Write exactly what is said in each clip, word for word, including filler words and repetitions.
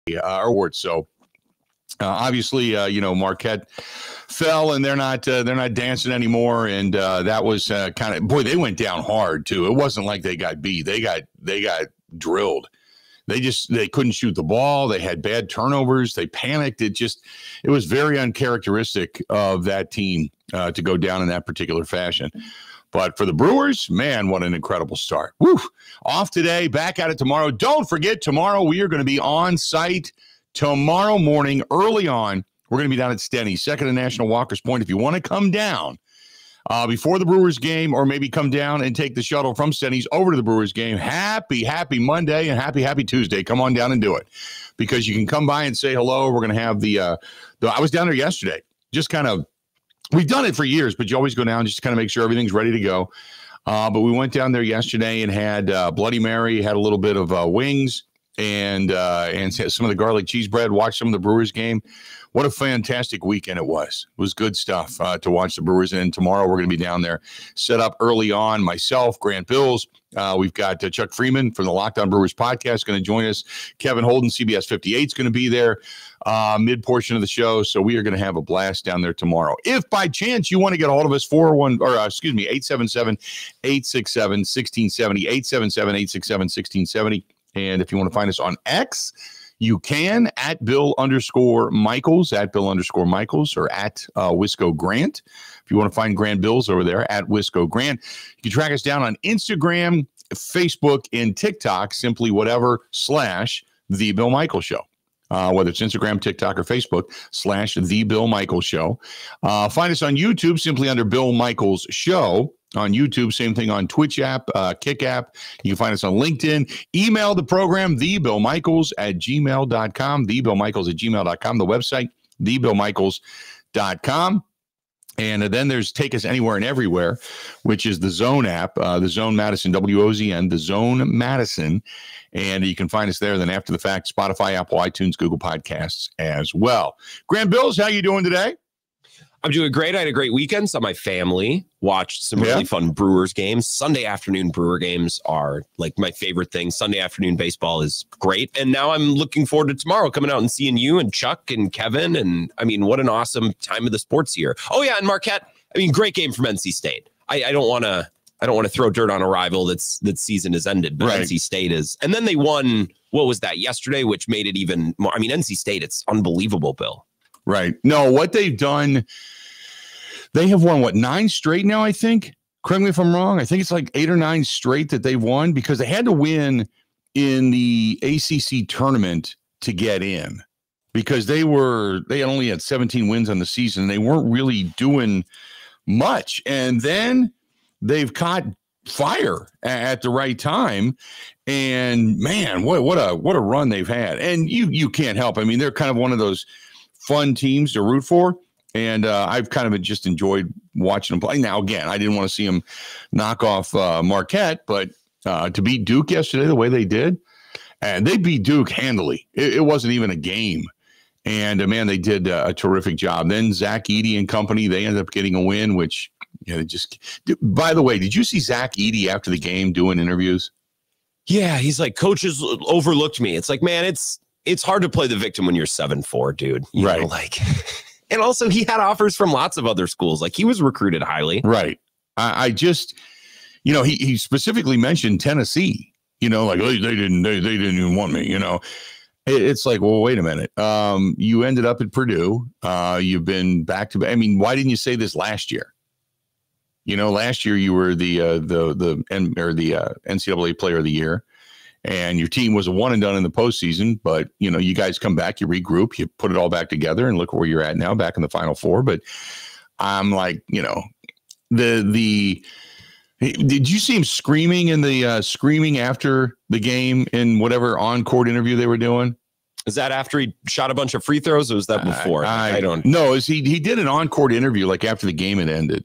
uh, award. So uh, obviously, uh, you know, Marquette fell, and they're not uh, they're not dancing anymore. And uh, that was uh, kind of boy, they went down hard too. It wasn't like they got beat; they got they got drilled. They just they couldn't shoot the ball. They had bad turnovers. They panicked. It just it was very uncharacteristic of that team uh, to go down in that particular fashion. But for the Brewers, man, what an incredible start. Woo! Off today, back at it tomorrow. Don't forget, tomorrow we are going to be on site tomorrow morning, early on. We're going to be down at Stenny's, second and National Walker's Point. If you want to come down uh, before the Brewers game, or maybe come down and take the shuttle from Stenny's over to the Brewers game, happy, happy Monday and happy, happy Tuesday. Come on down and do it, because you can come by and say hello. We're going to have the, uh, the, I was down there yesterday, just kind of, we've done it for years, but you always go down just to kind of make sure everything's ready to go. Uh, but we went down there yesterday and had uh, Bloody Mary, had a little bit of uh, wings, and uh, and some of the garlic cheese bread, watched some of the Brewers game. What a fantastic weekend it was. It was good stuff uh, to watch the Brewers. And tomorrow we're going to be down there set up early on. Myself, Grant Bills. Uh, we've got uh, Chuck Freeman from the Locked On Brewers podcast going to join us. Kevin Holden, C B S fifty-eight, is going to be there uh, mid-portion of the show. So we are going to have a blast down there tomorrow. If by chance you want to get a hold of us, four oh one or uh, excuse me, eight seven seven, eight six seven, one six seven zero, eight seven seven, eight six seven, one six seven zero. And if you want to find us on X, you can at Bill underscore Michaels, at Bill underscore Michaels, or at uh, Wisco Grant. If you want to find Grand Bills over there, at Wisco Grant. You can track us down on Instagram, Facebook, and TikTok, simply whatever slash The Bill Michaels Show. Uh, whether it's Instagram, TikTok, or Facebook, slash The Bill Michaels Show. Uh, find us on YouTube, simply under Bill Michaels Show. On YouTube, same thing on Twitch app, uh, Kick app. You can find us on LinkedIn. Email the program, thebillmichaels at gmail dot com, thebillmichaels at gmail dot com. The website, the bill michaels dot com. And then there's Take Us Anywhere and Everywhere, which is the Zone app, uh, the Zone Madison, W O Z N, the Zone Madison. And you can find us there. Then after the fact, Spotify, Apple, iTunes, Google Podcasts as well. Grand Bills, how you doing today? I'm doing great. I had a great weekend. Saw my family, watched some really yeah. fun Brewers games. Sunday afternoon Brewer games are like my favorite thing. Sunday afternoon baseball is great. And now I'm looking forward to tomorrow, coming out and seeing you and Chuck and Kevin. And I mean, what an awesome time of the sports here. Oh yeah. And Marquette, I mean, great game from N C State. I, I don't want to, I don't want to throw dirt on a rival that's, that season has ended, but right. N C State is. And then they won, what was that yesterday, which made it even more. I mean, N C State, it's unbelievable, Bill. Right. No, what they've done, they have won, what, nine straight now, I think? Correct me if I'm wrong. I think it's like eight or nine straight that they've won, because they had to win in the A C C tournament to get in, because they were, they only had seventeen wins on the season. They weren't really doing much. And then they've caught fire at the right time. And man, what, what a, what a run they've had. And you, you can't help. I mean, they're kind of one of those fun teams to root for. And uh, I've kind of just enjoyed watching them play. Now, again, I didn't want to see them knock off uh, Marquette, but uh, to beat Duke yesterday the way they did, and they beat Duke handily. It, it wasn't even a game. And, uh, man, they did uh, a terrific job. Then Zach Edey and company, they ended up getting a win, which, you know, they just – by the way, did you see Zach Edey after the game doing interviews? Yeah, he's like, coaches overlooked me. It's like, man, it's it's hard to play the victim when you're seven four, dude. You right. know, like – And also, he had offers from lots of other schools. Like, he was recruited highly. Right. I, I just, you know, he, he specifically mentioned Tennessee. You know, like, oh, they didn't, they, they didn't even want me. You know, it, it's like, well, wait a minute. Um, you ended up at Purdue. Uh, you've been back to. I mean, why didn't you say this last year? You know, last year you were the uh, the the N or the uh, N C double A Player of the Year. And your team was a one and done in the postseason, but, you know, you guys come back, you regroup, you put it all back together, and look where you're at now, back in the Final Four. But I'm like, you know, the, the, did you see him screaming in the, uh, screaming after the game in whatever on-court interview they were doing? Is that after he shot a bunch of free throws, or was that before? I, I, I don't know. Is he, he did an on-court interview, like after the game had ended.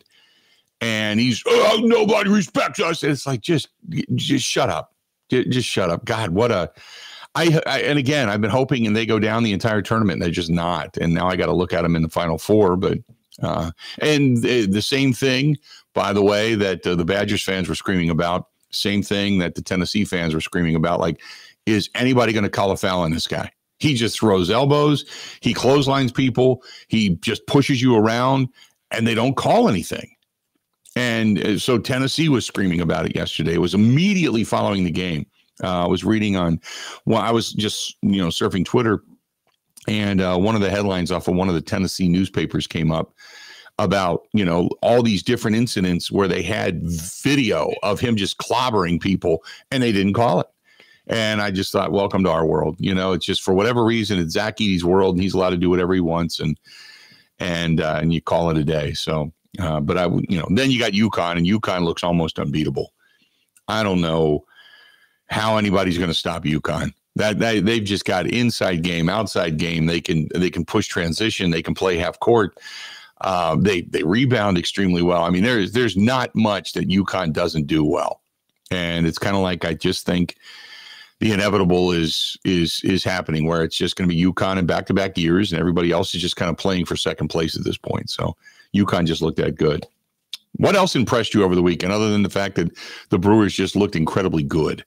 And he's, oh, nobody respects us. And it's like, just, just shut up. Just shut up. God, what a, I, I, and again, I've been hoping and they go down the entire tournament and they're just not. And now I got to look at them in the Final Four, but, uh, and the, the same thing, by the way, that uh, the Badgers fans were screaming about, same thing that the Tennessee fans were screaming about. Like, is anybody going to call a foul on this guy? He just throws elbows. He clotheslines people. He just pushes you around, and they don't call anything. And so Tennessee was screaming about it yesterday. It was immediately following the game. Uh, I was reading on, well, I was just, you know, surfing Twitter, and uh, one of the headlines off of one of the Tennessee newspapers came up about, you know, all these different incidents where they had video of him just clobbering people, and they didn't call it. And I just thought, welcome to our world. You know, it's just for whatever reason, it's Zach Edey's world, and he's allowed to do whatever he wants, and and uh, and you call it a day. So, uh, but I, you know, then you got UConn, and UConn looks almost unbeatable. I don't know how anybody's going to stop UConn. That they, they've just got inside game, outside game. They can they can push transition. They can play half court. Uh, they they rebound extremely well. I mean, there's there's not much that UConn doesn't do well, and it's kind of like I just think the inevitable is is is happening, where it's just going to be UConn in back-to-back years, and everybody else is just kind of playing for second place at this point. So UConn just looked that good. What else impressed you over the weekend, other than the fact that the Brewers just looked incredibly good?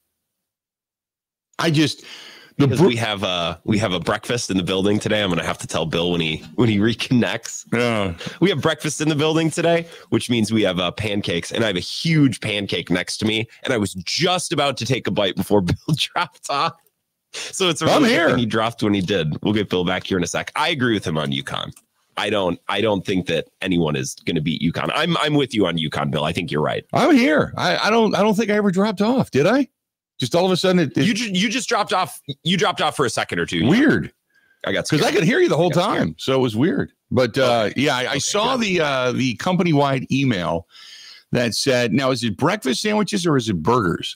I just the because we have a we have a breakfast in the building today. I'm going to have to tell Bill when he when he reconnects. Yeah. We have breakfast in the building today, which means we have uh, pancakes, and I have a huge pancake next to me. And I was just about to take a bite before Bill dropped off. So it's a really good thing he dropped when he did. We'll get Bill back here in a sec. I agree with him on UConn. I don't I don't think that anyone is going to beat UConn. I'm I'm with you on UConn, Bill. I think you're right. I'm here. I, I don't I don't think I ever dropped off. Did I? Just all of a sudden, it, it, you just you just dropped off. You dropped off for a second or two. Weird. I got because I could hear you the whole time, scared. So it was weird. But uh, okay. yeah, I, okay, I saw good. the uh, the company wide email that said, "Now is it breakfast sandwiches or is it burgers?"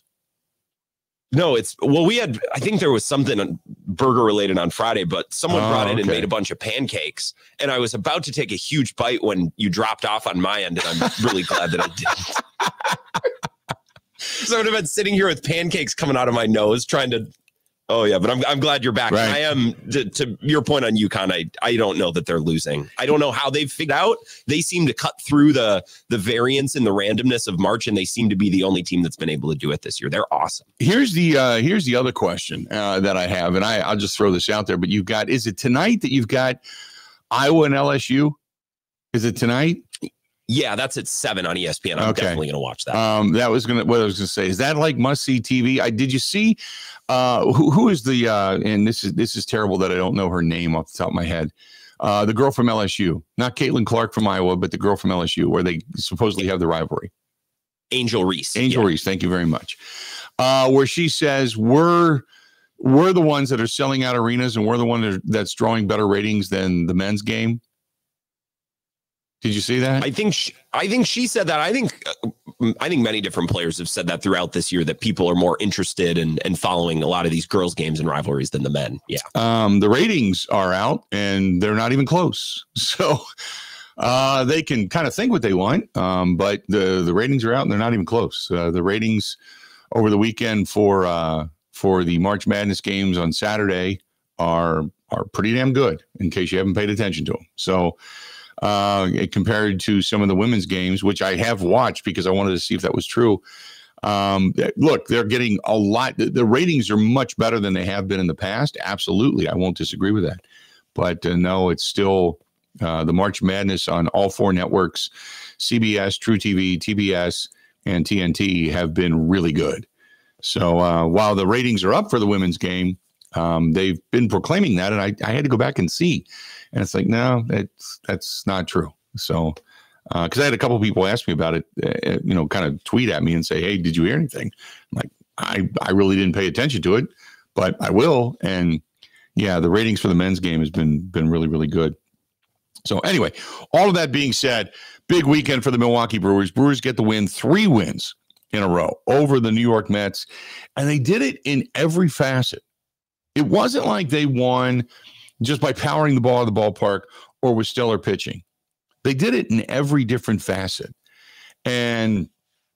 No, it's well, we had. I think there was something burger related on Friday, but someone oh, brought in okay. and made a bunch of pancakes, and I was about to take a huge bite when you dropped off on my end, and I'm really glad that I didn't. So I would have been sitting here with pancakes coming out of my nose trying to, oh yeah, but I'm I'm glad you're back. Right. I am, to, to your point on UConn, I, I don't know that they're losing. I don't know how they've figured out. They seem to cut through the, the variance and the randomness of March, and they seem to be the only team that's been able to do it this year. They're awesome. Here's the uh, here's the other question uh, that I have, and I, I'll just throw this out there, but you've got, is it tonight that you've got Iowa and L S U? Is it tonight? Yeah, that's at seven on E S P N. I'm okay. definitely going to watch that. Um, that was going to what I was going to say. Is that like must see T V? I did you see uh, who who is the uh, and this is this is terrible that I don't know her name off the top of my head. Uh, the girl from L S U, not Caitlin Clark from Iowa, but the girl from L S U, where they supposedly have the rivalry. Angel Reese. Angel yeah. Reese. Thank you very much. Uh, where she says we're we're the ones that are selling out arenas, and we're the one that's drawing better ratings than the men's game. Did you see that? I think she, I think she said that. I think uh, I think many different players have said that throughout this year, that people are more interested in and following a lot of these girls' games and rivalries than the men. Yeah. Um, the ratings are out, and they're not even close. So uh, they can kind of think what they want, um, but the the ratings are out, and they're not even close. Uh, the ratings over the weekend for uh, for the March Madness games on Saturday are are pretty damn good. In case you haven't paid attention to them, so. Uh, compared to some of the women's games, which I have watched because I wanted to see if that was true. Um, look, they're getting a lot. The, the ratings are much better than they have been in the past. Absolutely. I won't disagree with that. But uh, no, it's still uh, the March Madness on all four networks, C B S, True T V, T B S, and T N T have been really good. So uh, while the ratings are up for the women's game, um, they've been proclaiming that, and I, I had to go back and see. And it's like, no, that's that's not true. So, because uh, I had a couple of people ask me about it, uh, you know, kind of tweet at me and say, hey, did you hear anything? I'm like, I, I really didn't pay attention to it, but I will. And yeah, the ratings for the men's game has been been really, really good. So anyway, all of that being said, big weekend for the Milwaukee Brewers. Brewers get the win, three wins in a row over the New York Mets. And they did it in every facet. It wasn't like they won just by powering the ball out of the ballpark or with stellar pitching. They did it in every different facet. And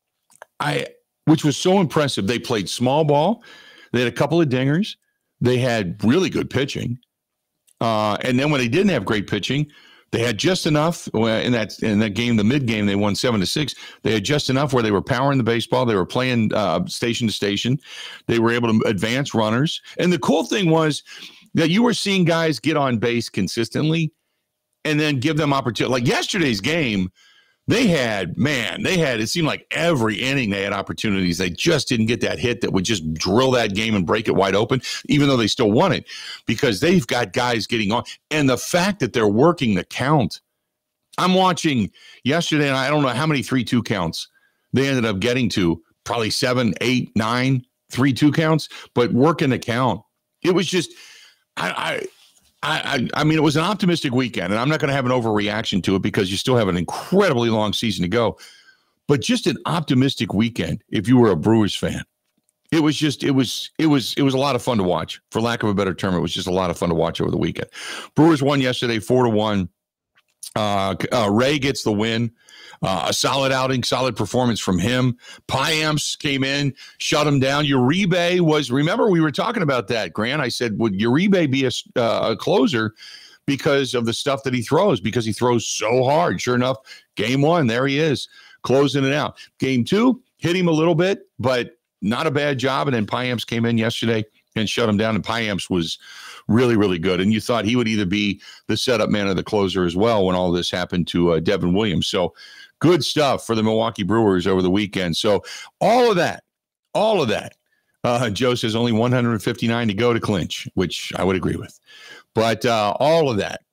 I, which was so impressive. They played small ball. They had a couple of dingers. They had really good pitching. Uh, and then when they didn't have great pitching, they had just enough in that in that game, the mid game, they won seven to six. They had just enough where they were powering the baseball. They were playing uh, station to station. They were able to advance runners. And the cool thing was, that you were seeing guys get on base consistently and then give them opportunity. Like yesterday's game, they had, man, they had, it seemed like every inning they had opportunities. They just didn't get that hit that would just drill that game and break it wide open, even though they still won it, because they've got guys getting on. And the fact that they're working the count. I'm watching yesterday, and I don't know how many three two counts they ended up getting to, probably seven, eight, nine, three two counts, but working the count. It was just, I, I, I, I mean, it was an optimistic weekend, and I'm not going to have an overreaction to it because you still have an incredibly long season to go, but just an optimistic weekend if you were a Brewers fan. It was just, it was, it was, it was a lot of fun to watch. For lack of a better term, it was just a lot of fun to watch over the weekend. Brewers won yesterday, four to one. Uh, uh, Ray gets the win. Uh, a solid outing, solid performance from him. Payamps came in, shut him down. Uribe was, remember, we were talking about that, Grant. I said, would Uribe be a, uh, a closer because of the stuff that he throws, because he throws so hard? Sure enough, game one, there he is, closing it out. Game two, hit him a little bit, but not a bad job. And then Payamps came in yesterday and shut him down. And Payamps was really, really good. And you thought he would either be the setup man or the closer as well when all this happened to uh, Devin Williams. So good stuff for the Milwaukee Brewers over the weekend. So all of that, all of that, uh, Joe says only one hundred fifty-nine to go to clinch, which I would agree with. But uh, all of that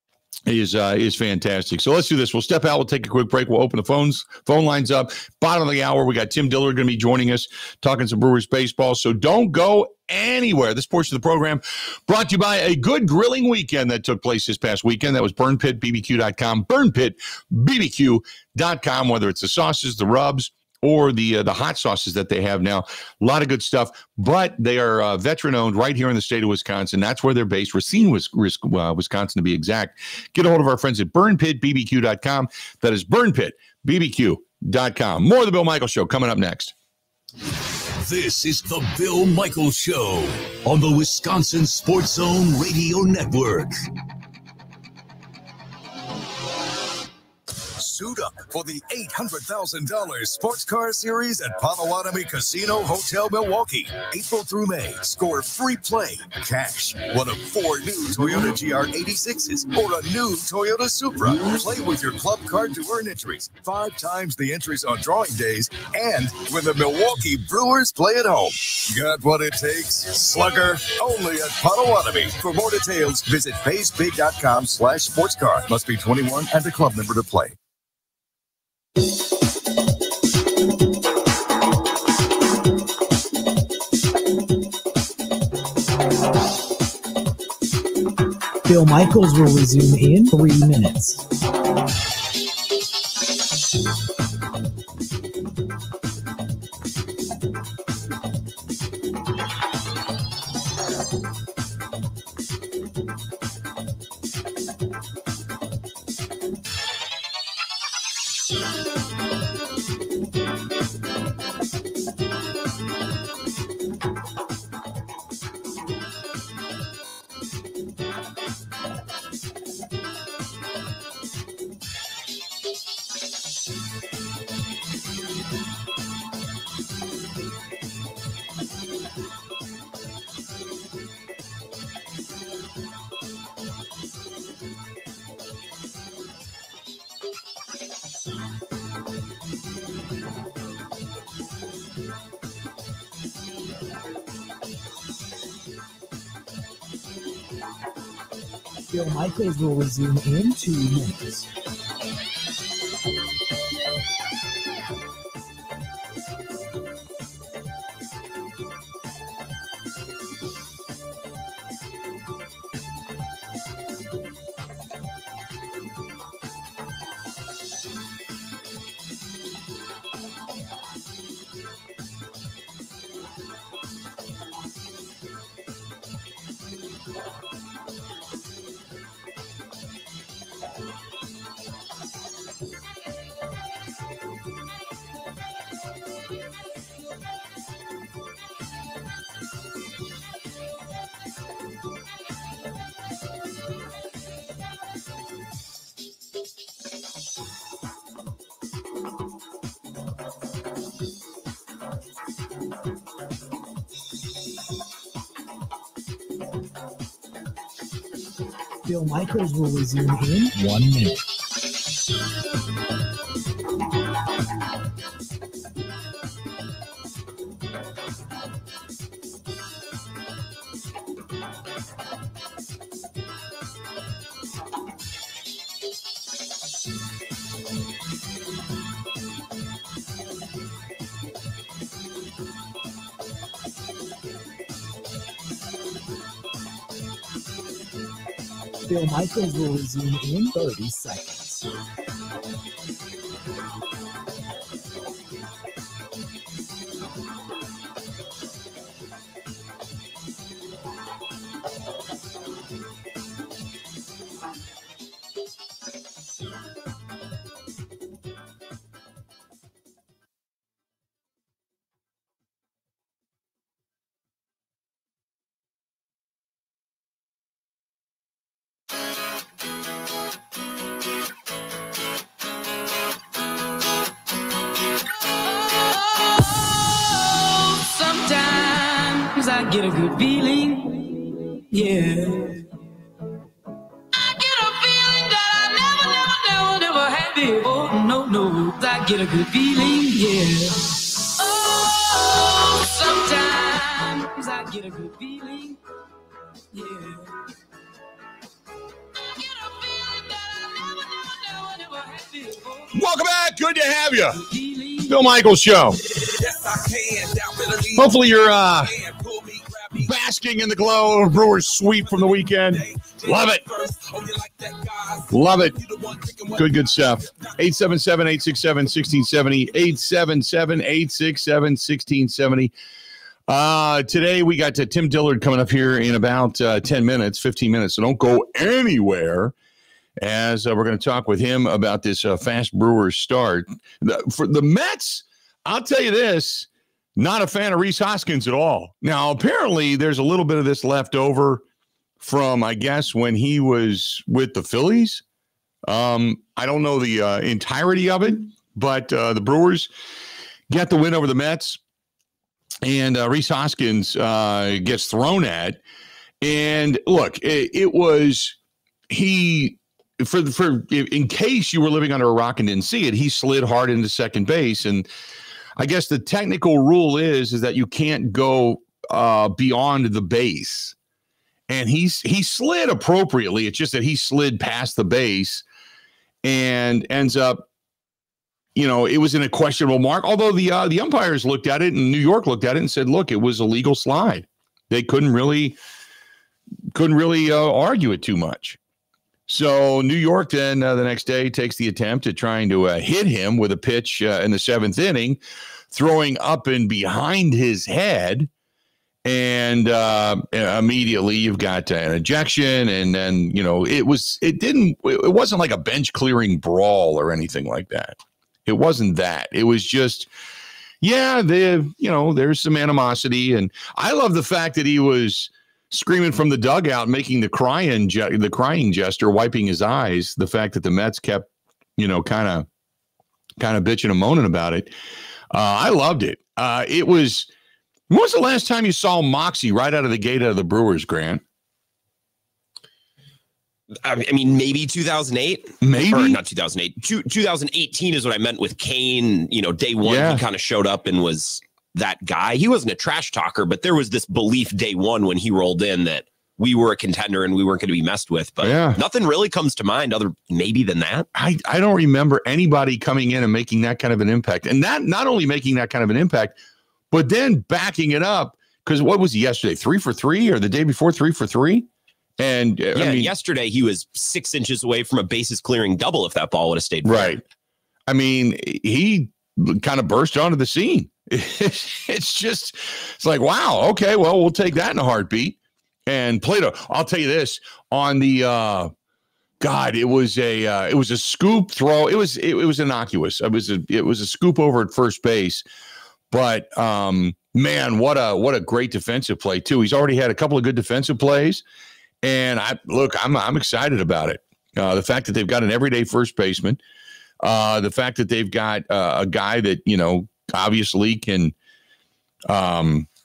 is uh, is fantastic. So let's do this. We'll step out. We'll take a quick break. We'll open the phones, phone lines up. Bottom of the hour, we got Tim Dillard going to be joining us, talking some Brewers baseball. So don't go anywhere. This portion of the program brought to you by a good grilling weekend that took place this past weekend. That was burn pit b b q dot com, burn pit b b q dot com, whether it's the sauces, the rubs, or the uh, the hot sauces that they have now. A lot of good stuff, but they are uh, veteran-owned right here in the state of Wisconsin. That's where they're based, Racine, Wisconsin, to be exact. Get a hold of our friends at burn pit b b q dot com. That is burn pit b b q dot com. More of the Bill Michaels Show coming up next. This is the Bill Michaels Show on the Wisconsin Sports Zone Radio Network. Suit up for the eight hundred thousand dollars Sports Car Series at Potawatomi Casino Hotel Milwaukee. April through May, score free play, cash, one of four new Toyota G R eighty-sixes or a new Toyota Supra. Play with your club card to earn entries, five times the entries on drawing days, and when the Milwaukee Brewers play at home. Got what it takes, slugger? Only at Potawatomi. For more details, visit paysbig dot com slash sports car. Must be twenty-one and a club member to play. Bill Michaels will resume in three minutes. Bill Michaels will resume in two minutes. Bill Michaels will resume in one minute. Bill Michaels will resume in thirty seconds. I get a good feeling, yeah. I get a feeling that I never, never, never, never had before. No, no, I get a good feeling, yeah. Oh, sometimes I get a good feeling, yeah. I get a feeling that I never, never, never, never had before. Welcome back. Good to have you. Bill Michaels Show. Hopefully you're uh, basking in the glow of Brewers sweep from the weekend. Love it. Love it. Good, good stuff. eight seven seven, eight six seven, one six seven zero. eight seven seven, eight six seven, one six seven zero. Uh, today we got uh, Tim Dillard coming up here in about uh, ten minutes, fifteen minutes. So don't go anywhere, as uh, we're going to talk with him about this uh, fast Brewers start. The, for the Mets, I'll tell you this, not a fan of Rhys Hoskins at all. Now, apparently there's a little bit of this left over from, I guess, when he was with the Phillies. Um, I don't know the uh, entirety of it, but uh, the Brewers get the win over the Mets, and uh, Rhys Hoskins uh, gets thrown at. And look, it, it was he for for in case you were living under a rock and didn't see it, he slid hard into second base. And I guess the technical rule is is that you can't go uh, beyond the base. And he's he slid appropriately. It's just that he slid past the base and ends up, you know, it was in a questionable mark. Although the uh, the umpires looked at it and New York looked at it and said, look, it was a legal slide. They couldn't really couldn't really uh, argue it too much. So New York then uh, the next day takes the attempt at trying to uh, hit him with a pitch uh, in the seventh inning, throwing up and behind his head. And uh, immediately you've got an ejection. And then, you know, it was it didn't it wasn't like a bench clearing brawl or anything like that. It wasn't that. It was just, yeah, the you know, there's some animosity. And I love the fact that he was screaming from the dugout, making the crying, the crying gesture, wiping his eyes. The fact that the Mets kept, you know, kind of, kind of bitching and moaning about it. Uh, I loved it. Uh, it was. When was the last time you saw Moxie right out of the gate of the Brewers, Grant? I mean, maybe two thousand eight. Maybe or not two thousand eight. Two, twenty eighteen is what I meant with Kane. You know, day one, yeah. He kind of showed up and was that guy. He wasn't a trash talker, but there was this belief day one when he rolled in that we were a contender and we weren't going to be messed with. But yeah. Nothing really comes to mind other maybe than that. I, I don't remember anybody coming in and making that kind of an impact. And that not only making that kind of an impact, but then backing it up, because what was he yesterday? Three for three, or the day before, three for three? And yeah, I mean, yesterday he was six inches away from a bases clearing double if that ball would have stayed right. Fair. I mean, he kind of burst onto the scene. It's just, it's like, wow, okay, well, we'll take that in a heartbeat. And Plato, I'll tell you this, on the uh, God, it was a uh, it was a scoop throw. It was it, it was innocuous. It was a it was a scoop over at first base. But um, man, what a what a great defensive play too. He's already had a couple of good defensive plays, and I look, I'm I'm excited about it. Uh, the fact that they've got an everyday first baseman, uh, the fact that they've got uh, a guy that you know obviously can, um,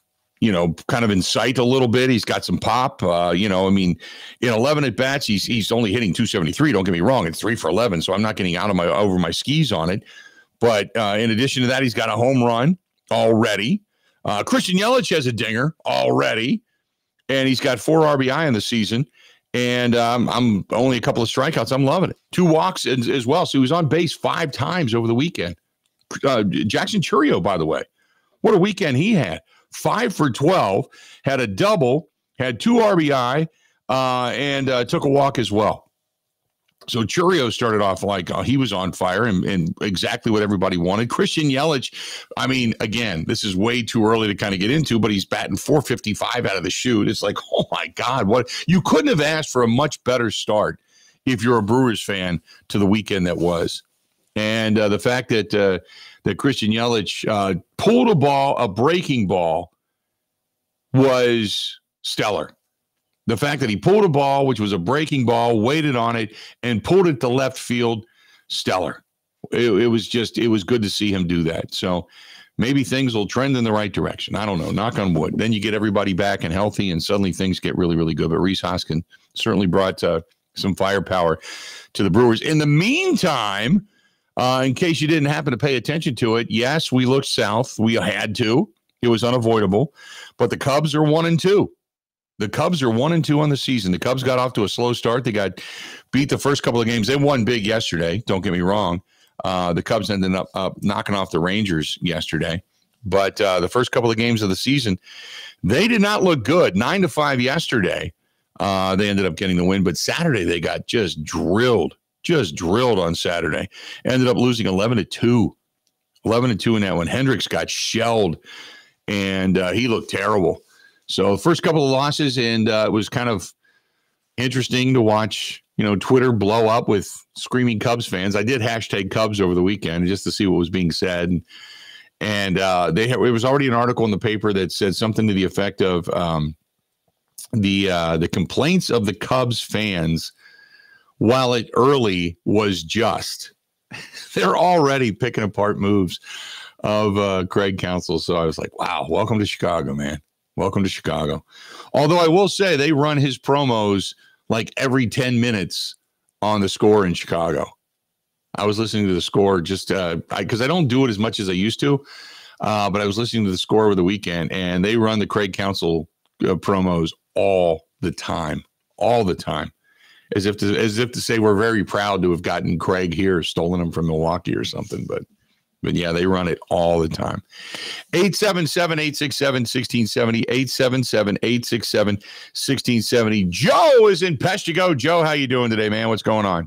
you know, kind of in sight a little bit. He's got some pop. Uh, you know, I mean, in eleven at bats, he's he's only hitting two seventy-three. Don't get me wrong; it's three for eleven, so I'm not getting out of my over my skis on it. But uh, in addition to that, he's got a home run already. Uh, Christian Yelich has a dinger already, and he's got four R B I in the season. And um, I'm only a couple of strikeouts. I'm loving it. Two walks as, as well. So he was on base five times over the weekend. Uh, Jackson Churio, by the way, what a weekend he had. Five for twelve, had a double, had two R B I, uh, and uh, took a walk as well. So Churio started off like uh, he was on fire and, and exactly what everybody wanted. Christian Yelich, I mean, again, this is way too early to kind of get into, but he's batting four fifty-five out of the chute. It's like, oh my God, what you couldn't have asked for a much better start if you're a Brewers fan to the weekend that was. And uh, the fact that uh, that Christian Yelich uh, pulled a ball, a breaking ball, was stellar. The fact that he pulled a ball, which was a breaking ball, waited on it, and pulled it to left field, stellar. It, it was just, it was good to see him do that. So maybe things will trend in the right direction. I don't know. Knock on wood. Then you get everybody back and healthy, and suddenly things get really, really good. But Rhys Hoskins certainly brought uh, some firepower to the Brewers. In the meantime, Uh, in case you didn't happen to pay attention to it, yes, we looked south. We had to. It was unavoidable. But the Cubs are one and two. The Cubs are one and two on the season. The Cubs got off to a slow start. They got beat the first couple of games. They won big yesterday. Don't get me wrong. Uh, the Cubs ended up uh, knocking off the Rangers yesterday. But uh, the first couple of games of the season, they did not look good. Nine to five yesterday. Uh, they ended up getting the win. But Saturday, they got just drilled. Just drilled on Saturday. Ended up losing eleven to two. eleven to two in that one. Hendricks got shelled, and uh, he looked terrible. So first couple of losses, and uh, it was kind of interesting to watch, you know, Twitter blow up with screaming Cubs fans. I did hashtag Cubs over the weekend just to see what was being said. And, and uh, they it was already an article in the paper that said something to the effect of um, the uh, the complaints of the Cubs fans, while it early, was just. They're already picking apart moves of uh, Craig Counsell. So I was like, wow, welcome to Chicago, man. Welcome to Chicago. Although I will say they run his promos like every ten minutes on the Score in Chicago. I was listening to the Score just uh, because I, I don't do it as much as I used to, uh, but I was listening to the Score over the weekend, and they run the Craig Counsell uh, promos all the time, all the time. As if to as if to say we're very proud to have gotten Craig here, stolen him from Milwaukee or something. But but yeah, they run it all the time. eight seven seven, eight six seven, one six seven zero, eight seven seven, eight six seven, one six seven zero. Joe is in Peshtigo. Joe, how you doing today, man? What's going on?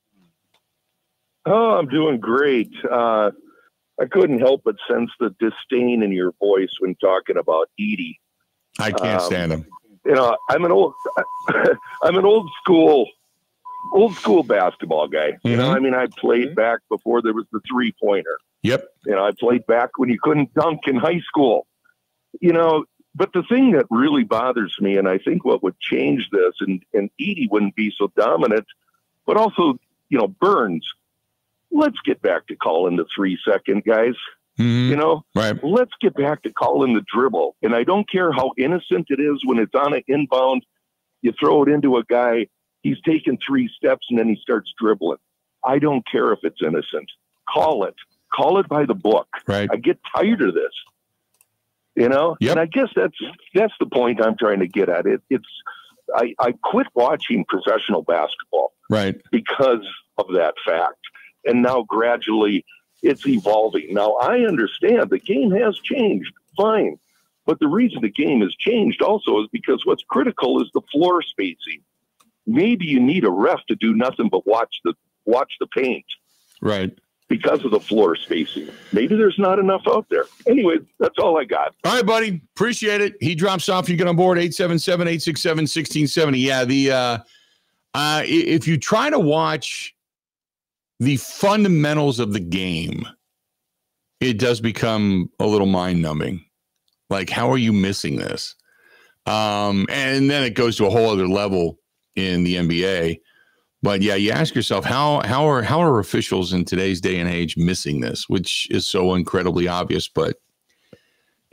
Oh, I'm doing great. Uh, I couldn't help but sense the disdain in your voice when talking about Edie. I can't um, stand him. You know, I'm an old, I'm an old school, old school basketball guy. Mm-hmm. You know, I mean, I played back before there was the three pointer. Yep. You know, I played back when you couldn't dunk in high school. You know, but the thing that really bothers me, and I think what would change this, and and Edie wouldn't be so dominant, but also, you know, Burns. Let's get back to calling the three second guys. Mm-hmm. You know, right. Let's get back to calling the dribble. And I don't care how innocent it is when it's on an inbound, you throw it into a guy, he's taking three steps and then he starts dribbling. I don't care if it's innocent. Call it. Call it by the book. Right. I get tired of this. You know? Yep. And I guess that's that's the point I'm trying to get at. It it's I, I quit watching professional basketball. Right. Because of that fact. And now gradually it's evolving. Now, I understand the game has changed. Fine. But the reason the game has changed also is because what's critical is the floor spacing. Maybe you need a ref to do nothing but watch the watch the paint. Right. Because of the floor spacing. Maybe there's not enough out there. Anyway, that's all I got. All right, buddy. Appreciate it. He drops off. You get on board, eight seven seven, eight six seven, one six seven zero. Yeah, the uh, uh, if you try to watch the fundamentals of the game, it does become a little mind-numbing. Like, how are you missing this? Um, and then it goes to a whole other level in the N B A. But yeah, you ask yourself, how how are how are officials in today's day and age missing this, which is so incredibly obvious. But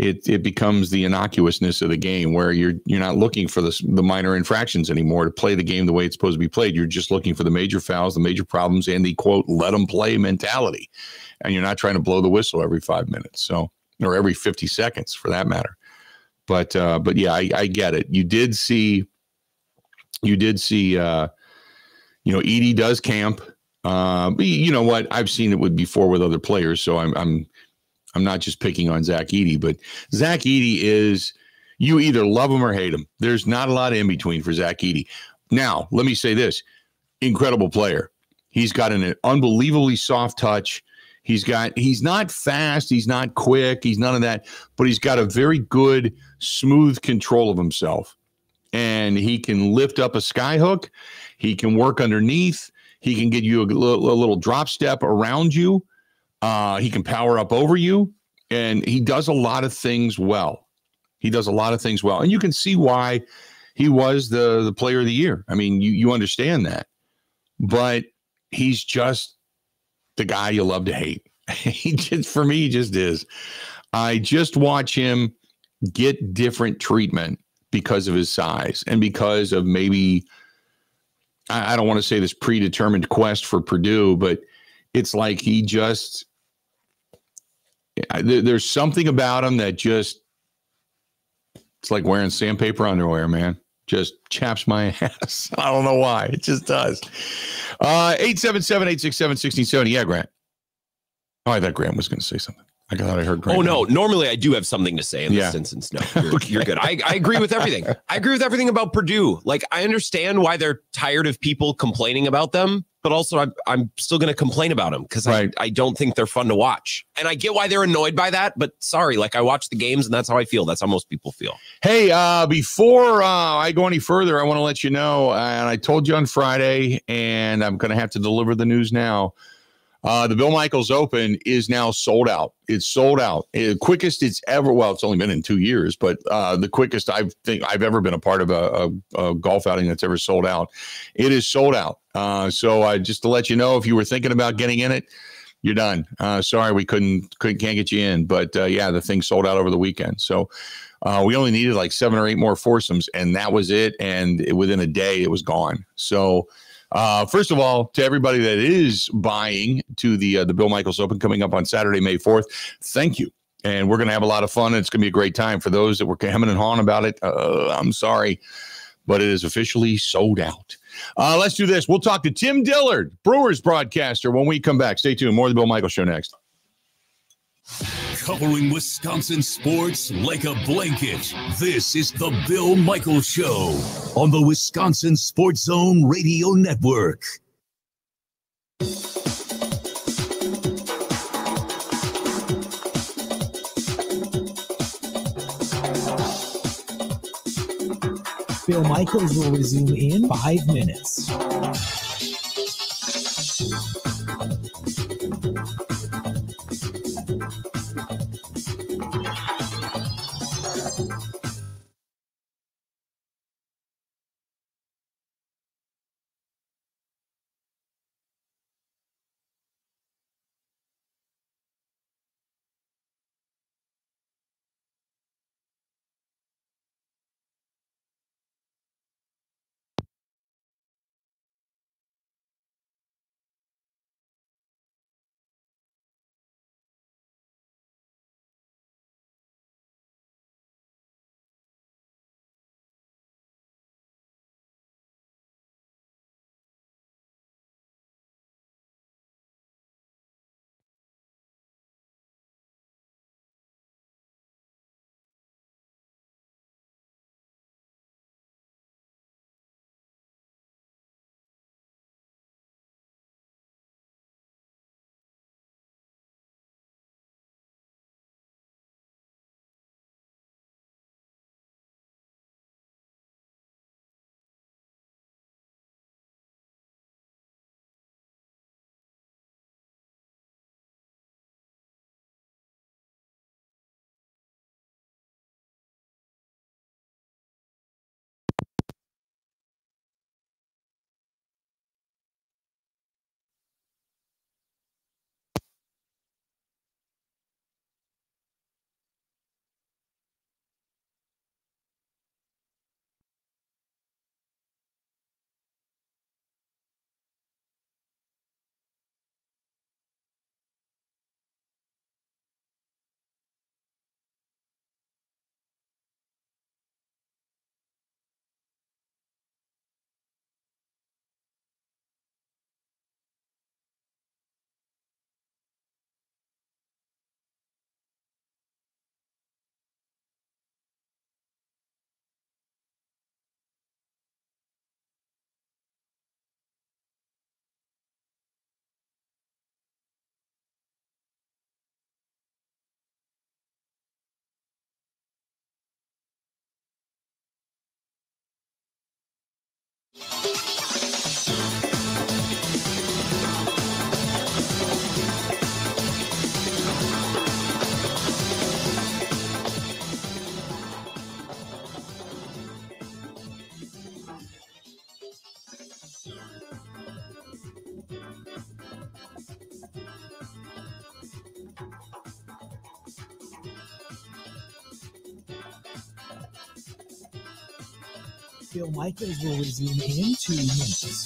it it becomes the innocuousness of the game where you're you're not looking for the the minor infractions anymore to play the game the way it's supposed to be played. You're just looking for the major fouls, the major problems, and the quote let them play mentality. And you're not trying to blow the whistle every five minutes, so or every fifty seconds for that matter. But uh, but yeah, I, I get it. You did see, you did see, uh, you know, Edie does camp. Uh, but you know what? I've seen it with before with other players, so I'm I'm. I'm not just picking on Zach Edey, but Zach Edey is, you either love him or hate him. There's not a lot in between for Zach Edey. Now, let me say this. Incredible player. He's got an unbelievably soft touch. He's got, he's not fast. He's not quick. He's none of that, but he's got a very good, smooth control of himself. And he can lift up a sky hook. He can work underneath. He can get you a little, a little drop step around you. Uh, he can power up over you, and he does a lot of things well. He does a lot of things well, and you can see why he was the, the player of the year. I mean, you you understand that, but he's just the guy you love to hate. He just, for me, he just is. I just watch him get different treatment because of his size and because of maybe, I, I don't want to say this predetermined quest for Purdue, but it's like he just, there's something about him that just, it's like wearing sandpaper underwear, man. Just chaps my ass. I don't know why. It just does. Uh, eight seven seven, eight six seven, one six seven zero. Yeah, Grant. Oh, I thought Grant was going to say something. I thought I heard Grant. Oh, no. Normally, I do have something to say in yeah. this instance. No, you're, you're good. I, I agree with everything. I agree with everything about Purdue. Like, I understand why they're tired of people complaining about them, but also I'm, I'm still going to complain about them because right. I, I don't think they're fun to watch. And I get why they're annoyed by that, but sorry, like I watch the games and that's how I feel. That's how most people feel. Hey, uh, before uh, I go any further, I want to let you know, uh, and I told you on Friday, and I'm going to have to deliver the news now. Uh, the Bill Michaels Open is now sold out. It's sold out. The quickest it's ever. Well, it's only been in two years, but uh, the quickest I think I've ever been a part of a, a, a golf outing that's ever sold out. It is sold out. Uh, so uh, just to let you know, if you were thinking about getting in it, you're done. Uh, sorry, we couldn't, couldn't can't get you in, but uh, yeah, the thing sold out over the weekend. So uh, we only needed like seven or eight more foursomes, and that was it. And it, within a day, it was gone. So. Uh, first of all, to everybody that is buying to the uh, the Bill Michaels Open coming up on Saturday, May fourth, thank you. And we're going to have a lot of fun. And it's going to be a great time. For those that were hemming and hawing about it, uh, I'm sorry, but it is officially sold out. Uh, let's do this. We'll talk to Tim Dillard, Brewers broadcaster, when we come back. Stay tuned. More of the Bill Michaels Show next. Covering Wisconsin sports like a blanket. This is the Bill Michaels Show on the Wisconsin Sports Zone Radio Network. Bill Michaels will resume in five minutes. Bill Michaels will resume in two minutes.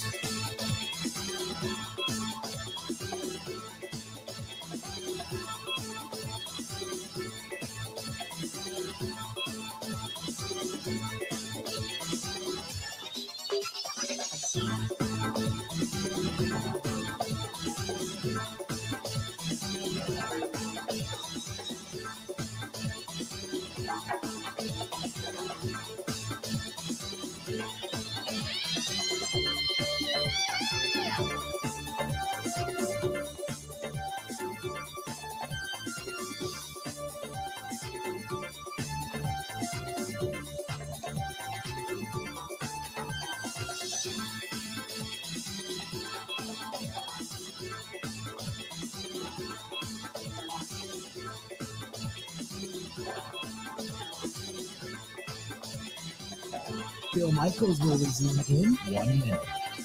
Bill Michaels will resume in one minute.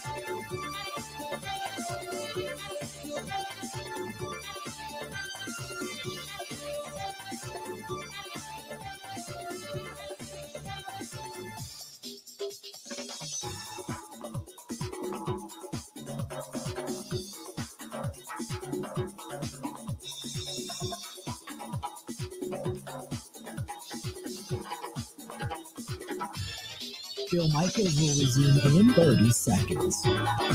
Bill Michaels will resume in thirty seconds.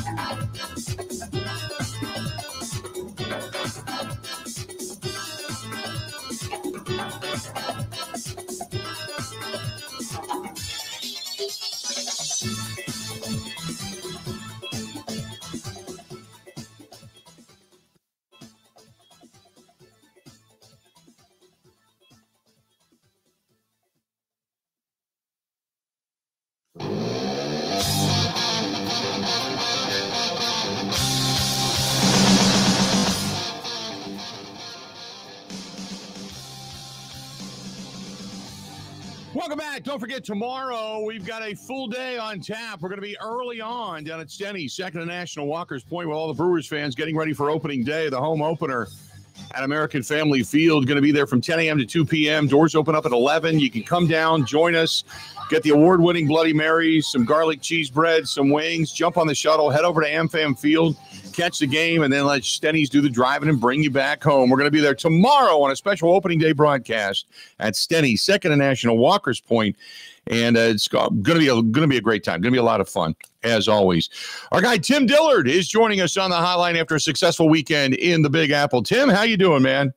Welcome back. Don't forget, tomorrow we've got a full day on tap. We're going to be early on down at Stenny's, second and National Walker's Point, with all the Brewers fans getting ready for opening day, the home opener at American Family Field. Going to be there from ten a.m. to two p.m. Doors open up at eleven. You can come down, join us, get the award-winning Bloody Marys, some garlic cheese bread, some wings, jump on the shuttle, head over to AmFam Field, catch the game, and then let Stenny's do the driving and bring you back home. We're going to be there tomorrow on a special opening day broadcast at Stenny's, second and National Walker's Point. And uh, it's going to be a going to be a great time. Going to be a lot of fun, as always. Our guy Tim Dillard is joining us on the hotline after a successful weekend in the Big Apple. Tim, how you doing, man?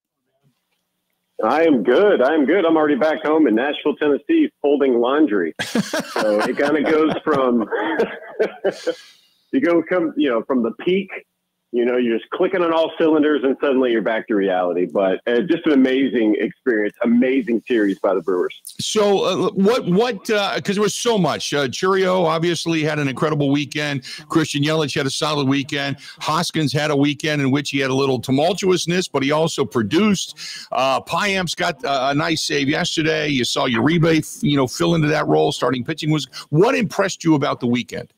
I am good. I am good. I'm already back home in Nashville, Tennessee, folding laundry. So it kind of goes from you go come you know from the peak. You know, you're just clicking on all cylinders, and suddenly you're back to reality. But uh, just an amazing experience, amazing series by the Brewers. So uh, what, what, because uh, there was so much. Uh, Churio obviously had an incredible weekend. Christian Yelich had a solid weekend. Hoskins had a weekend in which he had a little tumultuousness, but he also produced. Uh, Payamps got uh, a nice save yesterday. You saw Uribe, you know, fill into that role. Starting pitching was. What impressed you about the weekend?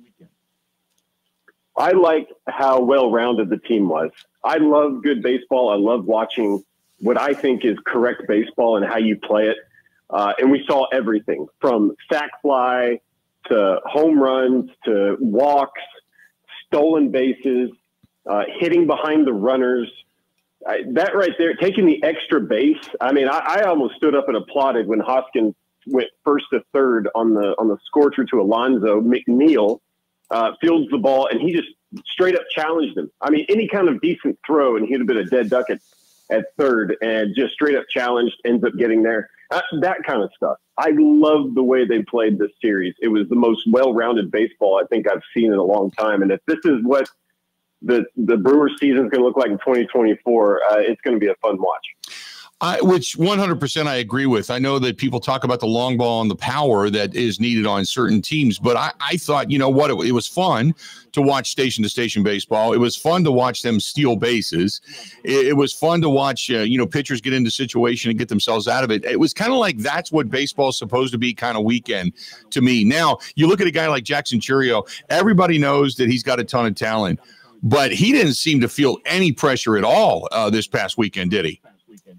I like how well-rounded the team was. I love good baseball. I love watching what I think is correct baseball and how you play it. Uh, and we saw everything from sac fly to home runs to walks, stolen bases, uh, hitting behind the runners. I, that right there, taking the extra base. I mean, I, I almost stood up and applauded when Hoskins went first to third on the on the scorcher to Alonzo. McNeil Uh, fields the ball, and he just straight up challenged him. I mean, any kind of decent throw, and he'd have been a dead duck at, at third, and just straight up challenged, ends up getting there. Uh, that kind of stuff. I love the way they played this series. It was the most well-rounded baseball I think I've seen in a long time. And if this is what the, the Brewers season is going to look like in twenty twenty-four, uh, it's going to be a fun watch. I, which one hundred percent I agree with. I know that people talk about the long ball and the power that is needed on certain teams, but I, I thought, you know what, it, it was fun to watch station-to-station baseball. It was fun to watch them steal bases. It, it was fun to watch, uh, you know, pitchers get into situation and get themselves out of it. It was kind of like that's what baseball is supposed to be kind of weekend to me. Now, you look at a guy like Jackson Churio, everybody knows that he's got a ton of talent, but he didn't seem to feel any pressure at all uh, this past weekend, did he?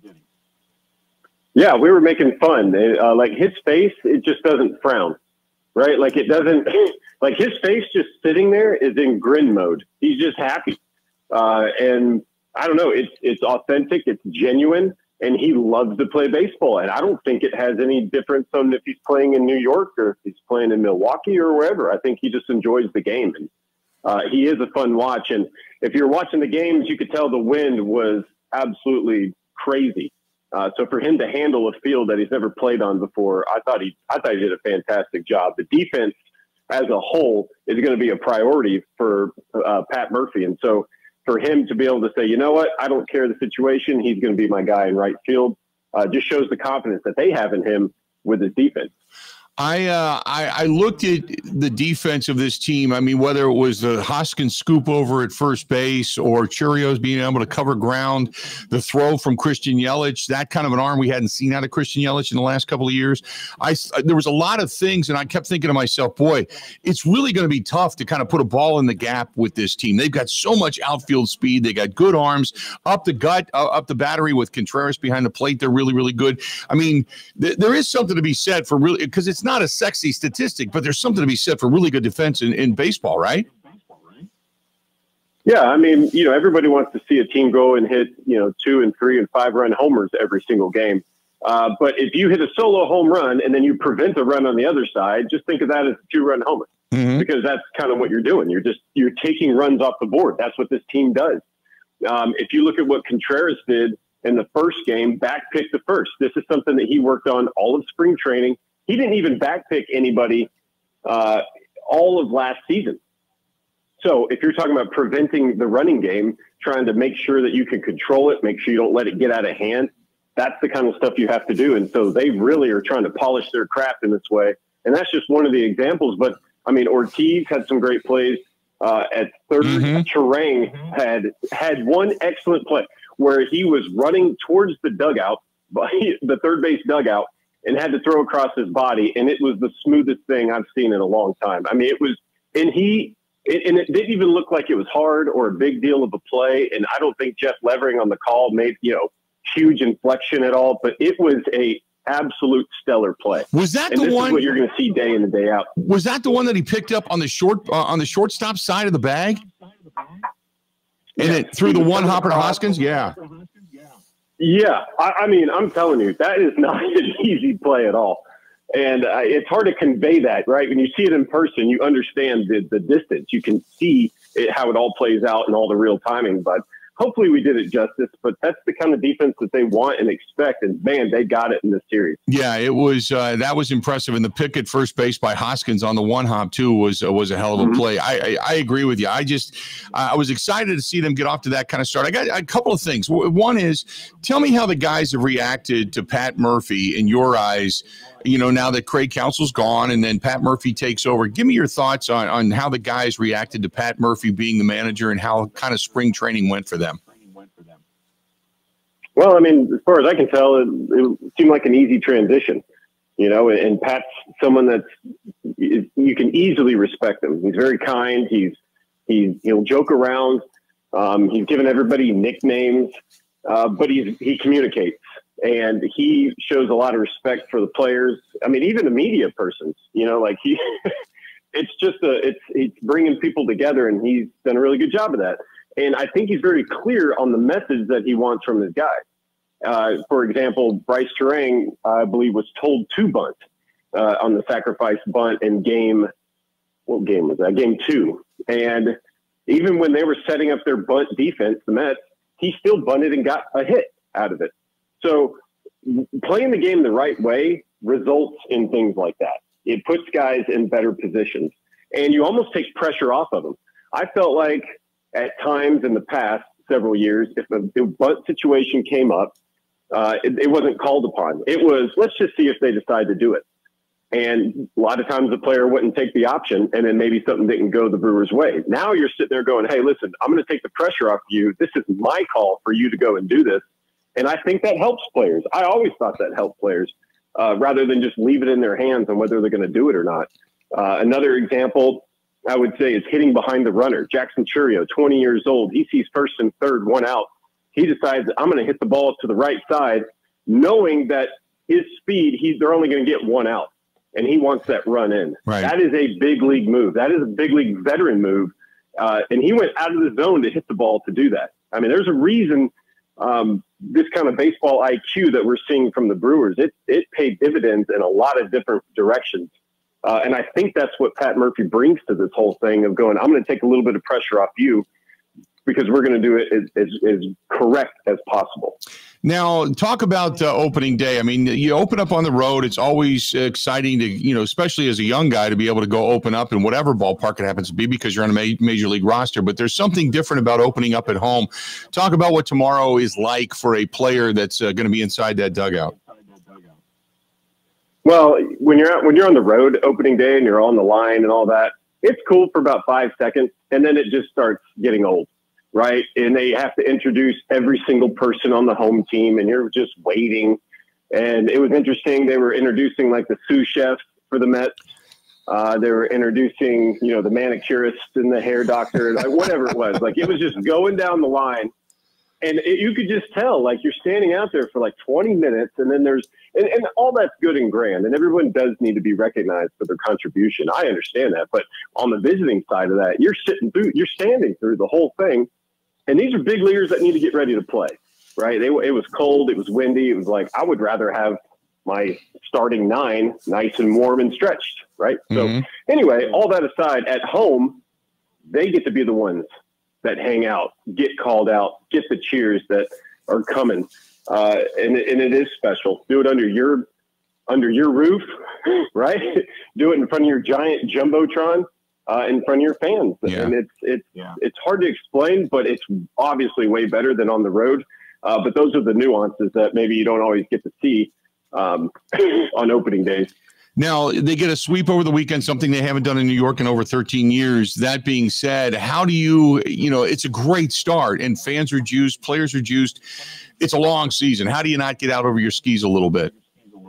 Yeah, we were making fun. Uh, like his face, it just doesn't frown, right? Like it doesn't, like his face just sitting there is in grin mode. He's just happy. Uh, and I don't know, it's, it's authentic, it's genuine, and he loves to play baseball. And I don't think it has any difference on if he's playing in New York or if he's playing in Milwaukee or wherever. I think he just enjoys the game. And uh, he is a fun watch. And if you're watching the games, you could tell the wind was absolutely crazy. Uh, so for him to handle a field that he's never played on before, I thought he, I thought he did a fantastic job. The defense as a whole is going to be a priority for uh, Pat Murphy. And so for him to be able to say, you know what, I don't care the situation, he's going to be my guy in right field, uh, just shows the confidence that they have in him with his defense. I, uh, I I looked at the defense of this team. I mean, whether it was the Hoskins scoop over at first base or Churio's being able to cover ground, the throw from Christian Yelich, that kind of an arm we hadn't seen out of Christian Yelich in the last couple of years. I there was a lot of things, and I kept thinking to myself, boy, it's really going to be tough to kind of put a ball in the gap with this team. They've got so much outfield speed. They got good arms up the gut, uh, up the battery with Contreras behind the plate. They're really, really good. I mean, th there is something to be said for really, because it's not a sexy statistic, but there's something to be said for really good defense in, in baseball, right? Yeah, I mean, you know, everybody wants to see a team go and hit, you know, two and three and five run homers every single game. Uh, but if you hit a solo home run and then you prevent a run on the other side, just think of that as a two run homer, mm-hmm. because that's kind of what you're doing. You're just, you're taking runs off the board. That's what this team does. Um, if you look at what Contreras did in the first game, back pick the first. This is something that he worked on all of spring training. He didn't even backpick anybody uh, all of last season. So if you're talking about preventing the running game, trying to make sure that you can control it, make sure you don't let it get out of hand, that's the kind of stuff you have to do. And so they really are trying to polish their craft in this way. And that's just one of the examples. But, I mean, Ortiz had some great plays uh, at third. Mm-hmm. Terang had, had one excellent play where he was running towards the dugout, the third base dugout, and had to throw across his body. And it was the smoothest thing I've seen in a long time. I mean, it was, and he, it, and it didn't even look like it was hard or a big deal of a play. And I don't think Jeff Levering on the call made, you know, huge inflection at all, but it was a absolute stellar play. Was that and the this one? Is what you're going to see day in and day out. Was that the one that he picked up on the short, uh, on the shortstop side of the bag? And it threw the one hopper to Hoskins? Yeah. Yeah, I, I mean, I'm telling you, that is not an easy play at all. And uh, it's hard to convey that, right? When you see it in person, you understand the, the distance. You can see it, how it all plays out and all the real timing. But hopefully we did it justice. But that's the kind of defense that they want and expect. And, man, they got it in this series. Yeah, it was uh, that was impressive. And the pick at first base by Hoskins on the one hop, too, was, uh, was a hell of a mm-hmm. play. I, I, I agree with you. I just I was excited to see them get off to that kind of start. I got a couple of things. One is, tell me how the guys have reacted to Pat Murphy in your eyes, you know, now that Craig Counsell's gone and then Pat Murphy takes over. Give me your thoughts on, on how the guys reacted to Pat Murphy being the manager and how kind of spring training went for them. Well, I mean, as far as I can tell, it, it seemed like an easy transition, you know, and Pat's someone that's, you can easily respect him. He's very kind. He's, he's, he'll joke around. Um, he's given everybody nicknames, uh, but he's, he communicates. And he shows a lot of respect for the players. I mean, even the media persons, you know, like he, it's just a, it's, it's bringing people together, and he's done a really good job of that. And I think he's very clear on the message that he wants from his guys. Uh, for example, Bryce Terang, I believe, was told to bunt uh, on the sacrifice bunt in game, what game was that? Game two. And even when they were setting up their bunt defense, the Mets, he still bunted and got a hit out of it. So playing the game the right way results in things like that. It puts guys in better positions, and you almost take pressure off of them. I felt like at times in the past several years, if a, if a bunt situation came up, uh, it, it wasn't called upon. It was, let's just see if they decide to do it. And a lot of times the player wouldn't take the option, and then maybe something didn't go the Brewers' way. Now you're sitting there going, hey, listen, I'm going to take the pressure off you. This is my call for you to go and do this. And I think that helps players. I always thought that helped players uh, rather than just leave it in their hands on whether they're going to do it or not. Uh, another example I would say is hitting behind the runner. Jackson Churio, twenty years old. He sees first and third, one out. He decides, I'm going to hit the ball to the right side, knowing that his speed, he's, they're only going to get one out. And he wants that run in. Right. That is a big league move. That is a big league veteran move. Uh, and he went out of the zone to hit the ball to do that. I mean, there's a reason um, this kind of baseball I Q that we're seeing from the Brewers, it, it paid dividends in a lot of different directions. Uh, and I think that's what Pat Murphy brings to this whole thing of going, I'm going to take a little bit of pressure off you because we're going to do it as, as, as correct as possible. Now, talk about uh, opening day. I mean, you open up on the road. It's always exciting to, you know, especially as a young guy, to be able to go open up in whatever ballpark it happens to be because you're on a ma- major league roster. But there's something different about opening up at home. Talk about what tomorrow is like for a player that's uh, going to be inside that dugout. Well, when you're out, when you're on the road opening day and you're on the line and all that, it's cool for about five seconds, and then it just starts getting old. Right. And they have to introduce every single person on the home team, and you're just waiting. And it was interesting. They were introducing like the sous chef for the Mets. Uh, they were introducing, you know, the manicurist and the hair doctor, like whatever it was. Like it was just going down the line. And it, you could just tell, like you're standing out there for like twenty minutes, and then there's, and, and all that's good and grand. And everyone does need to be recognized for their contribution. I understand that. But on the visiting side of that, you're sitting through, you're standing through the whole thing. And these are big leaguers that need to get ready to play, right? They, it was cold. It was windy. It was like, I would rather have my starting nine nice and warm and stretched, right? Mm-hmm. So anyway, all that aside, at home, they get to be the ones that hang out, get called out, get the cheers that are coming. Uh, and, and it is special. Do it under your, under your roof, right? Do it in front of your giant Jumbotron. Uh, in front of your fans. Yeah. And it's it's yeah. it's hard to explain, but it's obviously way better than on the road. Uh, but those are the nuances that maybe you don't always get to see um, on opening days. Now, they get a sweep over the weekend, something they haven't done in New York in over thirteen years. That being said, how do you, you know, it's a great start, and fans are juiced, players are juiced. It's a long season. How do you not get out over your skis a little bit?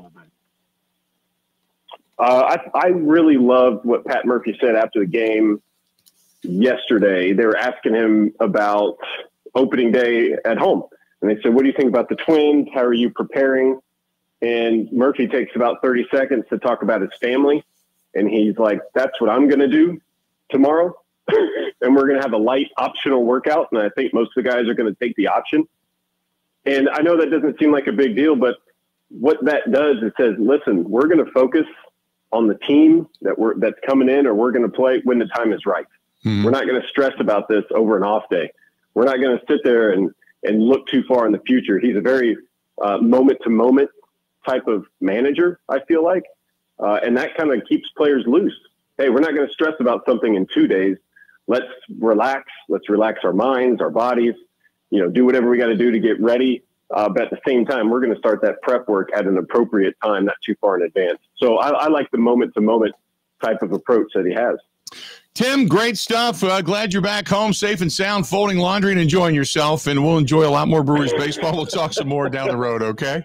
Uh, I, I really loved what Pat Murphy said after the game yesterday. They were asking him about opening day at home. And they said, what do you think about the Twins? How are you preparing? And Murphy takes about thirty seconds to talk about his family. And he's like, that's what I'm going to do tomorrow. And we're going to have a light optional workout. And I think most of the guys are going to take the option. And I know that doesn't seem like a big deal, but what that does is says, listen, we're going to focus on the team that we're that's coming in, or we're going to play when the time is right. Mm-hmm. We're not going to stress about this over an off day. We're not going to sit there and, and look too far in the future. He's a very uh, moment to moment type of manager, I feel like. Uh, and that kind of keeps players loose. Hey, we're not going to stress about something in two days. Let's relax. Let's relax our minds, our bodies, you know, do whatever we got to do to get ready. Uh, but at the same time, we're going to start that prep work at an appropriate time, not too far in advance. So I, I like the moment-to-moment type of approach that he has. Tim, great stuff. Uh, glad you're back home, safe and sound, folding laundry and enjoying yourself. And we'll enjoy a lot more Brewers baseball. We'll talk some more down the road, okay?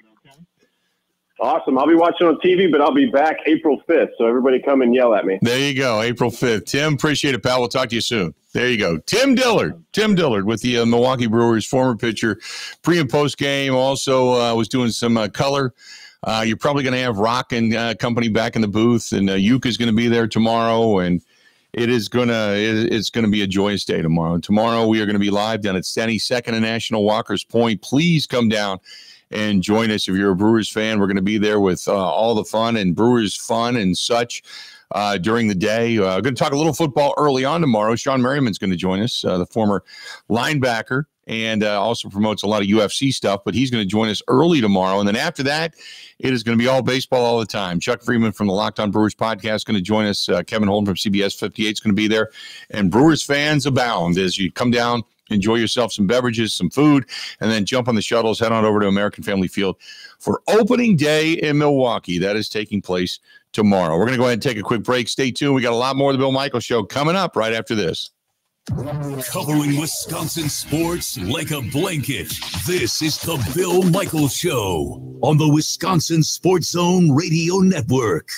Awesome. I'll be watching on T V, but I'll be back April fifth. So everybody come and yell at me. There you go, April fifth. Tim, appreciate it, pal. We'll talk to you soon. There you go. Tim Dillard. Tim Dillard with the uh, Milwaukee Brewers, former pitcher, pre and post game. Also uh, was doing some uh, color. Uh, you're probably going to have Rock and uh, company back in the booth, and uh, Yuka is going to be there tomorrow, and it is going to it, it's going to be a joyous day tomorrow. Tomorrow we are going to be live down at seventy-second and National Walker's Point. Please come down and join us if you're a Brewers fan. We're going to be there with uh, all the fun and Brewers fun and such uh, during the day. Uh, going to talk a little football early on tomorrow. Sean Merriman's going to join us, uh, the former linebacker, and uh, also promotes a lot of U F C stuff, but he's going to join us early tomorrow. And then after that, it is going to be all baseball all the time. Chuck Freeman from the Locked On Brewers podcast is going to join us. Uh, Kevin Holden from C B S fifty-eight is going to be there. And Brewers fans abound as you come down enjoy yourself some beverages, some food, and then jump on the shuttles, head on over to American Family Field for opening day in Milwaukee. That is taking place tomorrow. We're going to go ahead and take a quick break. Stay tuned. We got a lot more of the Bill Michaels Show coming up right after this. Covering Wisconsin sports like a blanket. This is the Bill Michaels Show on the Wisconsin Sports Zone Radio Network.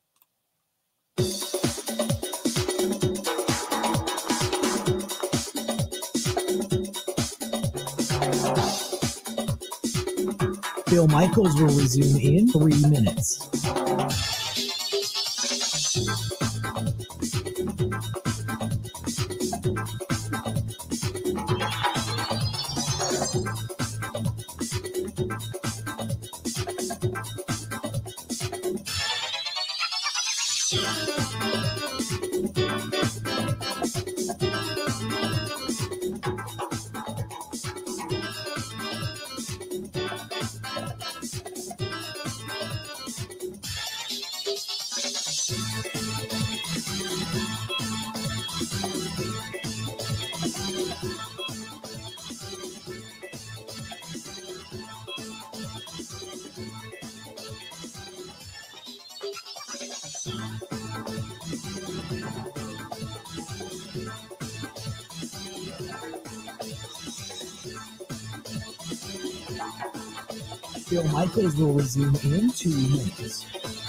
Bill Michaels will resume in three minutes. Bill Michaels will resume in two minutes.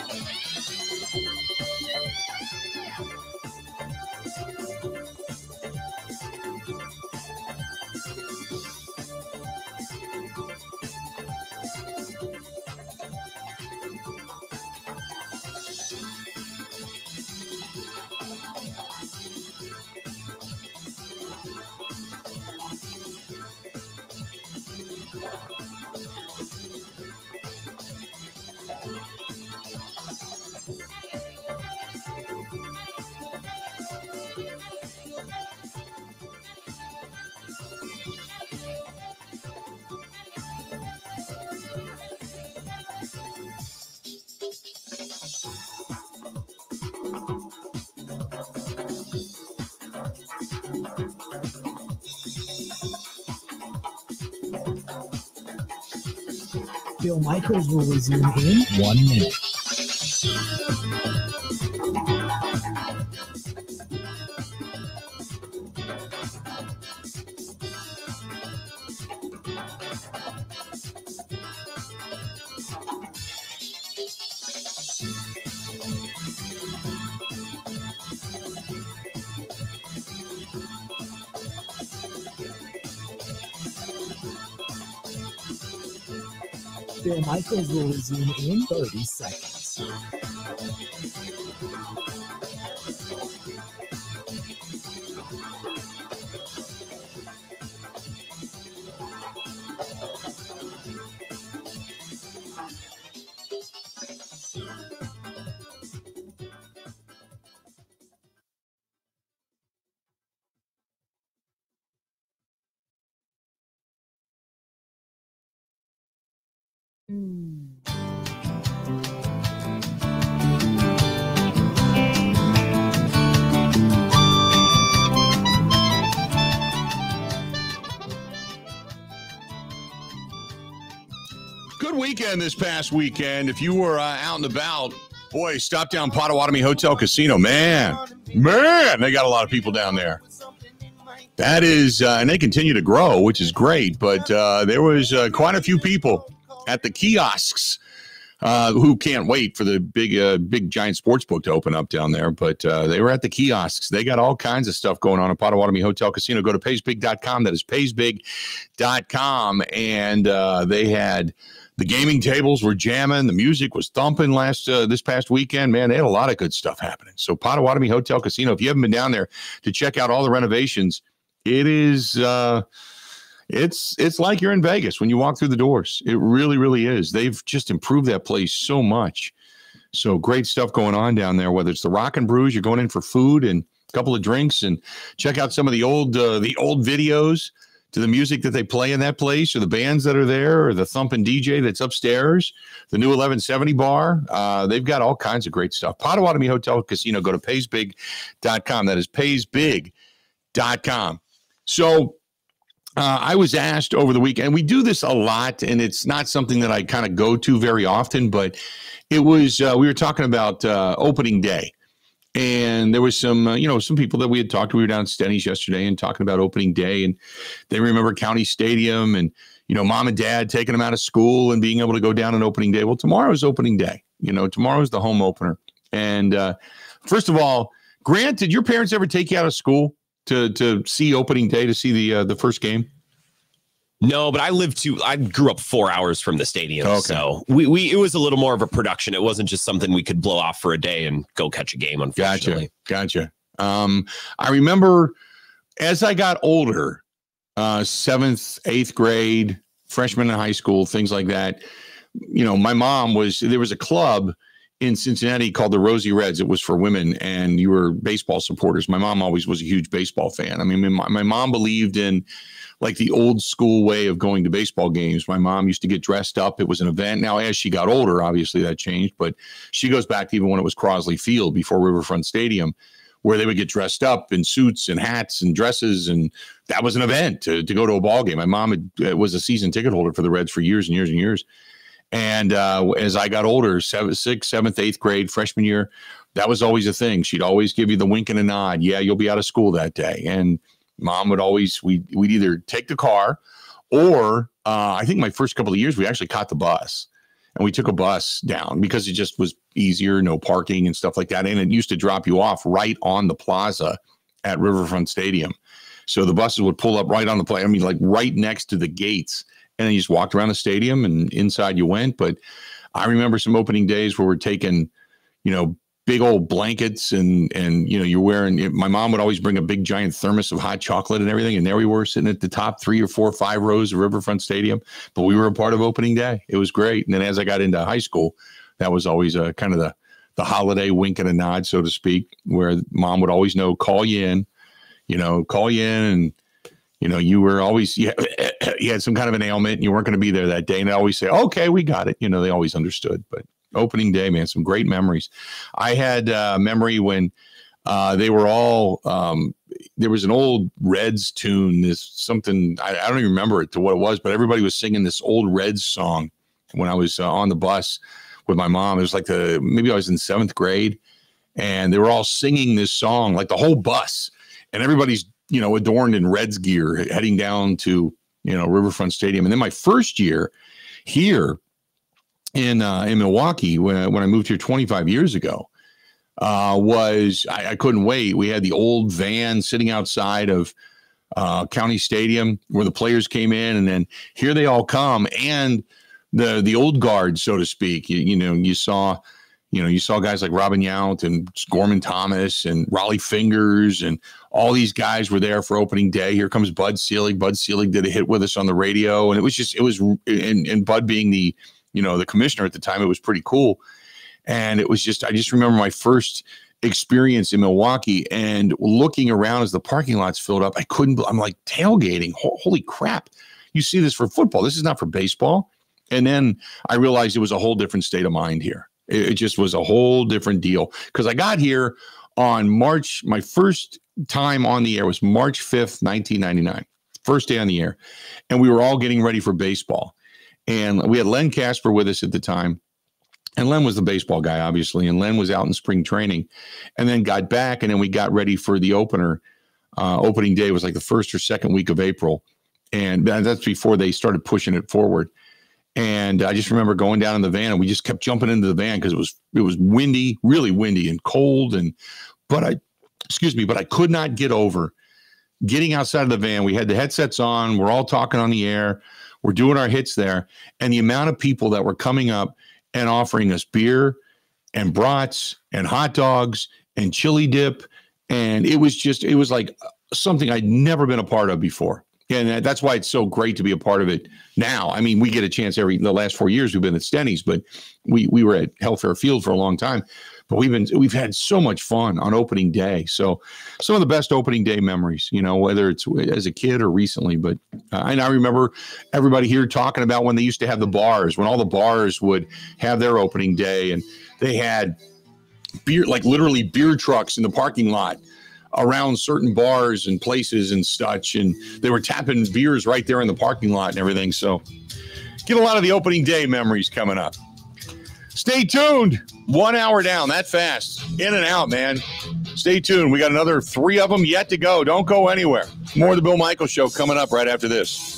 Bill Michaels will resume in one minute. Bill Michaels will resume in thirty seconds. Good weekend this past weekend. If you were uh, out and about, boy, stop down Potawatomi Hotel Casino. Man, man, they got a lot of people down there. That is, uh, and they continue to grow, which is great. But uh, there was uh, quite a few people at the kiosks uh, who can't wait for the big, uh, big giant sports book to open up down there. But uh, they were at the kiosks. They got all kinds of stuff going on at Potawatomi Hotel Casino. Go to pays big dot com. That is pays big dot com. And uh, they had the gaming tables were jamming. The music was thumping last uh, this past weekend. Man, they had a lot of good stuff happening. So Potawatomi Hotel Casino, if you haven't been down there to check out all the renovations, it is uh, it's it's like you're in Vegas when you walk through the doors. It really, really is. They've just improved that place so much. So great stuff going on down there, whether it's the Rock and Brews, you're going in for food and a couple of drinks, and check out some of the old uh, the old videos to the music that they play in that place, or the bands that are there, or the thumping D J that's upstairs, the new eleven seventy bar. Uh, they've got all kinds of great stuff. Potawatomi Hotel Casino, go to pays big dot com. That is pays big dot com. So Uh, I was asked over the weekend, we do this a lot, and it's not something that I kind of go to very often, but it was, uh, we were talking about uh, opening day. And there was some, uh, you know, some people that we had talked to. We were down at Stenny's yesterday and talking about opening day, and they remember County Stadium and, you know, mom and dad taking them out of school and being able to go down on opening day. Well, tomorrow's opening day. You know, tomorrow's the home opener. And uh, first of all, Grant, did your parents ever take you out of school to to see opening day, to see the uh, the first game? No, but I lived to, I grew up four hours from the stadium. Okay. So we, we, it was a little more of a production. It wasn't just something we could blow off for a day and go catch a game, unfortunately. Gotcha. Gotcha. Um, I remember as I got older, uh, seventh, eighth grade, freshman in high school, things like that. You know, my mom was, there was a club in Cincinnati called the Rosie Reds. It was for women, and you were baseball supporters. My mom always was a huge baseball fan. I mean, my, my mom believed in like the old school way of going to baseball games. My mom used to get dressed up. It was an event. Now, as she got older, obviously that changed, but she goes back to even when it was Crosley Field before Riverfront Stadium, where they would get dressed up in suits and hats and dresses. And that was an event to, to go to a ball game. My mom had, was a season ticket holder for the Reds for years and years and years. And uh, as I got older, seventh, sixth, seventh, eighth grade, freshman year, that was always a thing. She'd always give you the wink and a nod. Yeah, you'll be out of school that day. And mom would always, we, we'd either take the car or uh, I think my first couple of years, we actually caught the bus. And we took a bus down because it just was easier, no parking and stuff like that. And it used to drop you off right on the plaza at Riverfront Stadium. So the buses would pull up right on the plaza. I mean, like right next to the gates. And then you just walked around the stadium and inside you went. But I remember some opening days where we're taking, you know, big old blankets and, and, you know, you're wearing, my mom would always bring a big giant thermos of hot chocolate and everything. And there we were sitting at the top three or four, five rows of Riverfront Stadium, but we were a part of opening day. It was great. And then as I got into high school, that was always a kind of the, the holiday wink and a nod, so to speak, where mom would always know, call you in, you know, call you in. And, you know, you were always, you had, you had some kind of an ailment and you weren't going to be there that day. And they always say, okay, we got it. You know, they always understood. But opening day, man, some great memories. I had a memory when uh, they were all, um, there was an old Reds tune, this something, I, I don't even remember it to what it was, but everybody was singing this old Reds song when I was uh, on the bus with my mom. It was like the, maybe I was in seventh grade and they were all singing this song, like the whole bus, and everybody's, you know, adorned in Reds gear heading down to, you know, Riverfront Stadium. And then my first year here in uh, in Milwaukee, when, when I moved here twenty-five years ago, uh, was I, I couldn't wait. We had the old van sitting outside of uh, County Stadium where the players came in, and then here they all come, and the the old guard, so to speak. You, you know, you saw, you know, you saw guys like Robin Yount and Gorman Thomas and Raleigh Fingers, and all these guys were there for opening day. Here comes Bud Selig. Bud Selig did a hit with us on the radio, and it was just, it was, and, and Bud being the, you know, the commissioner at the time, it was pretty cool. And it was just, I just remember my first experience in Milwaukee and looking around as the parking lots filled up. I couldn't, I'm like tailgating. Holy crap. You see this for football. This is not for baseball. And then I realized it was a whole different state of mind here. It, it just was a whole different deal, because I got here on March, my first time on the air was March fifth, nineteen ninety-nine, first day on the air. And we were all getting ready for baseball. And we had Len Casper with us at the time. And Len was the baseball guy, obviously. And Len was out in spring training and then got back. And then we got ready for the opener. Uh, opening day was like the first or second week of April. And that's before they started pushing it forward. And I just remember going down in the van, and we just kept jumping into the van because it was, it was windy, really windy and cold. And, but I, excuse me, but I could not get over getting outside of the van. We had the headsets on. We're all talking on the air. We're doing our hits there. And the amount of people that were coming up and offering us beer and brats and hot dogs and chili dip. And it was just, it was like something I'd never been a part of before. And that's why it's so great to be a part of it now. I mean, we get a chance every, the last four years we've been at Stenny's, but we we were at Hellfair Field for a long time. But we've been, we've had so much fun on opening day. So some of the best opening day memories, you know, whether it's as a kid or recently. But uh, and I remember everybody here talking about when they used to have the bars, when all the bars would have their opening day, and they had beer, like literally beer trucks in the parking lot. around certain bars and places and such, and they were tapping beers right there in the parking lot and everything. So get a lot of the opening day memories coming up. Stay tuned. One hour down, that fast. In and out, man. Stay tuned. We got another three of them yet to go. Don't go anywhere. More of the Bill Michaels Show coming up right after this.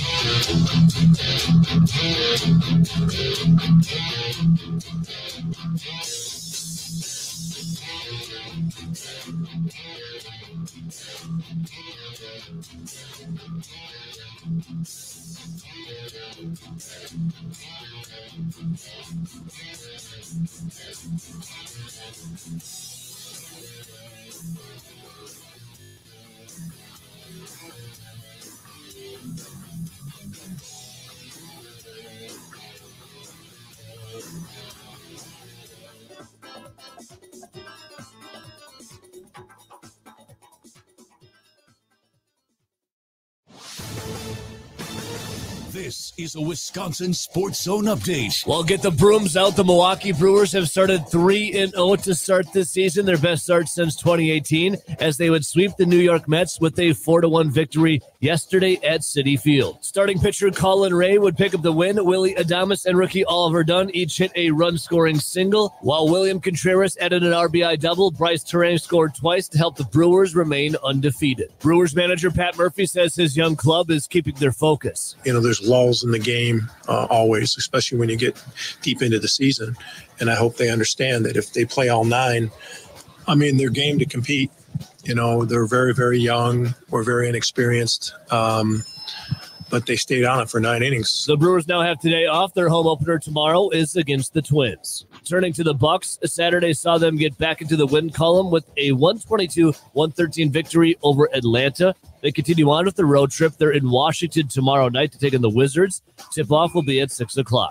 This is a Wisconsin Sports Zone update. Well, get the brooms out. The Milwaukee Brewers have started three and oh to start this season, their best start since twenty eighteen, as they would sweep the New York Mets with a four to one victory yesterday at Citi Field. Starting pitcher Colin Ray would pick up the win. Willie Adames and rookie Oliver Dunn each hit a run-scoring single, while William Contreras added an R B I double. Bryce Terang scored twice to help the Brewers remain undefeated. Brewers manager Pat Murphy says his young club is keeping their focus. You know, there's lulls in the game uh, always, especially when you get deep into the season. And I hope they understand that if they play all nine, I mean, they're game to compete. You know, they're very, very young or very inexperienced, um, but they stayed on it for nine innings. The Brewers now have today off. Their home opener tomorrow is against the Twins. Turning to the Bucks, Saturday saw them get back into the win column with a one twenty-two one thirteen victory over Atlanta. They continue on with the road trip. They're in Washington tomorrow night to take in the Wizards. Tip-off will be at six o'clock.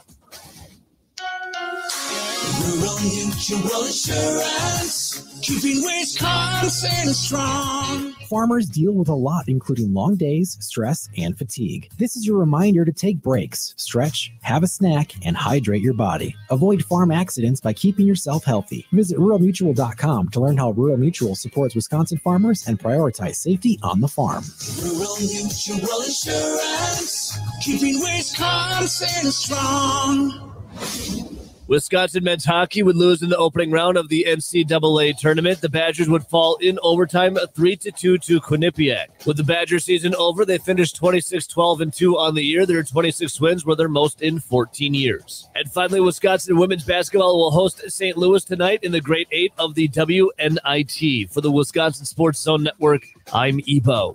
Rural Mutual Insurance, keeping Wisconsin strong. Farmers deal with a lot, including long days, stress, and fatigue. This is your reminder to take breaks, stretch, have a snack, and hydrate your body. Avoid farm accidents by keeping yourself healthy. Visit rural mutual dot com to learn how Rural Mutual supports Wisconsin farmers and prioritize safety on the farm. Rural Mutual Insurance, keeping Wisconsin strong. Wisconsin men's hockey would lose in the opening round of the N C double A tournament. The Badgers would fall in overtime three to two to Quinnipiac. With the Badger season over, they finished twenty-six twelve and two on the year. Their twenty-six wins were their most in fourteen years. And finally, Wisconsin women's basketball will host Saint Louis tonight in the Grade eight of the W N I T. For the Wisconsin Sports Zone Network, I'm Ebo.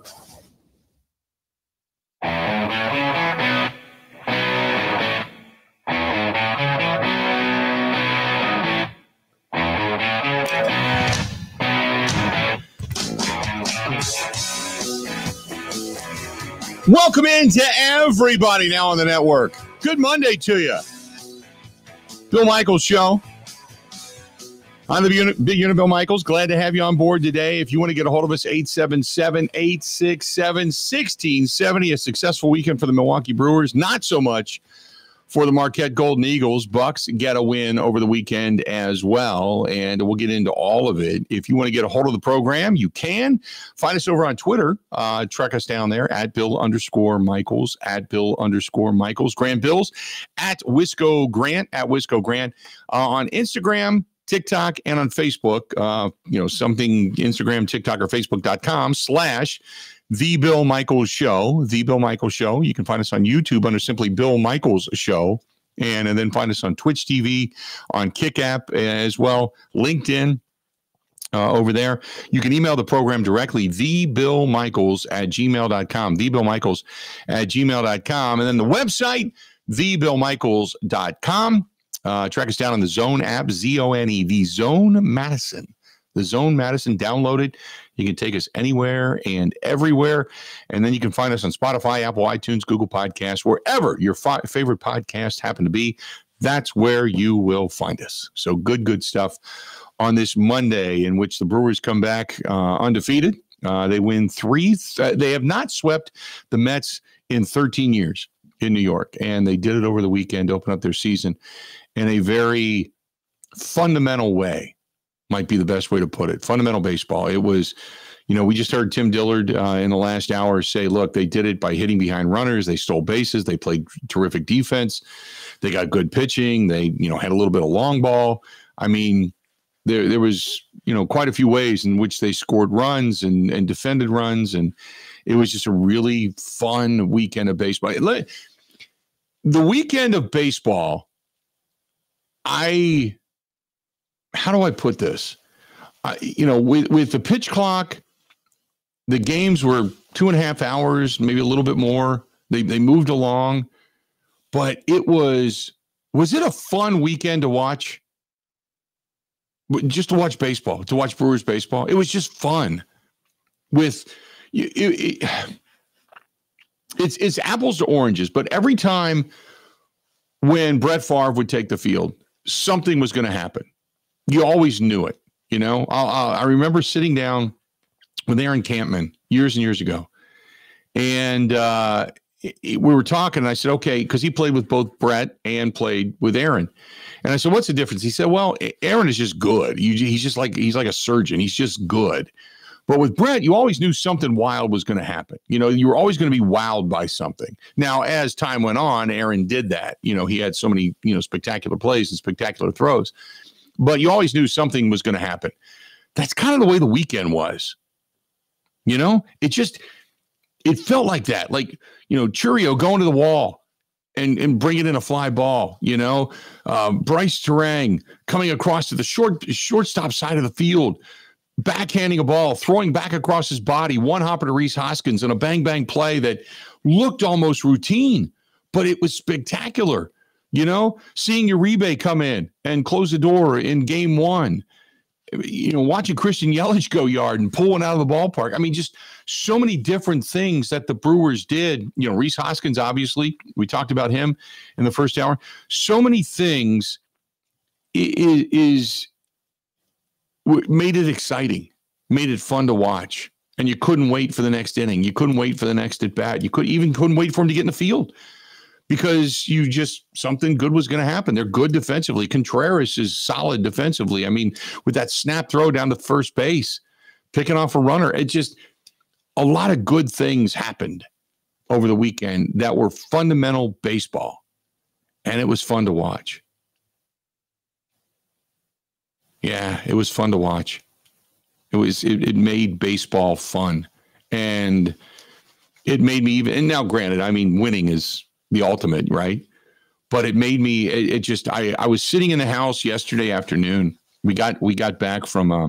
Welcome in to everybody now on the network. Good Monday to you. Bill Michaels Show. I'm the unit, Big Unit Bill Michaels. Glad to have you on board today. If you want to get a hold of us, eight seven seven, eight six seven, one six seven zero. A successful weekend for the Milwaukee Brewers. Not so much for the Marquette Golden Eagles. Bucks get a win over the weekend as well, and we'll get into all of it. If you want to get a hold of the program, you can. Find us over on Twitter. Uh, track us down there at Bill underscore Michaels, at Bill underscore Michaels. Grant Bills, at Wisco Grant, at Wisco Grant. Uh, on Instagram, TikTok, and on Facebook, uh, you know, something, Instagram, TikTok, or Facebook.com slash The Bill Michaels Show, The Bill Michaels Show. You can find us on YouTube under simply Bill Michaels Show, and, and then find us on Twitch T V, on Kick App as well, LinkedIn uh, over there. You can email the program directly, thebillmichaels at gmail dot com, thebillmichaels at gmail dot com, and then the website, the bill michaels dot com. Uh, track us down on the Zone app, Z O N E, the Zone Madison. The Zone Madison, download it. You can take us anywhere and everywhere. And then you can find us on Spotify, Apple, iTunes, Google Podcasts, wherever your fi- favorite podcasts happen to be. That's where you will find us. So good, good stuff on this Monday in which the Brewers come back uh, undefeated. Uh, they win three. Th- they have not swept the Mets in thirteen years in New York. And they did it over the weekend to open up their season in a very fundamental way. Might be the best way to put it. Fundamental baseball. It was, You know, we just heard Tim Dillard uh, in the last hour say, look, they did it by hitting behind runners. They stole bases. They played terrific defense. They got good pitching. They, you know, had a little bit of long ball. I mean, there there was, you know, quite a few ways in which they scored runs and, and defended runs. And it was just a really fun weekend of baseball. The weekend of baseball, I, how do I put this? I, you know, with, with the pitch clock, the games were two and a half hours, maybe a little bit more. They they moved along, but it was, was it a fun weekend to watch? Just to watch baseball, to watch Brewers baseball. It was just fun. With it, it, it's it's apples to oranges, but every time when Brett Favre would take the field, something was going to happen. You always knew it. You know, I, I, I remember sitting down with Aaron Campman years and years ago. And uh, we were talking, and I said, okay, because he played with both Brett and played with Aaron. And I said, what's the difference? He said, well, Aaron is just good. You, he's just like, he's like a surgeon. He's just good. But with Brett, you always knew something wild was going to happen. You know, you were always going to be wowed by something. Now, as time went on, Aaron did that. You know, he had so many, you know, spectacular plays and spectacular throws. But you always knew something was going to happen. That's kind of the way the weekend was. You know, it just, it felt like that. Like, you know, Churio going to the wall and, and bringing in a fly ball, you know, uh, Bryce Terang coming across to the short shortstop side of the field, backhanding a ball, throwing back across his body, one hopper to Reese Hoskins, and a bang, bang play that looked almost routine, but it was spectacular. You know, seeing Uribe come in and close the door in game one, you know, watching Christian Yelich go yard and pull one out of the ballpark. I mean, just so many different things that the Brewers did. You know, Reese Hoskins, obviously, we talked about him in the first hour. So many things is, is made it exciting, made it fun to watch. And you couldn't wait for the next inning. You couldn't wait for the next at bat. You could even couldn't wait for him to get in the field. Because you just, something good was going to happen. They're good defensively. Contreras is solid defensively. I mean, with that snap throw down to first base, picking off a runner, it just, a lot of good things happened over the weekend that were fundamental baseball. And it was fun to watch. Yeah, it was fun to watch. It was, it, it made baseball fun. And it made me even, and now granted, I mean, winning is the ultimate, right? But it made me, it, it just, I, I was sitting in the house yesterday afternoon. We got, we got back from, uh,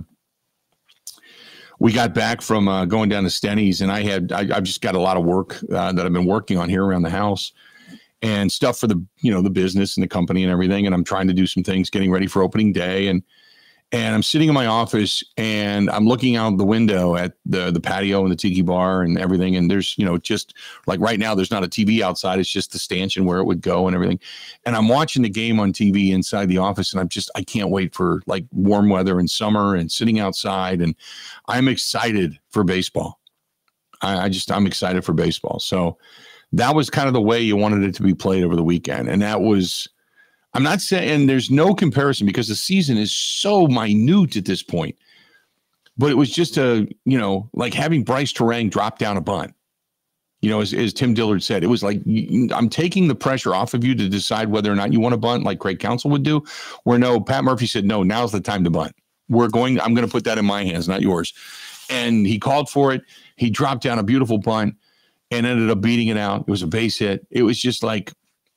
we got back from uh, going down to Stenny's, and I had, I, I've just got a lot of work uh, that I've been working on here around the house and stuff for the, you know, the business and the company and everything. And I'm trying to do some things, getting ready for opening day. And, and I'm sitting in my office and I'm looking out the window at the, the patio and the tiki bar and everything. And there's, you know, just like right now, there's not a T V outside. It's just the stanchion where it would go and everything. And I'm watching the game on T V inside the office. And I'm just, I can't wait for like warm weather and summer and sitting outside. And I'm excited for baseball. I, I just, I'm excited for baseball. So that was kind of the way you wanted it to be played over the weekend. And that was, I'm not saying there's no comparison because the season is so minute at this point, but it was just a, you know, like having Bryce Terang drop down a bunt, you know, as, as Tim Dillard said, it was like, I'm taking the pressure off of you to decide whether or not you want to bunt like Craig Counsell would do, where no, Pat Murphy said, no, now's the time to bunt. We're going, I'm going to put that in my hands, not yours. And he called for it. He dropped down a beautiful bunt and ended up beating it out. It was a base hit. It was just like,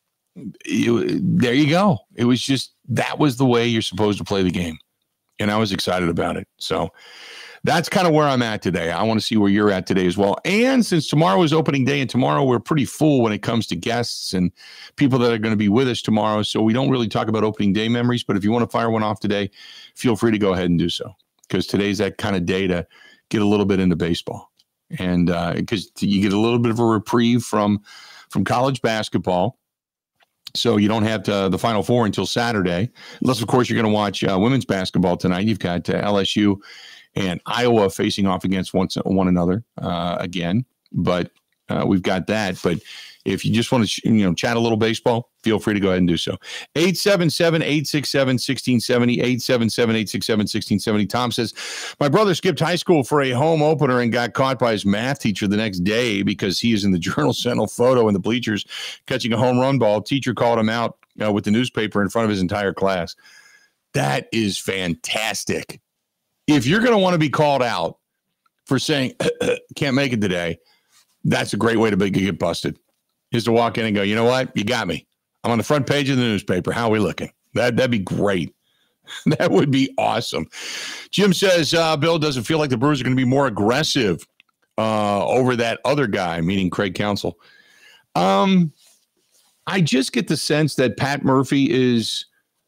It, there you go. It was just, that was the way you're supposed to play the game. And I was excited about it. So that's kind of where I'm at today. I want to see where you're at today as well. And since tomorrow is opening day and tomorrow we're pretty full when it comes to guests and people that are going to be with us tomorrow. So we don't really talk about opening day memories, but if you want to fire one off today, feel free to go ahead and do so. Because today's that kind of day to get a little bit into baseball. And because uh, you get a little bit of a reprieve from, from college basketball. So you don't have to, the Final Four until Saturday, unless, of course, you're going to watch uh, women's basketball tonight. You've got uh, L S U and Iowa facing off against one, one another uh, again. But uh, we've got that. But if you just want to, you know, chat a little baseball, feel free to go ahead and do so. eight seven seven, eight six seven, one six seven zero, eight seven seven, eight six seven, one six seven zero. Tom says, my brother skipped high school for a home opener and got caught by his math teacher the next day because he is in the Journal Sentinel photo in the bleachers catching a home run ball. Teacher called him out uh, with the newspaper in front of his entire class. That is fantastic. If you're going to want to be called out for saying, can't make it today, that's a great way to be, get busted. Is to walk in and go, you know what? You got me. I'm on the front page of the newspaper. How are we looking? That, that'd be great. That would be awesome. Jim says, uh, Bill, doesn't feel like the Brewers are going to be more aggressive uh, over that other guy, meaning Craig Counsell. Um, I just get the sense that Pat Murphy is,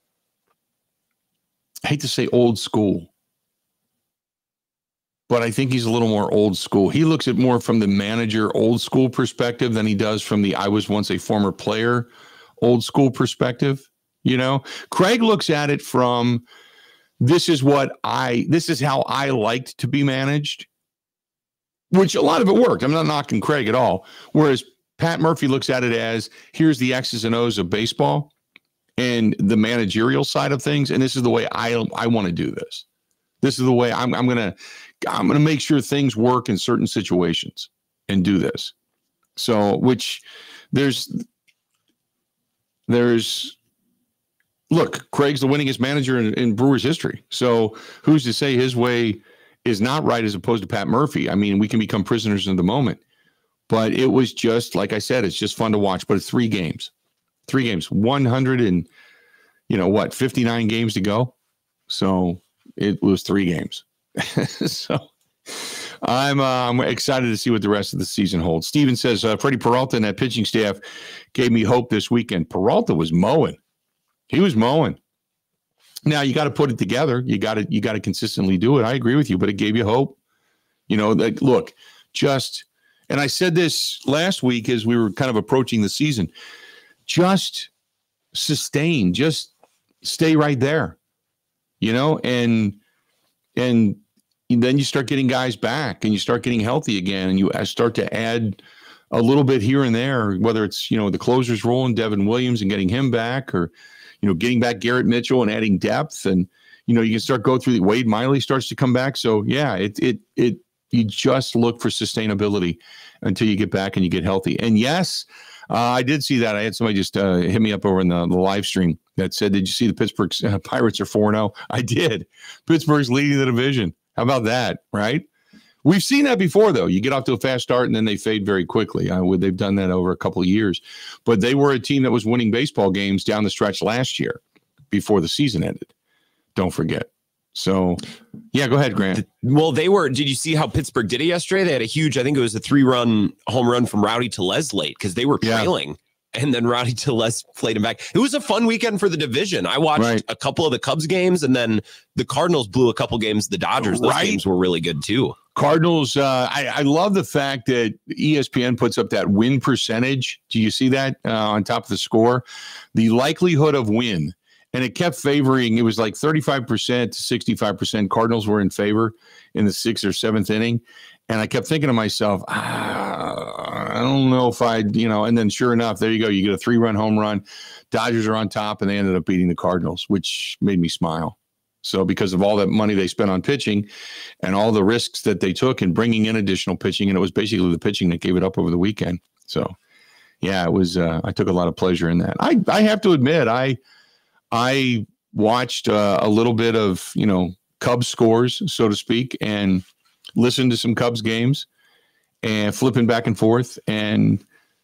I hate to say old school, but I think he's a little more old school. He looks at more from the manager old school perspective than he does from the I was once a former player old school perspective. You know, Craig looks at it from this is what I, this is how I liked to be managed, which a lot of it worked. I'm not knocking Craig at all. Whereas Pat Murphy looks at it as here's the X's and O's of baseball and the managerial side of things. And this is the way I, I want to do this. This is the way I'm, I'm going to, I'm going to make sure things work in certain situations and do this. So, which there's, there's, look, Craig's the winningest manager in, in Brewers history. So who's to say his way is not right as opposed to Pat Murphy? I mean, we can become prisoners in the moment, but it was just, like I said, it's just fun to watch, but it's three games, three games, one hundred and, you know what, fifty-nine games to go. So it was three games. So I'm, uh, I'm excited to see what the rest of the season holds. Steven says, uh, Freddie Peralta and that pitching staff gave me hope this weekend. Peralta was mowing. He was mowing. Now you got to put it together. You got to, you got to consistently do it. I agree with you, but it gave you hope. You know, like, look, just, and I said this last week as we were kind of approaching the season, just sustain, just stay right there, you know, and, and then you start getting guys back and you start getting healthy again and you start to add a little bit here and there, whether it's, you know, the closers rolling, Devin Williams and getting him back, or, you know, getting back Garrett Mitchell and adding depth. And, you know, you can start go through the Wade Miley starts to come back. So yeah, it, it, it, you just look for sustainability until you get back and you get healthy. And yes, uh, I did see that. I had somebody just uh, hit me up over in the, the live stream that said, did you see the Pittsburgh uh, Pirates are four and oh? I did. Pittsburgh's leading the division. How about that? Right. We've seen that before, though. You get off to a fast start and then they fade very quickly. Uh, they've done that over a couple of years, but they were a team that was winning baseball games down the stretch last year before the season ended. Don't forget. So, yeah, go ahead, Grant. Well, they were, did you see how Pittsburgh did it yesterday? They had a huge, I think it was a three run home run from Rowdy Tellez late because they were trailing. Yeah. And then Rowdy Tellez played him back. It was a fun weekend for the division. I watched right. a couple of the Cubs games, and then the Cardinals blew a couple games. The Dodgers, those right. games were really good too. Cardinals, uh, I, I love the fact that E S P N puts up that win percentage. Do you see that uh, on top of the score? The likelihood of win. And it kept favoring, it was like thirty-five percent to sixty-five percent. Cardinals were in favor in the sixth or seventh inning. And I kept thinking to myself, ah, I don't know if I'd, you know, and then sure enough, there you go. You get a three-run home run. Dodgers are on top, and they ended up beating the Cardinals, which made me smile. So because of all that money they spent on pitching and all the risks that they took in bringing in additional pitching, and it was basically the pitching that gave it up over the weekend. So, yeah, it was, uh, I took a lot of pleasure in that. I, I have to admit, I, I watched uh, a little bit of, you know, Cubs scores, so to speak, and listened to some Cubs games and flipping back and forth. And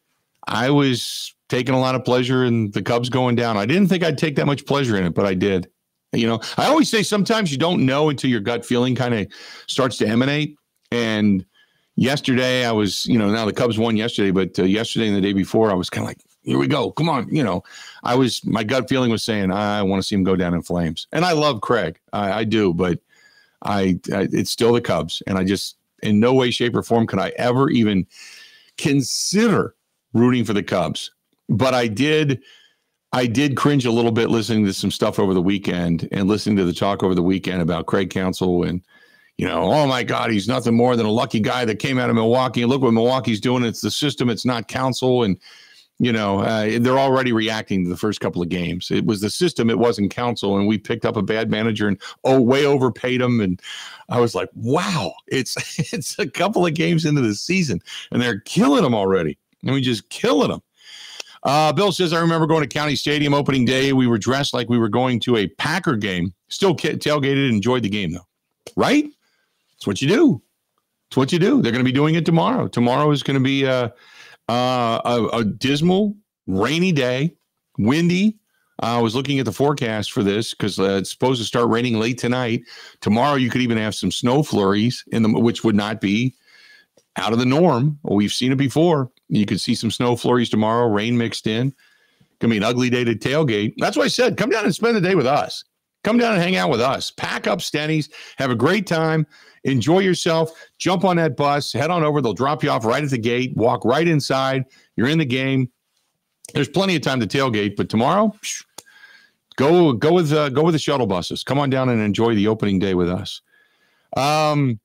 I was taking a lot of pleasure in the Cubs going down. I didn't think I'd take that much pleasure in it, but I did. You know, I always say sometimes you don't know until your gut feeling kind of starts to emanate. And yesterday I was, you know, now the Cubs won yesterday, but uh, yesterday and the day before I was kind of like, here we go. Come on. You know, I was, my gut feeling was saying, I want to see him go down in flames. And I love Craig. I, I do, but I, I, it's still the Cubs. And I just, in no way, shape or form, could I ever even consider rooting for the Cubs. But I did, I did cringe a little bit listening to some stuff over the weekend and listening to the talk over the weekend about Craig Counsell and, you know, oh my God, he's nothing more than a lucky guy that came out of Milwaukee. And look what Milwaukee's doing. It's the system. It's not counsel. And, you know, uh, they're already reacting to the first couple of games. It was the system. It wasn't counsel. And we picked up a bad manager and, oh, way overpaid him. And I was like, wow, it's, it's a couple of games into the season and they're killing them already. I mean, just killing them. Uh, Bill says, I remember going to County Stadium opening day. We were dressed like we were going to a Packer game. Still tailgated and enjoyed the game, though. Right? That's what you do. It's what you do. They're going to be doing it tomorrow. Tomorrow is going to be a, a, a, a dismal, rainy day, windy. Uh, I was looking at the forecast for this because uh, it's supposed to start raining late tonight. Tomorrow, you could even have some snow flurries, in the which would not be out of the norm. We've seen it before. You could see some snow flurries tomorrow, rain mixed in. Going to be an ugly day to tailgate. That's why I said, come down and spend the day with us. Come down and hang out with us. Pack up Stenny's. Have a great time. Enjoy yourself. Jump on that bus. Head on over. They'll drop you off right at the gate. Walk right inside. You're in the game. There's plenty of time to tailgate. But tomorrow, psh, go go with uh, go with the shuttle buses. Come on down and enjoy the opening day with us. Um.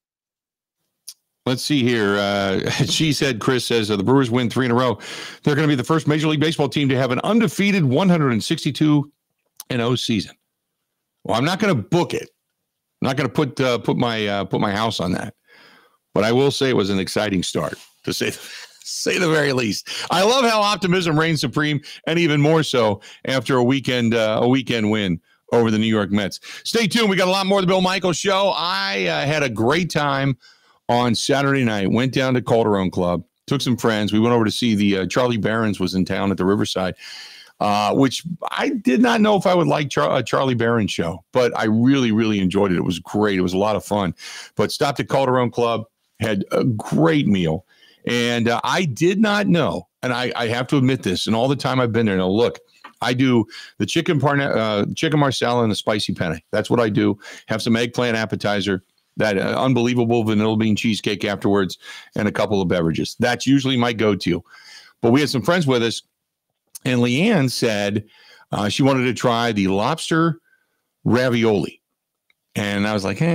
Let's see here. Uh, she said, Chris says, uh, the Brewers win three in a row. They're going to be the first Major League Baseball team to have an undefeated one hundred sixty-two and oh season. Well, I'm not going to book it. I'm not going to put uh, put my uh, put my house on that. But I will say it was an exciting start, to say, say the very least. I love how optimism reigns supreme, and even more so after a weekend uh, a weekend win over the New York Mets. Stay tuned. We got a lot more of the Bill Michaels Show. I uh, had a great time on Saturday night. Went down to Calderon Club, took some friends. We went over to see the uh, Charlie Barons was in town at the Riverside, uh, which I did not know if I would like Char- a Charlie Barons show, but I really, really enjoyed it. It was great. It was a lot of fun. But stopped at Calderon Club, had a great meal. And uh, I did not know, and I, I have to admit this, and all the time I've been there, now look, I do the chicken, parna- uh, chicken marsala and the spicy penne. That's what I do. Have some eggplant appetizer, that uh, unbelievable vanilla bean cheesecake afterwards, and a couple of beverages. That's usually my go-to. But we had some friends with us, and Leanne said uh, she wanted to try the lobster ravioli. And I was like,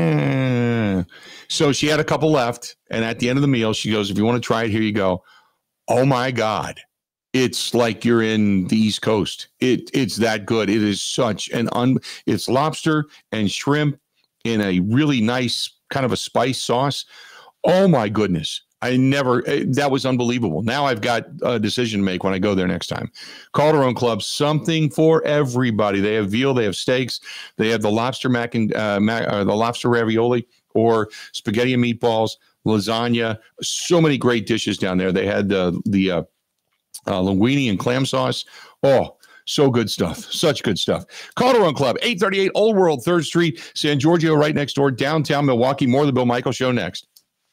eh. So she had a couple left, and at the end of the meal, she goes, if you want to try it, here you go. Oh, my God. It's like you're in the East Coast. It It's that good. It is such an un. It's lobster and shrimp in a really nice kind of a spice sauce. Oh my goodness. I never, that was unbelievable. Now I've got a decision to make when I go there next time. Calderon Club, something for everybody. They have veal, they have steaks, they have the lobster mac and uh, mac, uh, the lobster ravioli, or spaghetti and meatballs, lasagna, so many great dishes down there. They had the, the uh, uh, linguine and clam sauce. Oh, so good stuff. Such good stuff. Calderon Club, eight thirty-eight Old World, third Street, San Giorgio, right next door, downtown Milwaukee. More of the Bill Michaels Show next.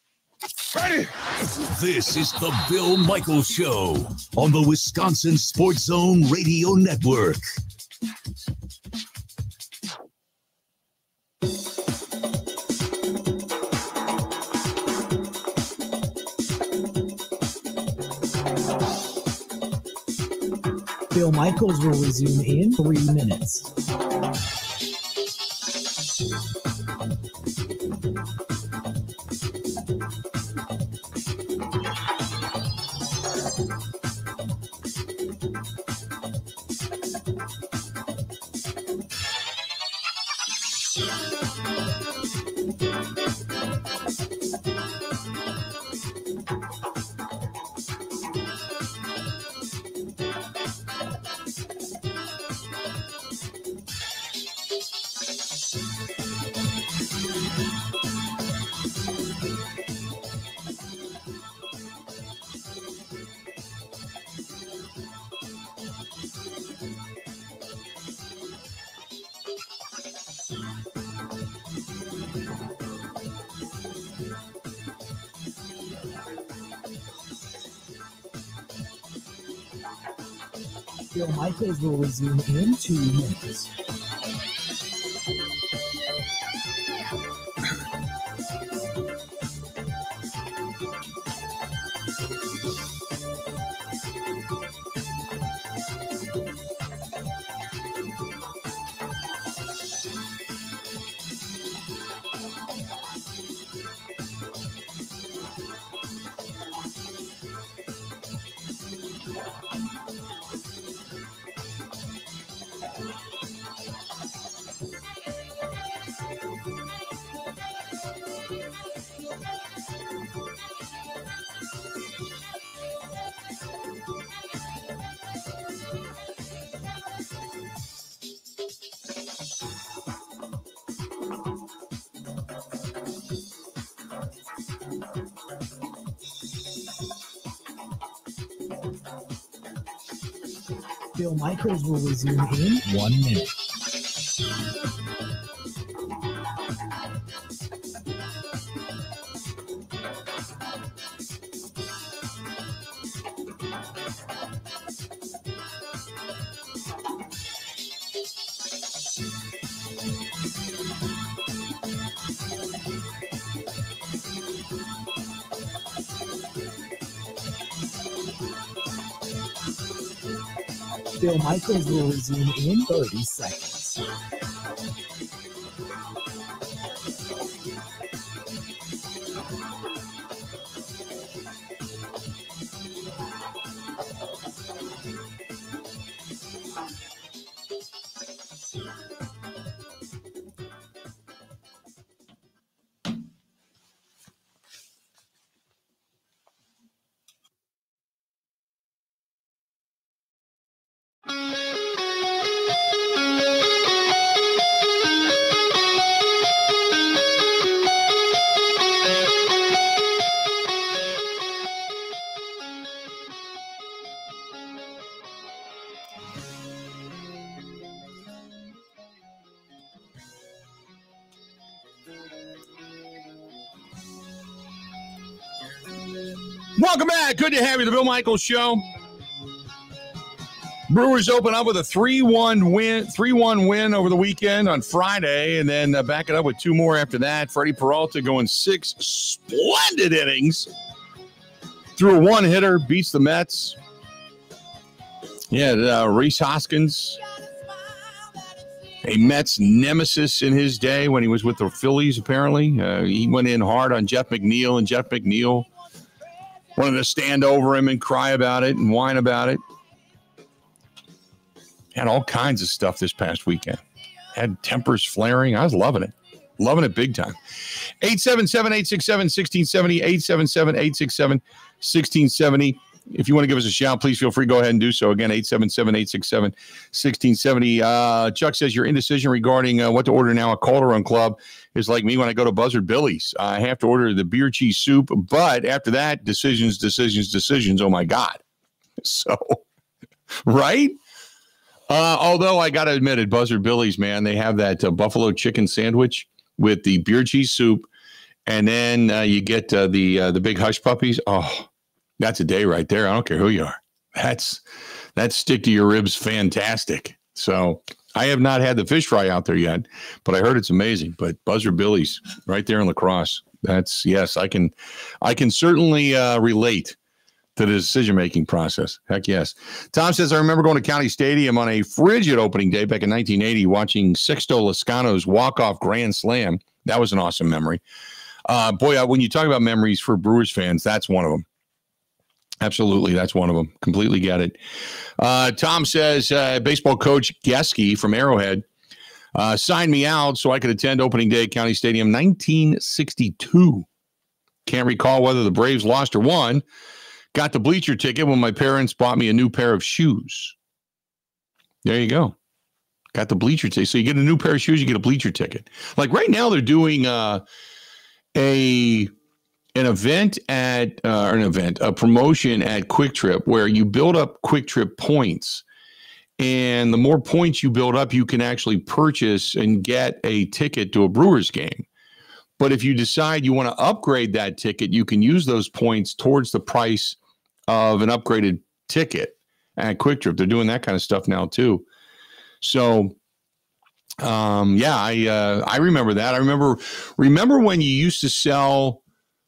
Ready? This is the Bill Michaels Show on the Wisconsin Sports Zone Radio Network. Bill Michaels will resume in three minutes. Bill Michaels will resume in two minutes. Bill Michaels will resume in one minute. Bill Michaels will resume in thirty seconds. Welcome back. Good to have you. The Bill Michaels Show. Brewers open up with a three one win, three one win over the weekend on Friday, and then uh, back it up with two more after that. Freddie Peralta going six splendid innings. Threw a one-hitter, beats the Mets. Yeah, uh, Rhys Hoskins, a Mets nemesis in his day when he was with the Phillies, apparently. Uh, he went in hard on Jeff McNeil, and Jeff McNeil wanted to stand over him and cry about it and whine about it. Had all kinds of stuff this past weekend. Had tempers flaring. I was loving it. Loving it big time. eight seven seven, eight six seven, one six seven zero, eight seven seven, eight six seven, one six seven zero. If you want to give us a shout, please feel free to go ahead and do so. Again, eight seven seven, eight six seven, one six seven zero. Uh, Chuck says your indecision regarding uh, what to order now at Calderon Club is like me when I go to Buzzard Billy's. I have to order the beer cheese soup, but after that, decisions, decisions, decisions. Oh, my God. So, right? Uh, although I got to admit at Buzzard Billy's, man, they have that uh, buffalo chicken sandwich with the beer cheese soup, and then uh, you get uh, the uh, the big hush puppies. Oh, that's a day right there. I don't care who you are. That's that's stick to your ribs fantastic. So I have not had the fish fry out there yet, but I heard it's amazing. But Buzzard Billy's right there in La Crosse. That's yes, I can I can certainly uh, relate to the decision-making process. Heck yes. Tom says, I remember going to County Stadium on a frigid opening day back in nineteen eighty, watching Sixto Lezcano's walk-off grand slam. That was an awesome memory. Uh, boy, when you talk about memories for Brewers fans, that's one of them. Absolutely, that's one of them. Completely get it. Uh, Tom says, uh, baseball coach Geske from Arrowhead uh, signed me out so I could attend opening day at County Stadium nineteen sixty-two. Can't recall whether the Braves lost or won. Got the bleacher ticket when my parents bought me a new pair of shoes. There you go. Got the bleacher ticket. So you get a new pair of shoes, you get a bleacher ticket. Like right now, they're doing uh, a an event at uh, an event, a promotion at Quick Trip where you build up Quick Trip points, and the more points you build up, you can actually purchase and get a ticket to a Brewers game. But if you decide you want to upgrade that ticket, you can use those points towards the price of an upgraded ticket at Quick Trip. They're doing that kind of stuff now too. So, um, yeah, I uh, I remember that. I remember remember when you used to sell,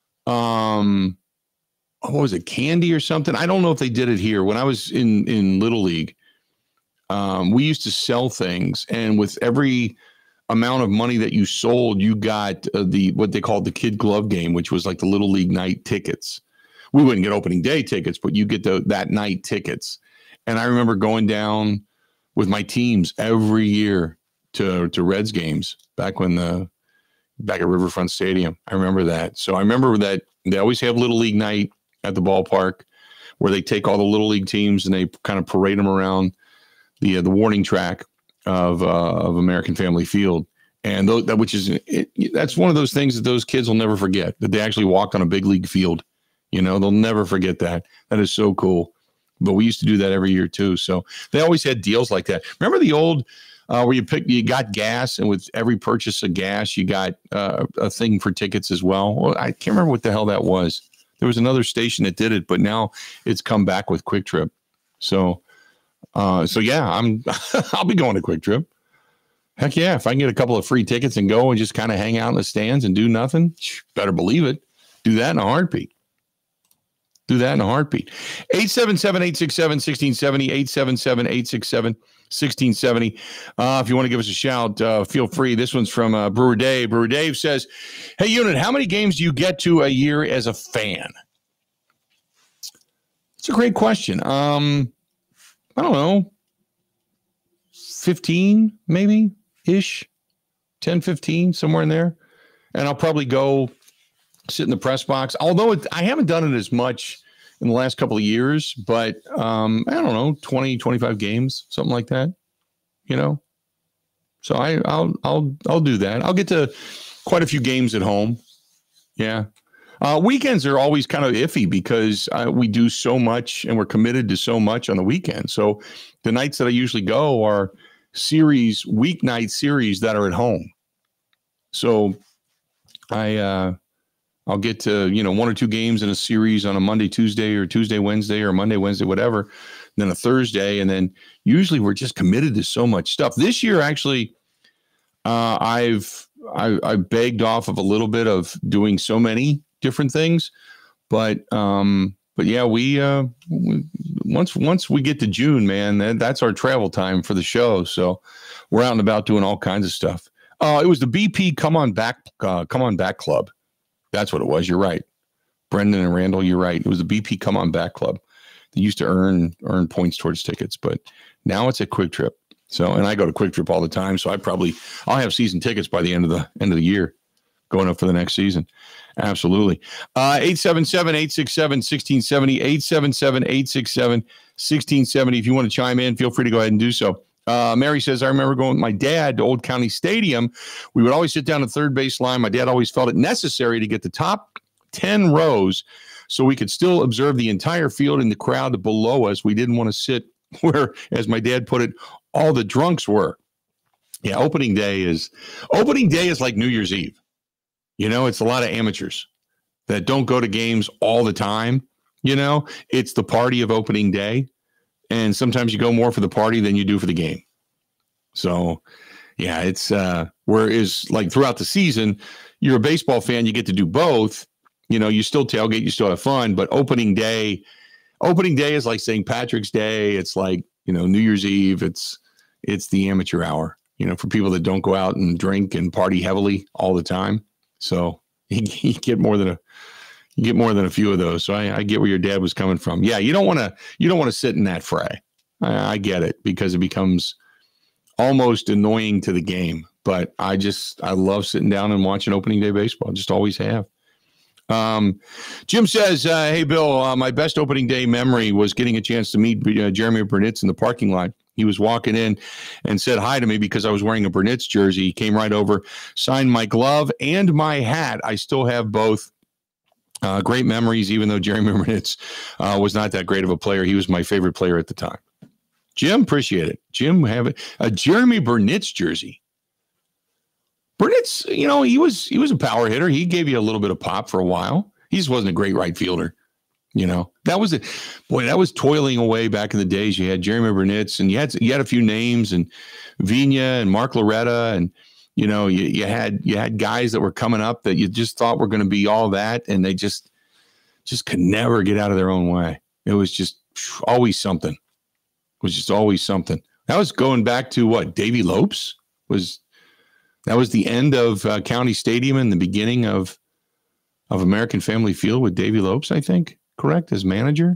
um, what was it, candy or something? I don't know if they did it here. When I was in in Little League, um, we used to sell things, and with every amount of money that you sold, you got uh, the what they called the Kid Glove game, which was like the Little League night tickets. We wouldn't get opening day tickets, but you get the that night tickets. And I remember going down with my teams every year to to Reds games back when the back at Riverfront Stadium. I remember that. So I remember that they always have Little League night at the ballpark where they take all the Little League teams and they kind of parade them around the uh, the warning track of uh, of American Family Field, and th- that which is it, that's one of those things that those kids will never forget, that they actually walked on a big league field. You know, they'll never forget that. That is so cool. but we used to do that every year too. So they always had deals like that. Remember the old uh, where you pick, you got gas, and with every purchase of gas, you got uh, a thing for tickets as well. Well, I can't remember what the hell that was. There was another station that did it, but now it's come back with Quick Trip. So, uh, so yeah, I'm I'll be going to Quick Trip. Heck yeah, if I can get a couple of free tickets and go and just kind of hang out in the stands and do nothing, better believe it. Do that in a heartbeat. Do that in a heartbeat. eight seven seven, eight six seven, one six seven zero, eight seven seven, eight six seven, one six seven zero. Uh, if you want to give us a shout, uh, feel free. This one's from uh, Brewer Dave. Brewer Dave says, hey, Unit, how many games do you get to a year as a fan? It's a great question. Um, I don't know. fifteen, maybe? Ish, ten, fifteen, somewhere in there. And I'll probably go sit in the press box. Although it, I haven't done it as much in the last couple of years, but um, I don't know, twenty, twenty-five games, something like that, you know? So I, I'll, I'll, I'll do that. I'll get to quite a few games at home. Yeah. Uh, weekends are always kind of iffy because uh, we do so much and we're committed to so much on the weekend. So the nights that I usually go are series, weeknight series that are at home. So I, uh, I'll get to, you know, one or two games in a series on a Monday, Tuesday, or Tuesday, Wednesday, or Monday, Wednesday, whatever. And then a Thursday. And then usually we're just committed to so much stuff. This year, actually, uh, I've, I, I begged off of a little bit of doing so many different things. But, um, but yeah, we, uh, we, once, once we get to June, man, that, that's our travel time for the show. So we're out and about doing all kinds of stuff. Uh, it was the B P Come On Back, uh, Come On Back Club. That's what it was. You're right. Brendan and Randall, you're right. It was the B P Come On Back Club. They used to earn, earn points towards tickets, but now it's a Quick Trip. So, and I go to Quick Trip all the time. So I probably, I'll have season tickets by the end of the end of the year going up for the next season. Absolutely. Uh, eight seven seven, eight six seven, one six seven zero, eight seven seven, eight six seven, one six seven zero. If you want to chime in, feel free to go ahead and do so. Uh, Mary says, I remember going with my dad to Old County Stadium. We would always sit down at third base line. My dad always felt it necessary to get the top ten rows so we could still observe the entire field and the crowd below us. We didn't want to sit where, as my dad put it, all the drunks were. Yeah, opening day is opening day is like New Year's Eve. You know, it's a lot of amateurs that don't go to games all the time. You know, it's the party of opening day. And sometimes you go more for the party than you do for the game. So, yeah, it's uh, whereas like throughout the season, you're a baseball fan, you get to do both. You know, you still tailgate, you still have fun. But opening day, opening day is like Saint Patrick's Day. It's like, you know, New Year's Eve. It's it's the amateur hour, you know, for people that don't go out and drink and party heavily all the time. So you, you get more than a you get more than a few of those. So I, I get where your dad was coming from. Yeah, you don't want to you don't want to sit in that fray. I, I get it because it becomes almost annoying to the game. But I just I love sitting down and watching opening day baseball. Just always have. Um, Jim says, uh, hey, Bill, uh, my best opening day memory was getting a chance to meet uh, Jeremy Burnitz in the parking lot. He was walking in and said hi to me because I was wearing a Burnitz jersey. He came right over, signed my glove and my hat. I still have both. Uh, great memories, even though Jeremy Burnitz uh, was not that great of a player. He was my favorite player at the time. Jim, appreciate it. Jim, have it. A Jeremy Burnitz jersey. Burnitz, you know, he was he was a power hitter. He gave you a little bit of pop for a while. He just wasn't a great right fielder. You know, that was it. Boy, that was toiling away back in the days. You had Jeremy Burnitz, and you had you had a few names, and Vigna and Mark Loretta, and you know, you you had you had guys that were coming up that you just thought were going to be all that, and they just just could never get out of their own way. It was just always something. It was just always something. That was going back to what Davy Lopes was. That was the end of uh, County Stadium and the beginning of of American Family Field with Davy Lopes, I think, correct, as manager.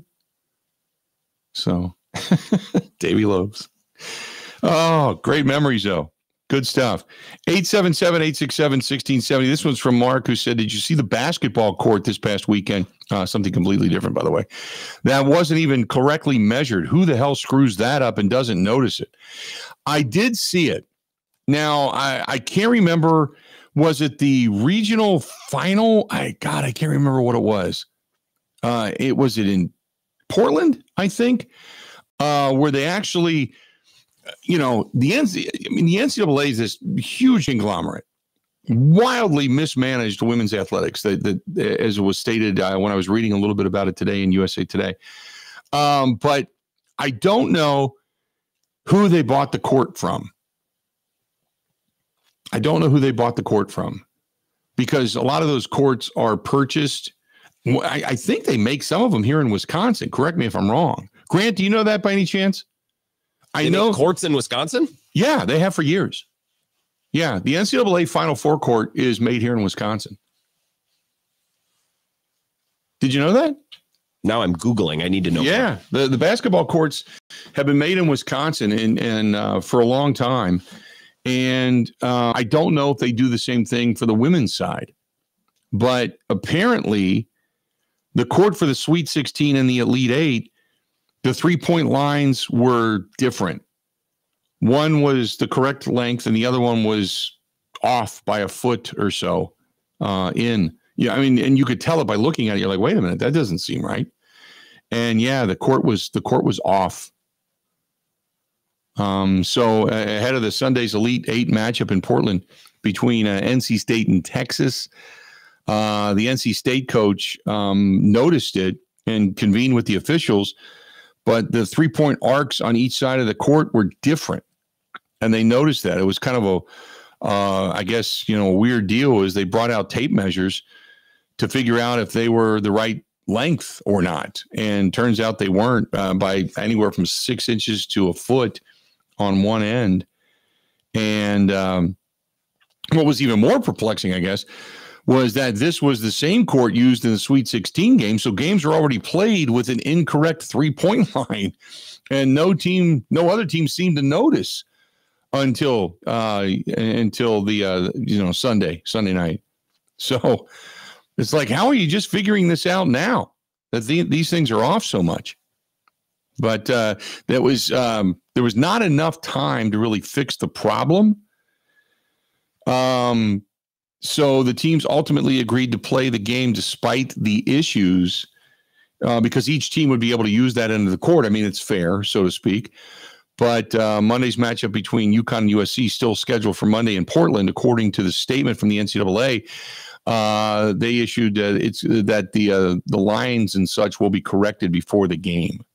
So, Davy Lopes. Oh, great memories, though. Good stuff. eight seven seven, eight six seven, one six seven zero. This one's from Mark, who said, did you see the basketball court this past weekend? Uh, something completely different, by the way. That wasn't even correctly measured. Who the hell screws that up and doesn't notice it? I did see it. Now, I, I can't remember, was it the regional final? I God, I can't remember what it was. Uh, it was it in Portland, I think, uh, where they actually, you know, the N C, I mean, the N C double A is this huge conglomerate, wildly mismanaged women's athletics. That, that as was stated uh, when I was reading a little bit about it today in U S A Today. Um, but I don't know who they bought the court from. I don't know who they bought the court from, because a lot of those courts are purchased. I, I think they make some of them here in Wisconsin. Correct me if I'm wrong. Grant, do you know that by any chance? I they know make courts in Wisconsin. Yeah, they have for years. Yeah, the N C double A Final Four court is made here in Wisconsin. Did you know that? Now I'm Googling. I need to know. Yeah, the, the basketball courts have been made in Wisconsin and, and uh, for a long time. And uh, I don't know if they do the same thing for the women's side. But apparently, the court for the Sweet sixteen and the Elite Eight, the three-point lines were different. One was the correct length, and the other one was off by a foot or so uh, in. Yeah, I mean, and you could tell it by looking at it. You're like, wait a minute, that doesn't seem right. And yeah, the court was the court was off. Um, so uh, ahead of the Sunday's Elite Eight matchup in Portland between uh, N C State and Texas, uh, the N C State coach um, noticed it and convened with the officials, but the three-point arcs on each side of the court were different, and they noticed that. It was kind of a, uh, I guess, you know, a weird deal. Is they brought out tape measures to figure out if they were the right length or not. And turns out they weren't uh, by anywhere from six inches to a foot on one end. And um, what was even more perplexing, I guess, was that this was the same court used in the Sweet sixteen game. So games were already played with an incorrect three-point line, and no team, no other team seemed to notice until uh, until the uh, you know Sunday, Sunday night. So it's like, how are you just figuring this out now that the, these things are off so much? But uh, that was um, there was not enough time to really fix the problem. Um, so the teams ultimately agreed to play the game despite the issues, uh, because each team would be able to use that end of the court. I mean, it's fair, so to speak. But uh, Monday's matchup between UConn and U S C still scheduled for Monday in Portland, according to the statement from the N C double A. Uh, they issued uh, it's uh, that the uh, the lines and such will be corrected before the game.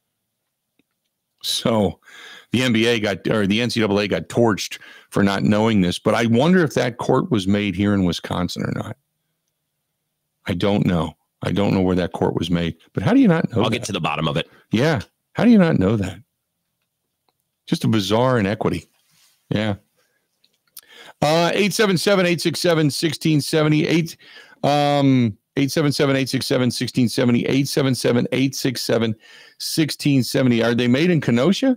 So the N B A got, or the N C double A got torched for not knowing this. But I wonder if that court was made here in Wisconsin or not. I don't know. I don't know where that court was made. But how do you not know? I'll that? get to the bottom of it. Yeah. How do you not know that? Just a bizarre inequity. Yeah. Uh, eight seven seven, eight six seven, one six seven eight. Um, eight seven seven, eight six seven, one six seven zero. eight seven seven, eight six seven, one six seven zero. Are they made in Kenosha?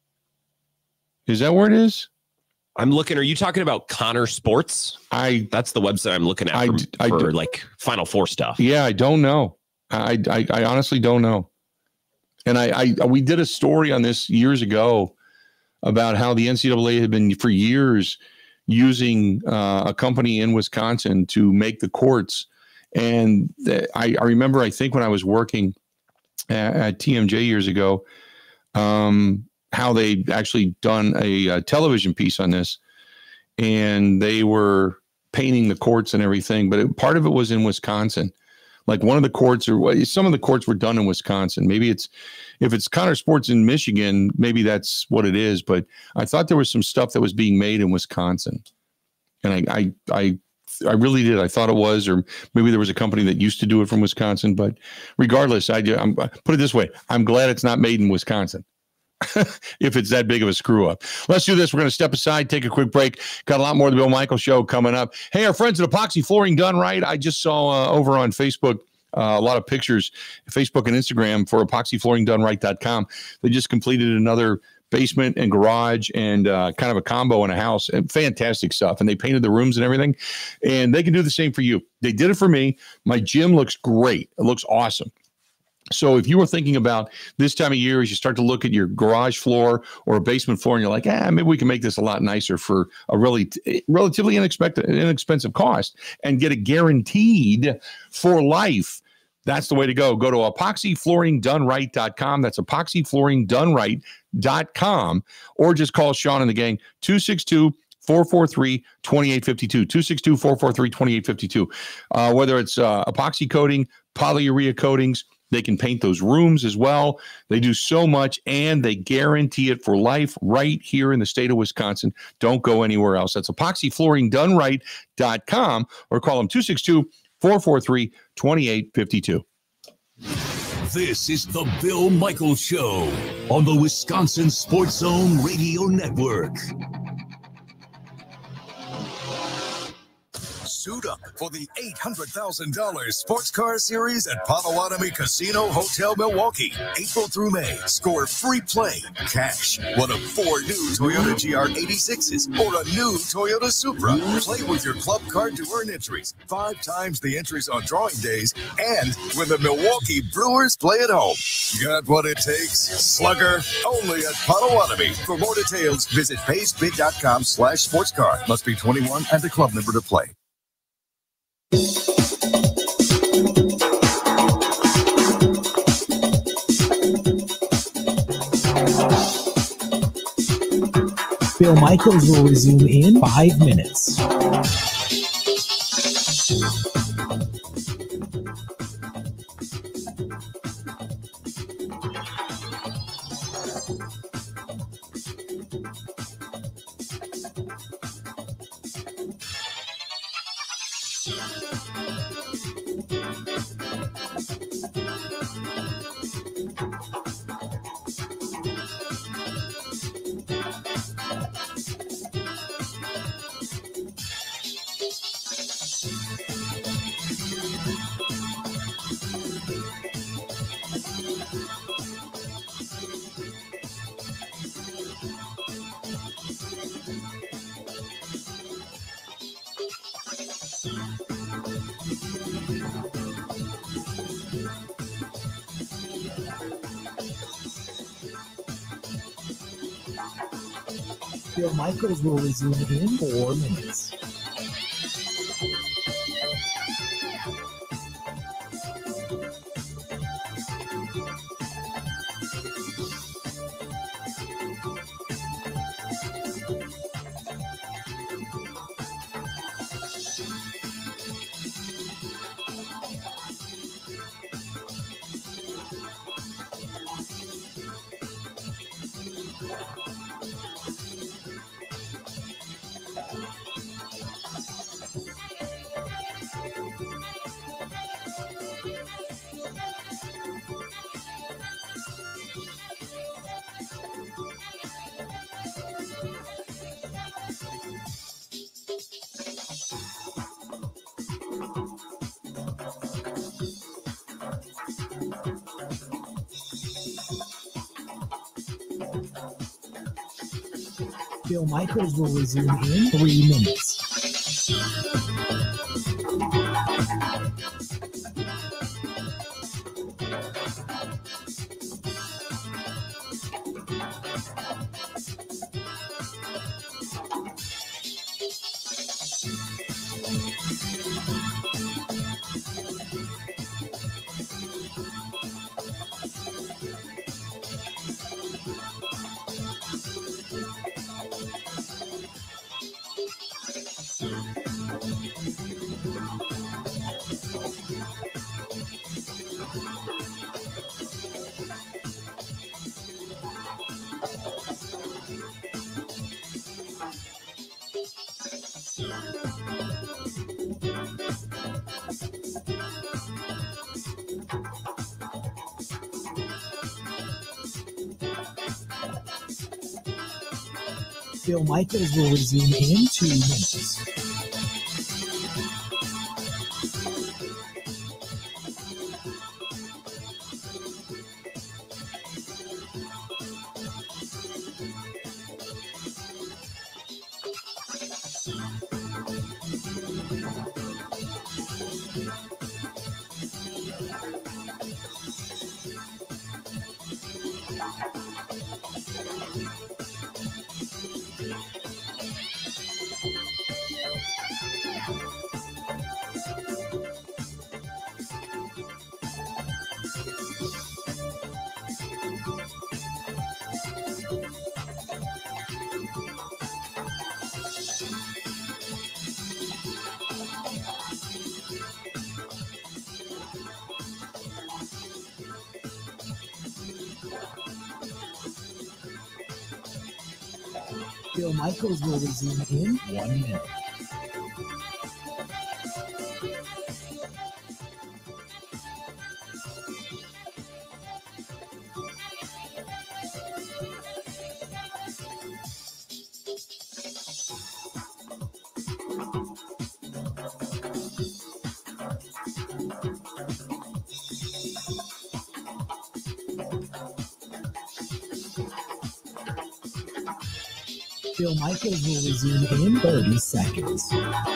Is that where it is? I'm looking. Are you talking about Connor Sports? I. That's the website I'm looking at I, for, I, for I, like Final Four stuff. Yeah, I don't know. I, I, I honestly don't know. And I, I, we did a story on this years ago about how the N C double A had been for years using uh, a company in Wisconsin to make the courts. And the, I, I remember, I think when I was working at, at T M J years ago, um, how they'd actually done a, a television piece on this, and they were painting the courts and everything. But it, part of it was in Wisconsin. Like one of the courts, or some of the courts were done in Wisconsin. Maybe it's, if it's Connor Sports in Michigan, maybe that's what it is. But I thought there was some stuff that was being made in Wisconsin, and I, I, I, I really did. I thought it was, or maybe there was a company that used to do it from Wisconsin. But regardless, I I'm, put it this way: I'm glad it's not made in Wisconsin. If it's that big of a screw up. Let's do this. We're going to step aside, take a quick break. Got a lot more of the Bill Michaels Show coming up. Hey, our friends at Epoxy Flooring Done Right. I just saw uh, over on Facebook uh, a lot of pictures, Facebook and Instagram for epoxy flooring done right dot com. They just completed another basement and garage and uh, kind of a combo in a house, and fantastic stuff. And they painted the rooms and everything, and they can do the same for you. They did it for me. My gym looks great. It looks awesome. So if you were thinking about this time of year, as you start to look at your garage floor or a basement floor, and you're like, ah, maybe we can make this a lot nicer for a really relatively inexpensive, inexpensive cost and get it guaranteed for life, That's the way to go. Go to epoxy flooring done right dot com. That's epoxy flooring done right dot com. Or just call Sean and the gang, two six two, four four three, two eight five two, two six two, four four three, two eight five two. Uh, whether it's uh, epoxy coating, polyurea coatings, they can paint those rooms as well. They do so much, and they guarantee it for life right here in the state of Wisconsin. Don't go anywhere else. That's epoxy flooring done right dot com, or call them two six two, four four three, two eight five two. This is the Bill Michaels Show on the Wisconsin Sports Zone Radio Network. Suit up for the eight hundred thousand dollars Sports Car Series at Potawatomi Casino Hotel Milwaukee. April through May, score free play, cash, one of four new Toyota G R eighty-sixes or a new Toyota Supra. Play with your club card to earn entries, five times the entries on drawing days, and when the Milwaukee Brewers play at home. Got what it takes, Slugger? Only at Potawatomi. For more details, visit paysbid.com slash sports car. Must be twenty-one and a club member to play. Bill Michaels will resume in five minutes. Bill Michaels will resume in four minutes. Bill Michaels will resume in three minutes. Bill Michaels will resume in two minutes. Bill Michaels will resume in one minute. Bill Michaels will resume in thirty seconds.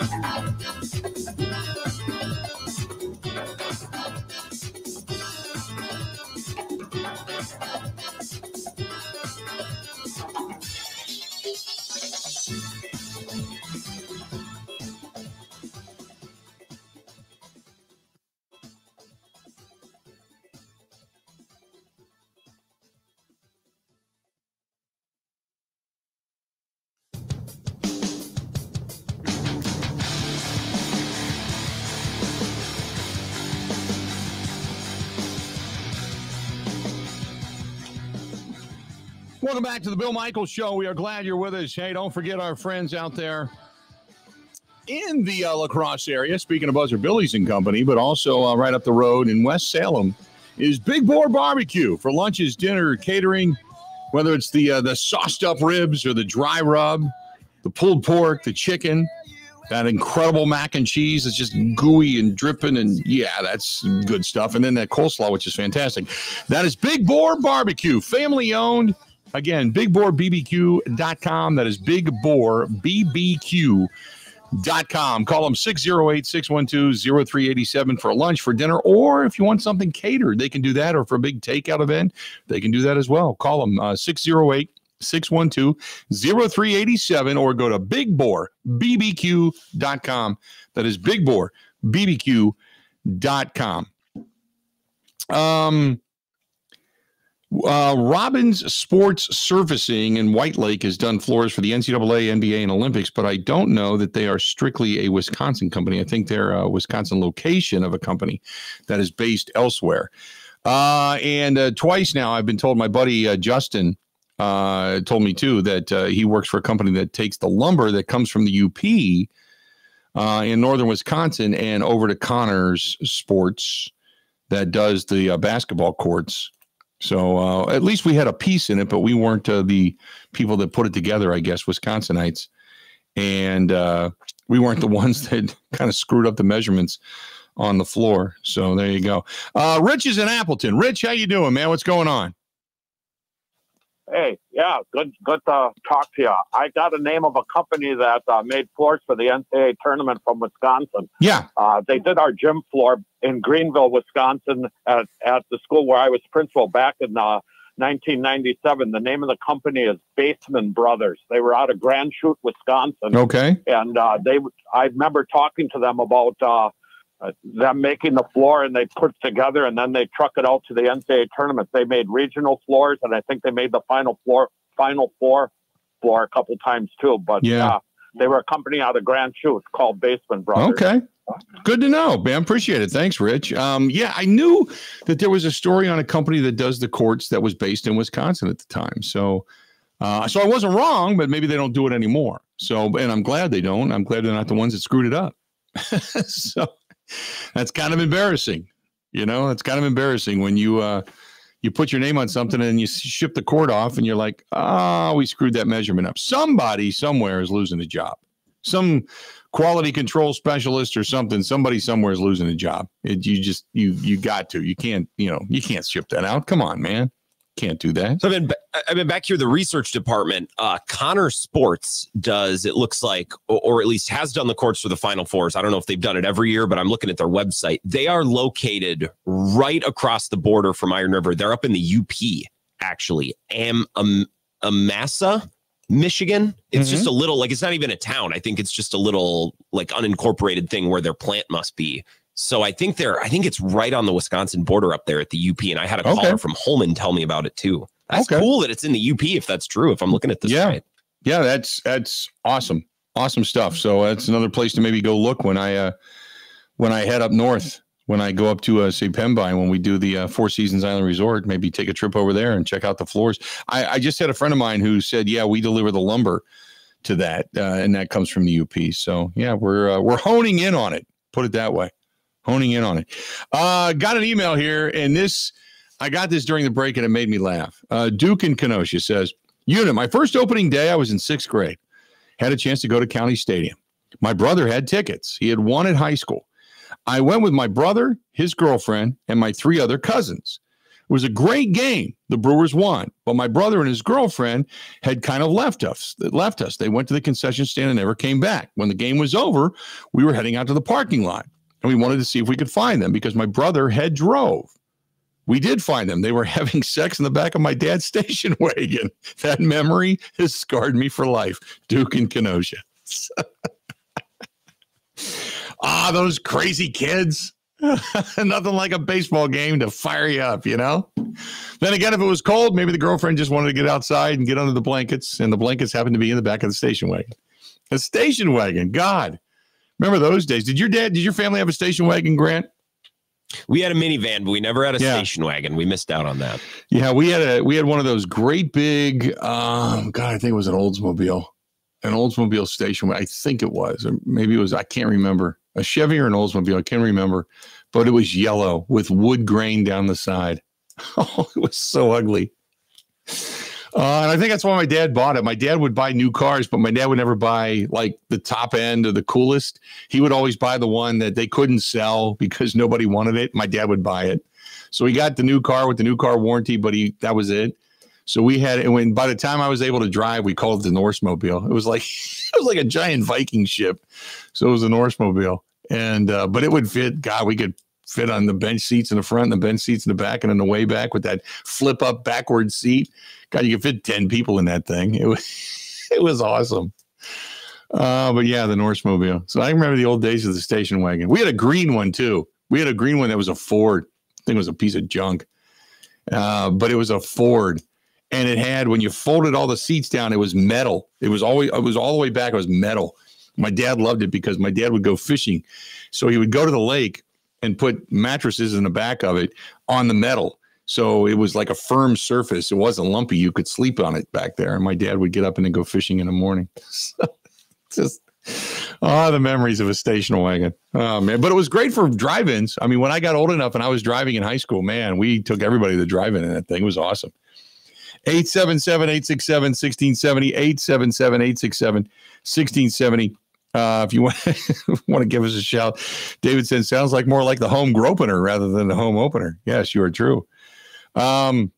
Welcome back to the Bill Michaels Show. We are glad you're with us. Hey, don't forget our friends out there in the uh, La Crosse area, speaking of Buzzer Billy's and Company, but also uh, right up the road in West Salem is Big Boar Barbecue for lunches, dinner, catering, whether it's the uh, the sauced up ribs or the dry rub, the pulled pork, the chicken, that incredible mac and cheese that's just gooey and dripping, and yeah, that's good stuff. And then that coleslaw, which is fantastic. That is Big Boar Barbecue, family owned. Again, big boar b b q dot com. That is big boar b b q dot com. Call them six oh eight, six one two, oh three eight seven for lunch, for dinner, or if you want something catered, they can do that, or for a big takeout event, they can do that as well. Call them uh, six oh eight, six one two, oh three eight seven, or go to big boar b b q dot com. That is big boar b b q dot com. Um... Uh, Robbins Sports Surfacing in White Lake has done floors for the N C double A, N B A, and Olympics, but I don't know that they are strictly a Wisconsin company. I think they're a Wisconsin location of a company that is based elsewhere. Uh, and uh, twice now I've been told, my buddy uh, Justin uh, told me too, that uh, he works for a company that takes the lumber that comes from the U P uh, in northern Wisconsin and over to Connors Sports that does the uh, basketball courts. So uh, at least we had a piece in it, but we weren't uh, the people that put it together, I guess, Wisconsinites. And uh, we weren't the ones that kind of screwed up the measurements on the floor. So there you go. Uh, Rich is in Appleton. Rich, how you doing, man? What's going on? Hey, yeah, good good to talk to you. I got a name of a company that uh, made floors for the N C double A tournament from Wisconsin. Yeah. Uh, they did our gym floor in Greenville, Wisconsin, at, at the school where I was principal back in uh, nineteen ninety-seven. The name of the company is Baseman Brothers. They were out of Grand Chute, Wisconsin. Okay. And uh, they, I remember talking to them about uh, Uh, them making the floor, and they put it together, and then they truck it out to the N C double A tournament. They made regional floors, and I think they made the final floor, final four floor a couple times too. But yeah, uh, they were a company out of Grand Chute called Baseman Brothers. Okay, good to know, man. Appreciate it. Thanks, Rich. Um, yeah, I knew that there was a story on a company that does the courts that was based in Wisconsin at the time. So, uh, so I wasn't wrong, but maybe they don't do it anymore. So, and I'm glad they don't. I'm glad they're not the ones that screwed it up. So. That's kind of embarrassing, you know. It's kind of embarrassing when you uh, you put your name on something and you ship the cord off, and you're like, "Oh, we screwed that measurement up." Somebody somewhere is losing a job. Some quality control specialist or something. Somebody somewhere is losing a job. It, you just you you got to. You can't you know you can't ship that out. Come on, man. Can't do that. So I've been I've been back here. The research department, uh, Connor Sports does, it looks like, or, or at least has done the courts for the Final Fours. I don't know if they've done it every year, but I'm looking at their website. They are located right across the border from Iron River. They're up in the U P, actually. Am um, Amasa, Michigan. It's mm-hmm. just a little, like, it's not even a town. I think it's just a little like unincorporated thing where their plant must be. So I think they're, I think it's right on the Wisconsin border up there at the U P. And I had a caller okay. from Holman tell me about it too. That's okay. cool that it's in the U P, if that's true, if I'm looking at this yeah. right. Yeah, that's, that's awesome. Awesome stuff. So that's another place to maybe go look when I, uh, when I head up north when I go up to, uh, say, Pembine, when we do the uh, Four Seasons Island Resort, maybe take a trip over there and check out the floors. I, I just had a friend of mine who said, yeah, we deliver the lumber to that, uh, and that comes from the U P. So, yeah, we're uh, we're honing in on it. Put it that way. Honing in on it. Uh, got an email here, and this, I got this during the break, and it made me laugh. Uh, Duke in Kenosha says, Unit, my first opening day, I was in sixth grade. Had a chance to go to County Stadium. My brother had tickets. He had won at high school. I went with my brother, his girlfriend, and my three other cousins. It was a great game. The Brewers won, but my brother and his girlfriend had kind of left us. Left us. They went to the concession stand and never came back. When the game was over, we were heading out to the parking lot, and we wanted to see if we could find them because my brother had drove. We did find them. They were having sex in the back of my dad's station wagon. That memory has scarred me for life. Duke in Kenosha. Ah, those crazy kids. Nothing like a baseball game to fire you up, you know? Then again, if it was cold, maybe the girlfriend just wanted to get outside and get under the blankets, and the blankets happened to be in the back of the station wagon. A station wagon, God. Remember those days? Did your dad, did your family have a station wagon, Grant? We had a minivan, but we never had a yeah. station wagon. We missed out on that. Yeah, we had a we had one of those great big, um, God, I think it was an Oldsmobile. An Oldsmobile station wagon. I think it was. Or maybe it was, I can't remember. A Chevy or an Oldsmobile, I can't remember, but it was yellow with wood grain down the side. Oh, it was so ugly. Uh, and I think that's why my dad bought it. My dad would buy new cars, but my dad would never buy like the top end or the coolest. He would always buy the one that they couldn't sell because nobody wanted it. My dad would buy it. So he got the new car with the new car warranty, but he that was it. So we had it. And when by the time I was able to drive, we called it the Norsemobile. It was like it was like a giant Viking ship. So it was a Norsemobile. And uh, but it would fit. God, we could fit on the bench seats in the front and the bench seats in the back and in the way back with that flip up backward seat. God, you could fit ten people in that thing. It was it was awesome. Uh, but yeah, the Norsemobile. So I remember the old days of the station wagon. We had a green one too. We had a green one that was a Ford. I think it was a piece of junk. Uh, but it was a Ford. And it had, when you folded all the seats down, it was metal. It was always, it was all the way back. It was metal. My dad loved it because my dad would go fishing. So he would go to the lake and put mattresses in the back of it on the metal. So it was like a firm surface. It wasn't lumpy. You could sleep on it back there. And my dad would get up and then go fishing in the morning. So just, oh, the memories of a station wagon. Oh, man. But it was great for drive-ins. I mean, when I got old enough and I was driving in high school, man, we took everybody to the drive-in in that thing. It was awesome. eight seven seven, eight six seven, one six seven zero, eight seven seven, eight six seven, one six seven zero. Uh, if you want, want to give us a shout, David said, sounds like more like the home opener rather than the home opener. Yes, you are true. Um,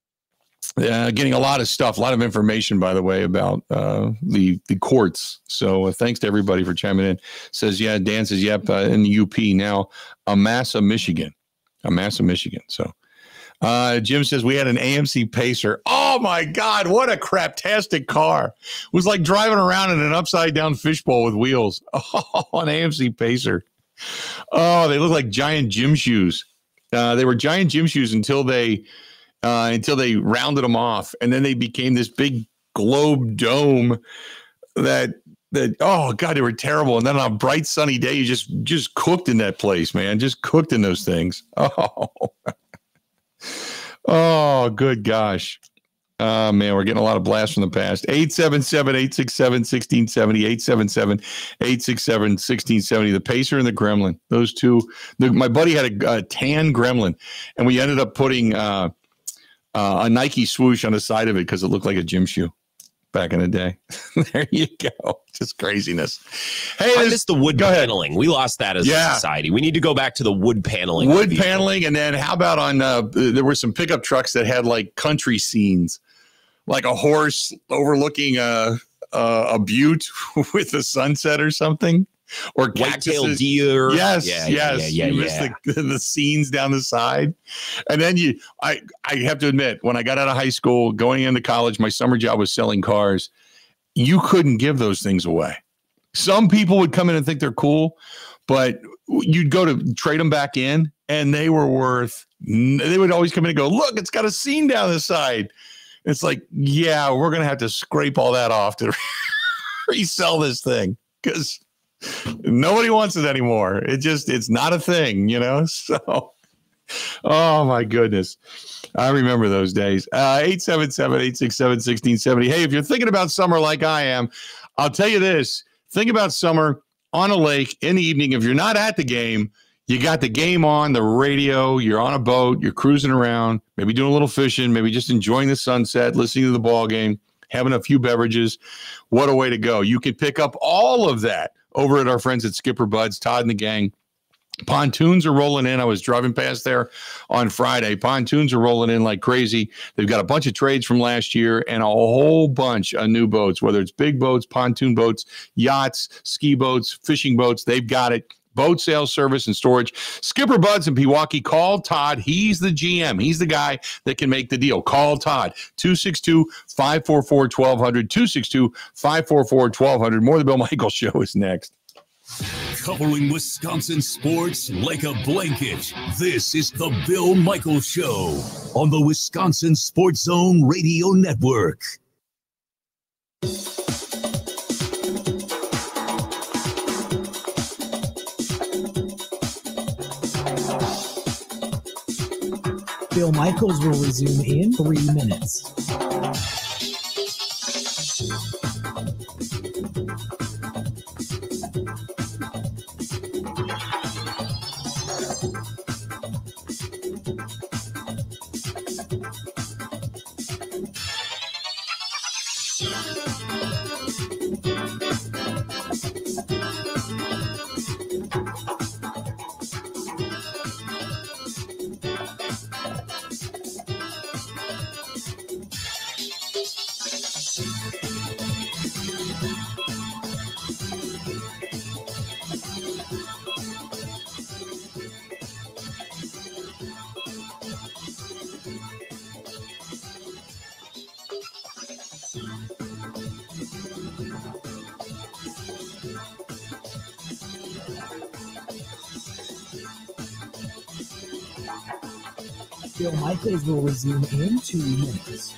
uh, getting a lot of stuff, a lot of information, by the way, about uh, the the courts. So uh, thanks to everybody for chiming in. Says, yeah, Dan says, yep, uh, in the U P now, Amasa, Michigan. Amasa, Michigan. So Uh, Jim says we had an A M C Pacer. Oh my God, what a craptastic car. It was like driving around in an upside down fishbowl with wheels. Oh, an A M C Pacer. Oh, they look like giant gym shoes. Uh, they were giant gym shoes until they uh, until they rounded them off, and then they became this big globe dome that that oh God, they were terrible. And then on a bright sunny day, you just just cooked in that place, man. Just cooked in those things. Oh. Oh, good gosh. Oh, man, we're getting a lot of blasts from the past. eight seven seven, eight six seven, one six seven zero, eight seven seven, eight six seven, one six seven zero. The Pacer and the Gremlin. Those two. The, my buddy had a, a tan Gremlin, and we ended up putting uh, uh, a Nike swoosh on the side of it because it looked like a gym shoe back in the day. There you go. Just craziness. Hey, I missed the wood paneling. We lost that as yeah. a society. We need to go back to the wood paneling. Wood paneling. And then how about on, uh, there were some pickup trucks that had like country scenes, like a horse overlooking a, a, a butte with the sunset or something. Or white-tailed deer. Yes, yeah, yes. Yeah, yeah, you yeah, missed yeah. the, the scenes down the side. And then you, I, I have to admit, when I got out of high school, going into college, my summer job was selling cars. You couldn't give those things away. Some people would come in and think they're cool, but you'd go to trade them back in, and they were worth, they would always come in and go, look, it's got a scene down the side. It's like, yeah, we're going to have to scrape all that off to resell this thing because Nobody wants it anymore. It just, it's not a thing, you know? So, oh my goodness. I remember those days. Uh, eight seven seven, eight six seven, one six seven zero. Hey, if you're thinking about summer like I am, I'll tell you this. Think about summer on a lake in the evening. If you're not at the game, you got the game on, the radio, you're on a boat, you're cruising around, maybe doing a little fishing, maybe just enjoying the sunset, listening to the ball game, having a few beverages. What a way to go. You can pick up all of that over at our friends at Skipper Bud's, Todd and the gang. Pontoons are rolling in. I was driving past there on Friday. Pontoons are rolling in like crazy. They've got a bunch of trades from last year and a whole bunch of new boats, whether it's big boats, pontoon boats, yachts, ski boats, fishing boats. They've got it. Boat sales, service, and storage. Skipper Bud's in Pewaukee. Call Todd. He's the G M. He's the guy that can make the deal. Call Todd. two six two, five four four, one two zero zero. two six two, five four four, one two zero zero. More of the Bill Michaels Show is next. Covering Wisconsin sports like a blanket. This is the Bill Michaels Show on the Wisconsin Sports Zone Radio Network. Bill Michaels will resume in three minutes. Bill Michaels will resume in two minutes.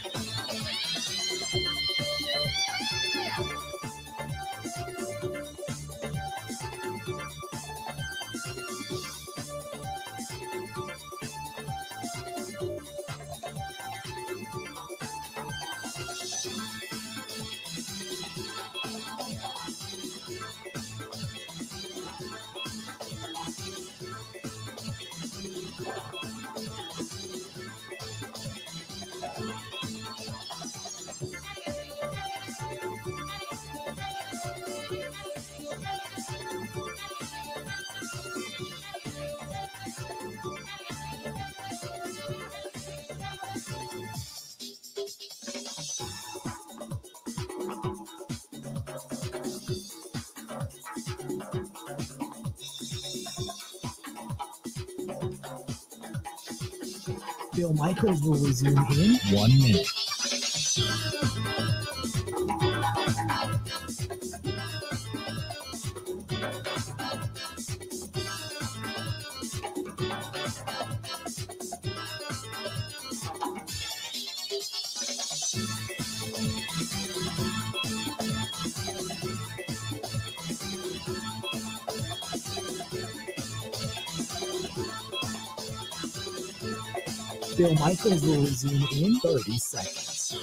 Bill Michaels will resume in one minute. Bill Michaels will resume in thirty seconds.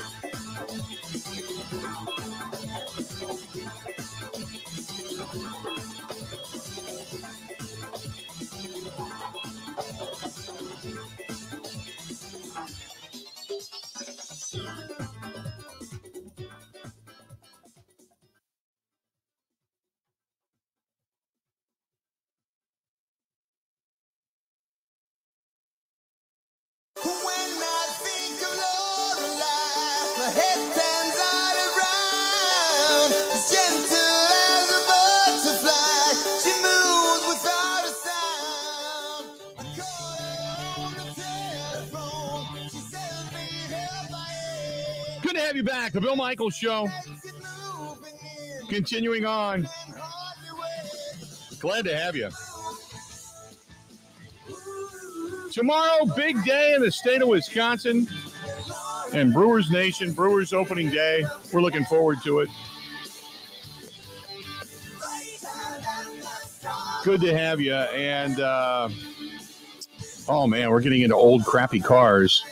Good to have you back. The Bill Michaels Show. Continuing on. Glad to have you. Tomorrow, big day in the state of Wisconsin and Brewers Nation, Brewers opening day. We're looking forward to it. Good to have you. And, uh, oh, man, we're getting into old, crappy cars.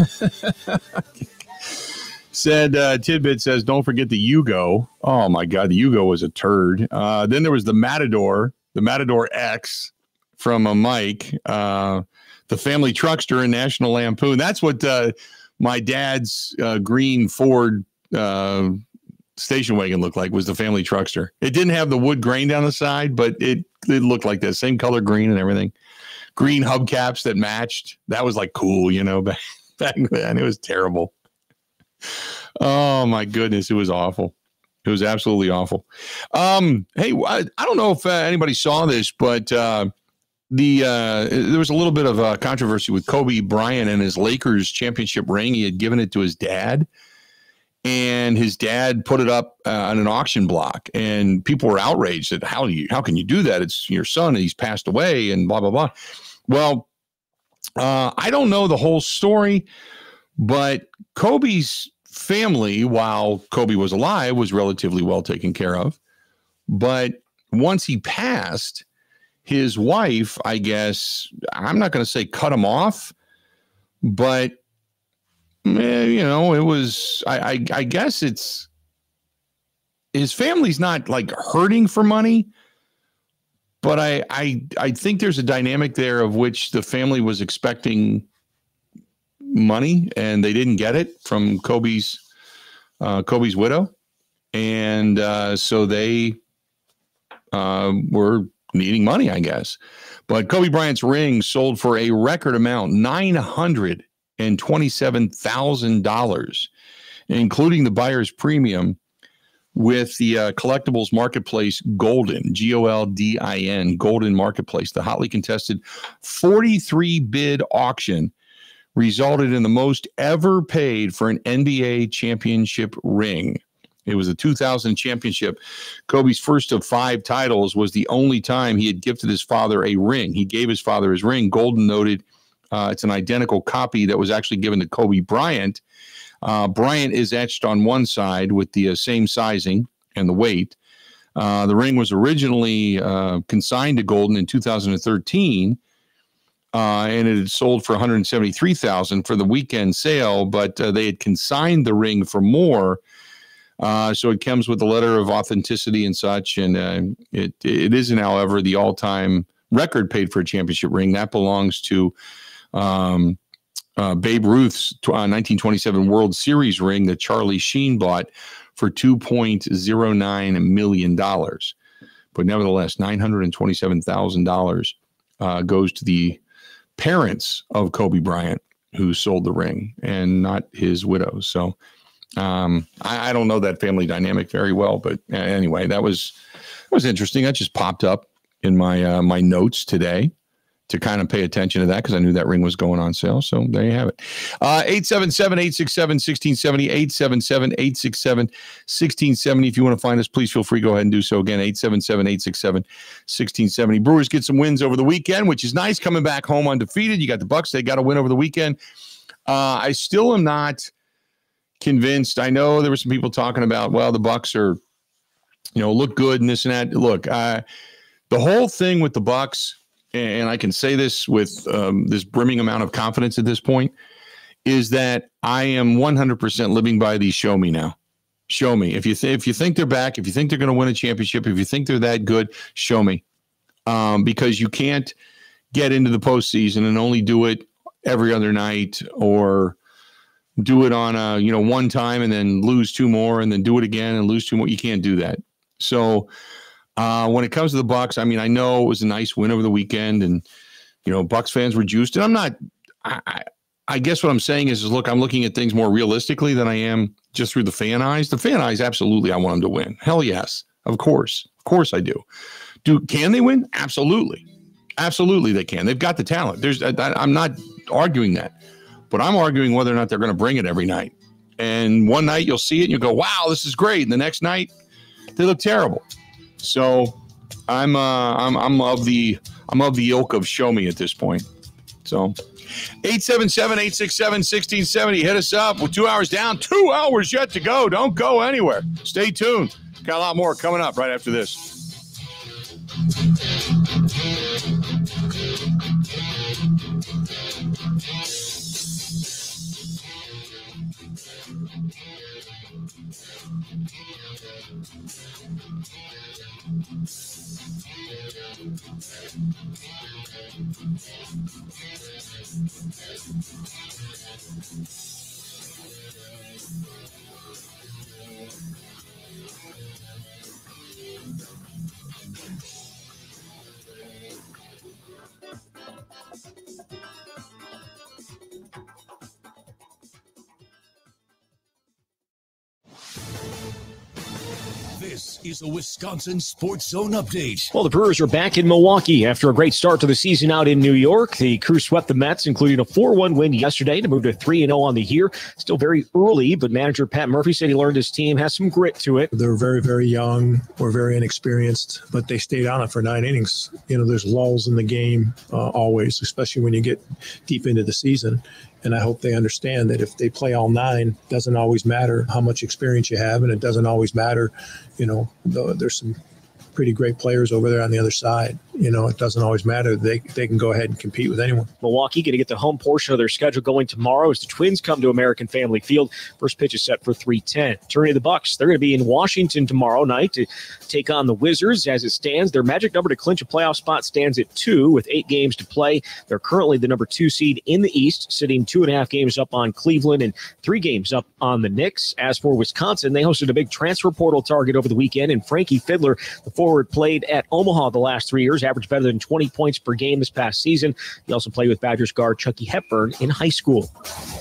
Said, uh, Tidbit says, don't forget the Yugo. Oh, my God, the Yugo was a turd. Uh, then there was the Matador, the Matador X from a Mike, uh, the family truckster in National Lampoon. That's what uh, my dad's uh, green Ford uh, station wagon looked like, was the family truckster. It didn't have the wood grain down the side, but it, it looked like that. Same color green and everything. Green hubcaps that matched. That was like cool, you know, back, back then. It was terrible. Oh, my goodness. It was awful. It was absolutely awful. Um, hey, I, I don't know if uh, anybody saw this, but uh, the uh, there was a little bit of a controversy with Kobe Bryant and his Lakers championship ring. He had given it to his dad, and his dad put it up uh, on an auction block, and people were outraged that how do you how can you do that? It's your son, and he's passed away, and blah blah blah. Well, uh, I don't know the whole story, but Kobe's family, while Kobe was alive, was relatively well taken care of. But once he passed, his wife, I guess, I'm not going to say cut him off, but eh, you know, it was, I, I, I guess it's, his family's not like hurting for money, but I, I, I think there's a dynamic there of which the family was expecting money and they didn't get it from Kobe's uh, Kobe's widow, and uh, so they uh, were needing money, I guess. But Kobe Bryant's ring sold for a record amount, nine hundred and twenty-seven thousand dollars, including the buyer's premium, with the uh, collectibles marketplace Golden, G O L D I N, Golden Marketplace. The hotly contested forty-three bid auction resulted in the most ever paid for an N B A championship ring. It was the two thousand championship. Kobe's first of five titles, was the only time he had gifted his father a ring. He gave his father his ring. Golden noted uh, it's an identical copy that was actually given to Kobe Bryant. Uh, Bryant is etched on one side with the uh, same sizing and the weight. Uh, the ring was originally uh, consigned to Golden in two thousand thirteen. Uh, and it had sold for one hundred seventy-three thousand dollars for the weekend sale, but uh, they had consigned the ring for more. Uh, so it comes with a letter of authenticity and such. And uh, it it isn't, however, the all-time record paid for a championship ring. That belongs to um, uh, Babe Ruth's uh, nineteen twenty-seven World Series ring that Charlie Sheen bought for two point oh nine million dollars. But nevertheless, nine hundred twenty-seven thousand dollars uh, goes to the parents of Kobe Bryant, who sold the ring, and not his widow. So um, I, I don't know that family dynamic very well, but anyway, that was that was interesting. That just popped up in my uh, my notes today to kind of pay attention to that, because I knew that ring was going on sale. So there you have it. Uh, eight seven seven, eight six seven, one six seven zero, eight seven seven, eight six seven, one six seven zero. If you want to find us, please feel free. Go ahead and do so. Again, eight seven seven, eight six seven, one six seven zero. Brewers get some wins over the weekend, which is nice, coming back home undefeated. You got the Bucks. They got a win over the weekend. Uh, I still am not convinced. I know there were some people talking about, well, the Bucks are, you know, look good and this and that. Look, uh, the whole thing with the Bucks, and I can say this with um, this brimming amount of confidence at this point, is that I am one hundred percent living by the show me now. Show me. If you, th- if you think they're back, if you think they're going to win a championship, if you think they're that good, show me. Um, because you can't get into the postseason and only do it every other night, or do it on a, you know, one time and then lose two more and then do it again and lose two more. You can't do that. So Uh, when it comes to the Bucks, I mean, I know it was a nice win over the weekend, and you know, Bucks fans were juiced. And I'm not. I, I, I guess what I'm saying is, is, look, I'm looking at things more realistically than I am just through the fan eyes. The fan eyes, absolutely, I want them to win. Hell yes, of course, of course, I do. Do can they win? Absolutely, absolutely, they can. They've got the talent. There's. I, I'm not arguing that, but I'm arguing whether or not they're going to bring it every night. And one night you'll see it and you go, "Wow, this is great," and the next night they look terrible. So I'm uh, I'm I'm of the I'm of the ilk of show me at this point. So eight seven seven, eight six seven, one six seven zero. Hit us up. We're two hours down, two hours yet to go. Don't go anywhere. Stay tuned. Got a lot more coming up right after this. This is a Wisconsin Sports Zone update. Well, the Brewers are back in Milwaukee after a great start to the season out in New York. The crew swept the Mets, including a four one win yesterday to move to three and oh on the year. Still very early, but manager Pat Murphy said he learned his team has some grit to it. They're very, very young. We're very inexperienced, but they stayed on it for nine innings. You know, there's lulls in the game uh, always, especially when you get deep into the season. And I hope they understand that if they play all nine, it doesn't always matter how much experience you have, and it doesn't always matter, you know, there's some pretty great players over there on the other side. You know, it doesn't always matter. They they can go ahead and compete with anyone. Milwaukee going to get the home portion of their schedule going tomorrow as the Twins come to American Family Field. First pitch is set for three ten. Turning to the Bucks, they're going to be in Washington tomorrow night to take on the Wizards. As it stands, their magic number to clinch a playoff spot stands at two with eight games to play. They're currently the number two seed in the East, sitting two and a half games up on Cleveland and three games up on the Knicks. As for Wisconsin, they hosted a big transfer portal target over the weekend, and Frankie Fiddler, the forward, played at Omaha the last three years, averaged better than twenty points per game this past season. He also played with Badgers guard Chucky Hepburn in high school.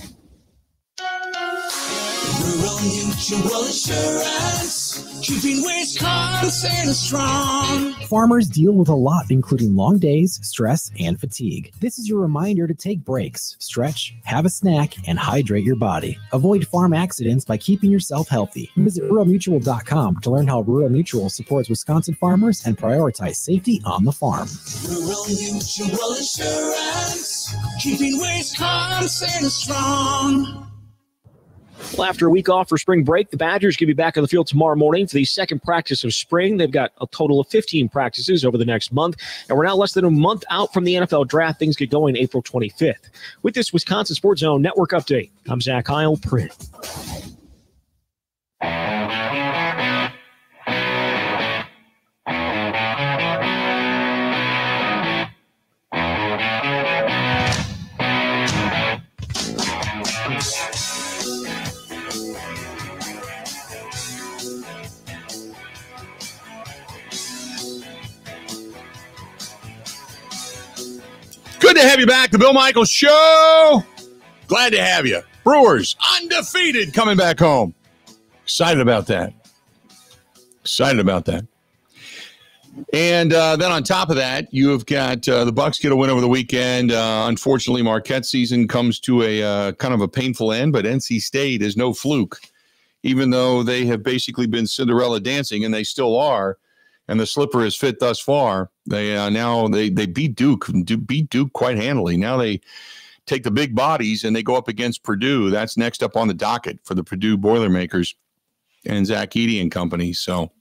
Rural Mutual Insurance, keeping Wisconsin strong. Farmers deal with a lot, including long days, stress, and fatigue. This is your reminder to take breaks, stretch, have a snack, and hydrate your body. Avoid farm accidents by keeping yourself healthy. Visit rural mutual dot com to learn how Rural Mutual supports Wisconsin farmers and prioritize safety on the farm. Rural Mutual Insurance, keeping Wisconsin strong. Well, after a week off for spring break, the Badgers will be back on the field tomorrow morning for the second practice of spring. They've got a total of fifteen practices over the next month, and we're now less than a month out from the N F L draft. Things get going April twenty-fifth. With this Wisconsin Sports Zone Network update, I'm Zach Heil, Print. Good to have you back. The Bill Michaels Show. Glad to have you. Brewers, undefeated, coming back home. Excited about that. Excited about that. And uh, then on top of that, you have got uh, the Bucks get a win over the weekend. Uh, unfortunately, Marquette season comes to a uh, kind of a painful end, but N C State is no fluke, even though they have basically been Cinderella dancing, and they still are. And the slipper is fit thus far. They uh, now they they beat Duke, beat Duke quite handily. Now they take the big bodies and they go up against Purdue. That's next up on the docket for the Purdue Boilermakers and Zach Edey and company. So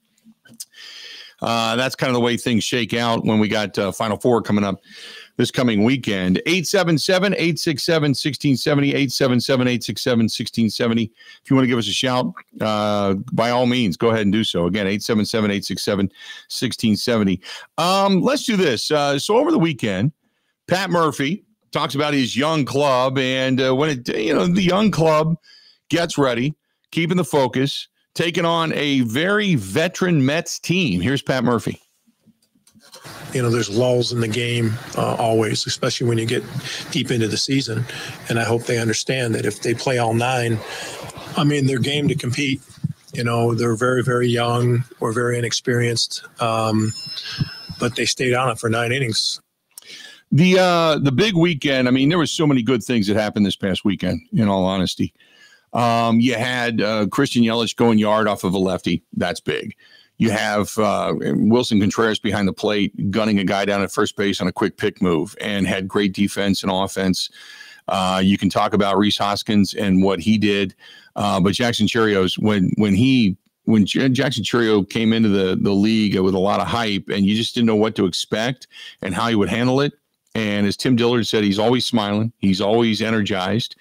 uh, that's kind of the way things shake out when we got uh, Final Four coming up this coming weekend. eight seven seven, eight six seven, one six seven zero, eight seven seven, eight six seven, one six seven zero. If you want to give us a shout, uh, by all means, go ahead and do so. Again, eight seven seven, eight six seven, one six seven zero. Um, let's do this. Uh, so over the weekend, Pat Murphy talks about his young club, and uh, when it, you know, the young club gets ready, keeping the focus, taking on a very veteran Mets team. Here's Pat Murphy. You know, there's lulls in the game uh, always, especially when you get deep into the season. And I hope they understand that if they play all nine, I mean, they're game to compete. You know, they're very, very young or very inexperienced, um, but they stayed on it for nine innings. The uh, the big weekend, I mean, there was so many good things that happened this past weekend, in all honesty. Um, you had uh, Christian Yelich going yard off of a lefty. That's big. You have uh, Wilson Contreras behind the plate, gunning a guy down at first base on a quick pick move, and had great defense and offense. Uh, you can talk about Rhys Hoskins and what he did, uh, but Jackson Chirios, when when he when J- Jackson Chirio came into the the league with a lot of hype, and you just didn't know what to expect and how he would handle it. And as Tim Dillard said, he's always smiling, he's always energized,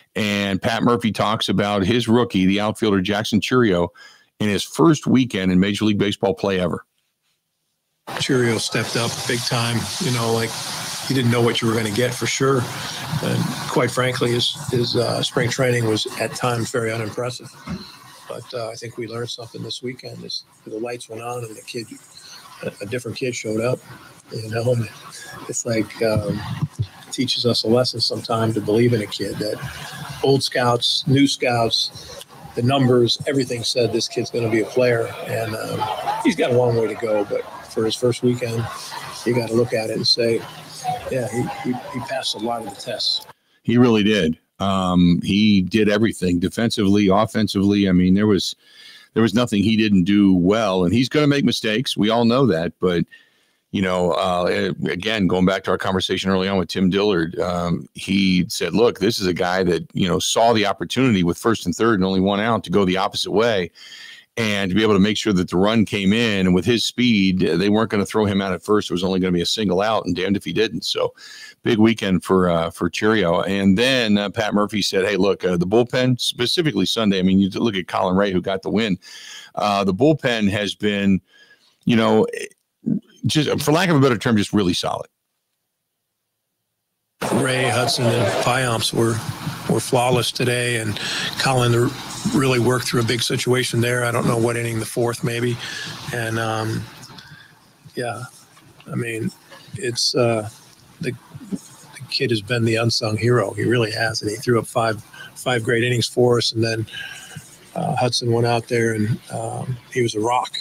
And Pat Murphy talks about his rookie, the outfielder Jackson Chourio, in his first weekend in Major League Baseball play ever. Chourio stepped up big time, you know, like you didn't know what you were going to get for sure. And quite frankly, his, his uh, spring training was at times very unimpressive. But uh, I think we learned something this weekend. This, the lights went on and the kid, a, a different kid showed up, you know, and it's like um, it teaches us a lesson sometime to believe in a kid that old scouts, new scouts, the numbers, everything said this kid's going to be a player. And um, he's got a long way to go, but for his first weekend, you got to look at it and say, yeah, he, he, he passed a lot of the tests. He really did. Um, he did everything defensively, offensively. I mean, there was there was nothing he didn't do well, and he's going to make mistakes. We all know that. But, you know, uh, again, going back to our conversation early on with Tim Dillard, um, he said, look, this is a guy that, you know, saw the opportunity with first and third and only one out to go the opposite way. And to be able to make sure that the run came in, and with his speed, they weren't going to throw him out at first. It was only going to be a single out, and damned if he didn't. So big weekend for uh, for Chourio. And then uh, Pat Murphy said, hey, look, uh, the bullpen, specifically Sunday, I mean, you look at Colin Ray, who got the win. Uh, the bullpen has been, you know, just for lack of a better term, just really solid. Ray, Hudson, and Piamps were, were flawless today, and Colin really worked through a big situation there. I don't know what inning, the fourth maybe. And, um, yeah, I mean, it's uh, the, the kid has been the unsung hero. He really has. And he threw up five five great innings for us. And then uh, Hudson went out there, and um, he was a rock.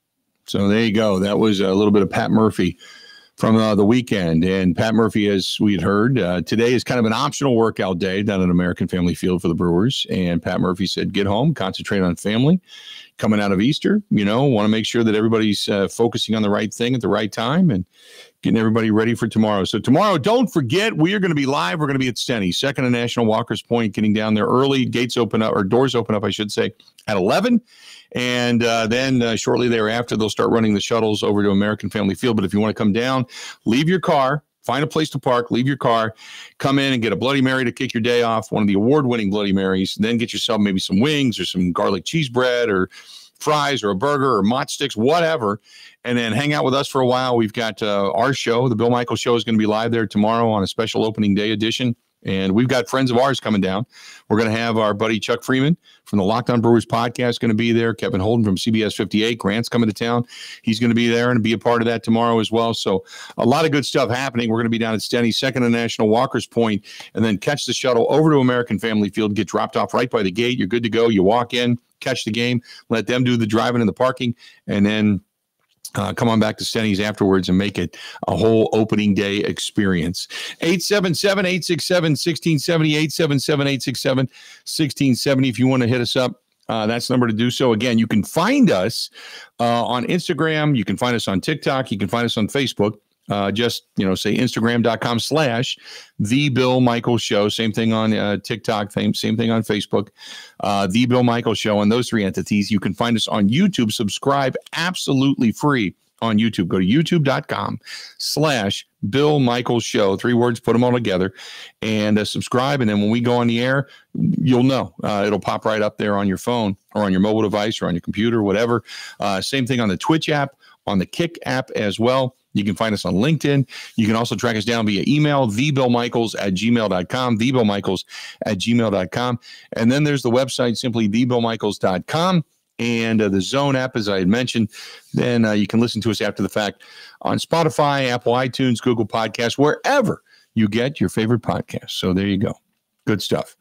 So there you go. That was a little bit of Pat Murphy from uh, the weekend. And Pat Murphy, as we had heard, uh, today is kind of an optional workout day down at American Family Field for the Brewers. And Pat Murphy said, get home, concentrate on family. Coming out of Easter, you know, want to make sure that everybody's uh, focusing on the right thing at the right time and getting everybody ready for tomorrow. So tomorrow, don't forget, we are going to be live. We're going to be at Steny, second and National, Walker's Point, getting down there early. Gates open up, or doors open up, I should say, at eleven. And uh, then uh, shortly thereafter, they'll start running the shuttles over to American Family Field. But if you want to come down, leave your car, find a place to park, leave your car, come in and get a Bloody Mary to kick your day off, one of the award-winning Bloody Marys, then get yourself maybe some wings or some garlic cheese bread or fries or a burger or mott sticks, whatever, and then hang out with us for a while. We've got uh, our show. The Bill Michaels Show is going to be live there tomorrow on a special opening day edition. And we've got friends of ours coming down. We're going to have our buddy Chuck Freeman from the Locked On Brewers podcast going to be there. Kevin Holden from C B S fifty-eight. Grant's coming to town. He's going to be there and be a part of that tomorrow as well. So a lot of good stuff happening. We're going to be down at Steny, second and National, Walker's Point, and then catch the shuttle over to American Family Field, get dropped off right by the gate. You're good to go. You walk in, catch the game, let them do the driving and the parking, and then Uh, come on back to Steny's afterwards and make it a whole opening day experience. eight seven seven, eight six seven, one six seven zero, eight seven seven, eight six seven, one six seven zero. If you want to hit us up, uh, that's the number to do so. Again, you can find us uh, on Instagram. You can find us on TikTok. You can find us on Facebook. Uh, just, you know, say Instagram.com slash The Bill Michaels Show. Same thing on uh, TikTok. Same, same thing on Facebook. Uh, The Bill Michaels Show. On those three entities. You can find us on YouTube. Subscribe absolutely free on YouTube. Go to YouTube.com slash Bill Michaels Show. Three words, put them all together, and uh, subscribe. And then when we go on the air, you'll know. Uh, it'll pop right up there on your phone or on your mobile device or on your computer, whatever. Uh, same thing on the Twitch app, on the Kick app as well. You can find us on LinkedIn. You can also track us down via email, thebillmichaels at gmail dot com, thebillmichaels at gmail dot com. And then there's the website, simply the bill michaels dot com. And uh, the Zone app, as I had mentioned, then uh, you can listen to us after the fact on Spotify, Apple iTunes, Google Podcasts, wherever you get your favorite podcast. So there you go. Good stuff.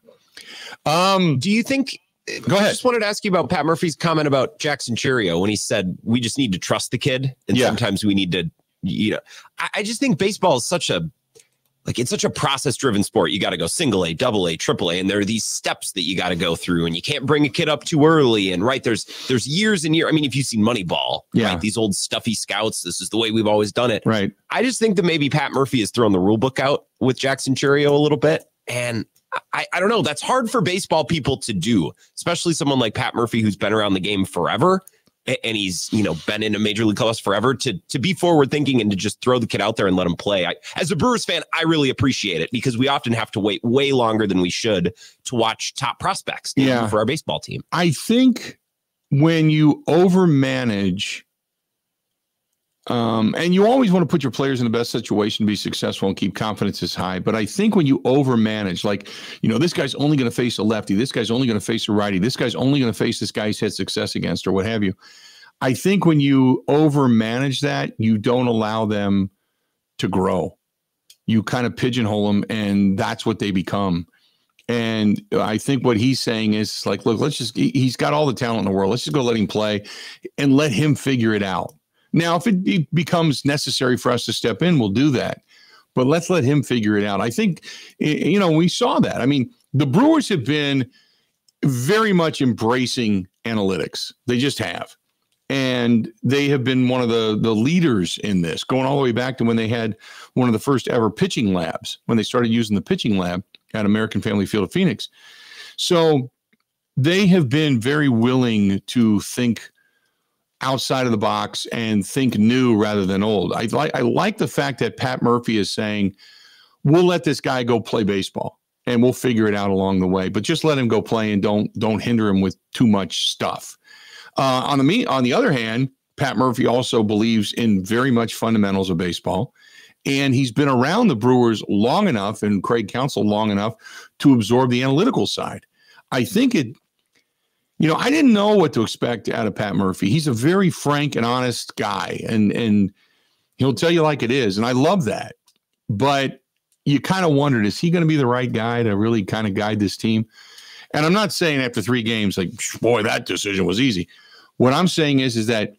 Um, do you think... Go ahead. I just wanted to ask you about Pat Murphy's comment about Jackson Chourio when he said, we just need to trust the kid. And yeah. sometimes we need to, you know, I, I just think baseball is such a, like, it's such a process driven sport. You got to go single A, double A, triple A. And there are these steps that you got to go through, and you can't bring a kid up too early. And right, there's, there's years and years. I mean, if you've seen Moneyball, yeah. right, these old stuffy scouts, this is the way we've always done it. Right. I just think that maybe Pat Murphy has thrown the rule book out with Jackson Chourio a little bit. And I, I don't know. That's hard for baseball people to do, especially someone like Pat Murphy, who's been around the game forever. and he's, you know, been in a Major League clubhouse forever, to to be forward thinking and to just throw the kid out there and let him play. I, as a Brewers fan, I really appreciate it, because we often have to wait way longer than we should to watch top prospects yeah. for our baseball team. I think when you overmanage, um, and you always want to put your players in the best situation to be successful and keep confidence high. But I think when you overmanage, like, you know, this guy's only going to face a lefty, this guy's only going to face a righty, this guy's only going to face this guy he's had success against, or what have you. I think when you overmanage that, you don't allow them to grow. You kind of pigeonhole them, and that's what they become. And I think what he's saying is like, look, let's just, he's got all the talent in the world. Let's just go let him play and let him figure it out. Now, if it becomes necessary for us to step in, we'll do that. But let's let him figure it out. I think, you know, we saw that. I mean, the Brewers have been very much embracing analytics. They just have. And they have been one of the, the leaders in this, going all the way back to when they had one of the first ever pitching labs, when they started using the pitching lab at American Family Field of Phoenix. So they have been very willing to think outside of the box and think new rather than old. I like I like the fact that Pat Murphy is saying, we'll let this guy go play baseball and we'll figure it out along the way, but just let him go play and don't don't hinder him with too much stuff. Uh, on the me on the other hand, Pat Murphy also believes in very much fundamentals of baseball, and he's been around the Brewers long enough and Craig Counsell long enough to absorb the analytical side. I think it You know, I didn't know what to expect out of Pat Murphy. He's a very frank and honest guy, and and he'll tell you like it is, and I love that. But you kind of wondered, is he going to be the right guy to really kind of guide this team? And I'm not saying after three games, like, boy, that decision was easy. What I'm saying is, is that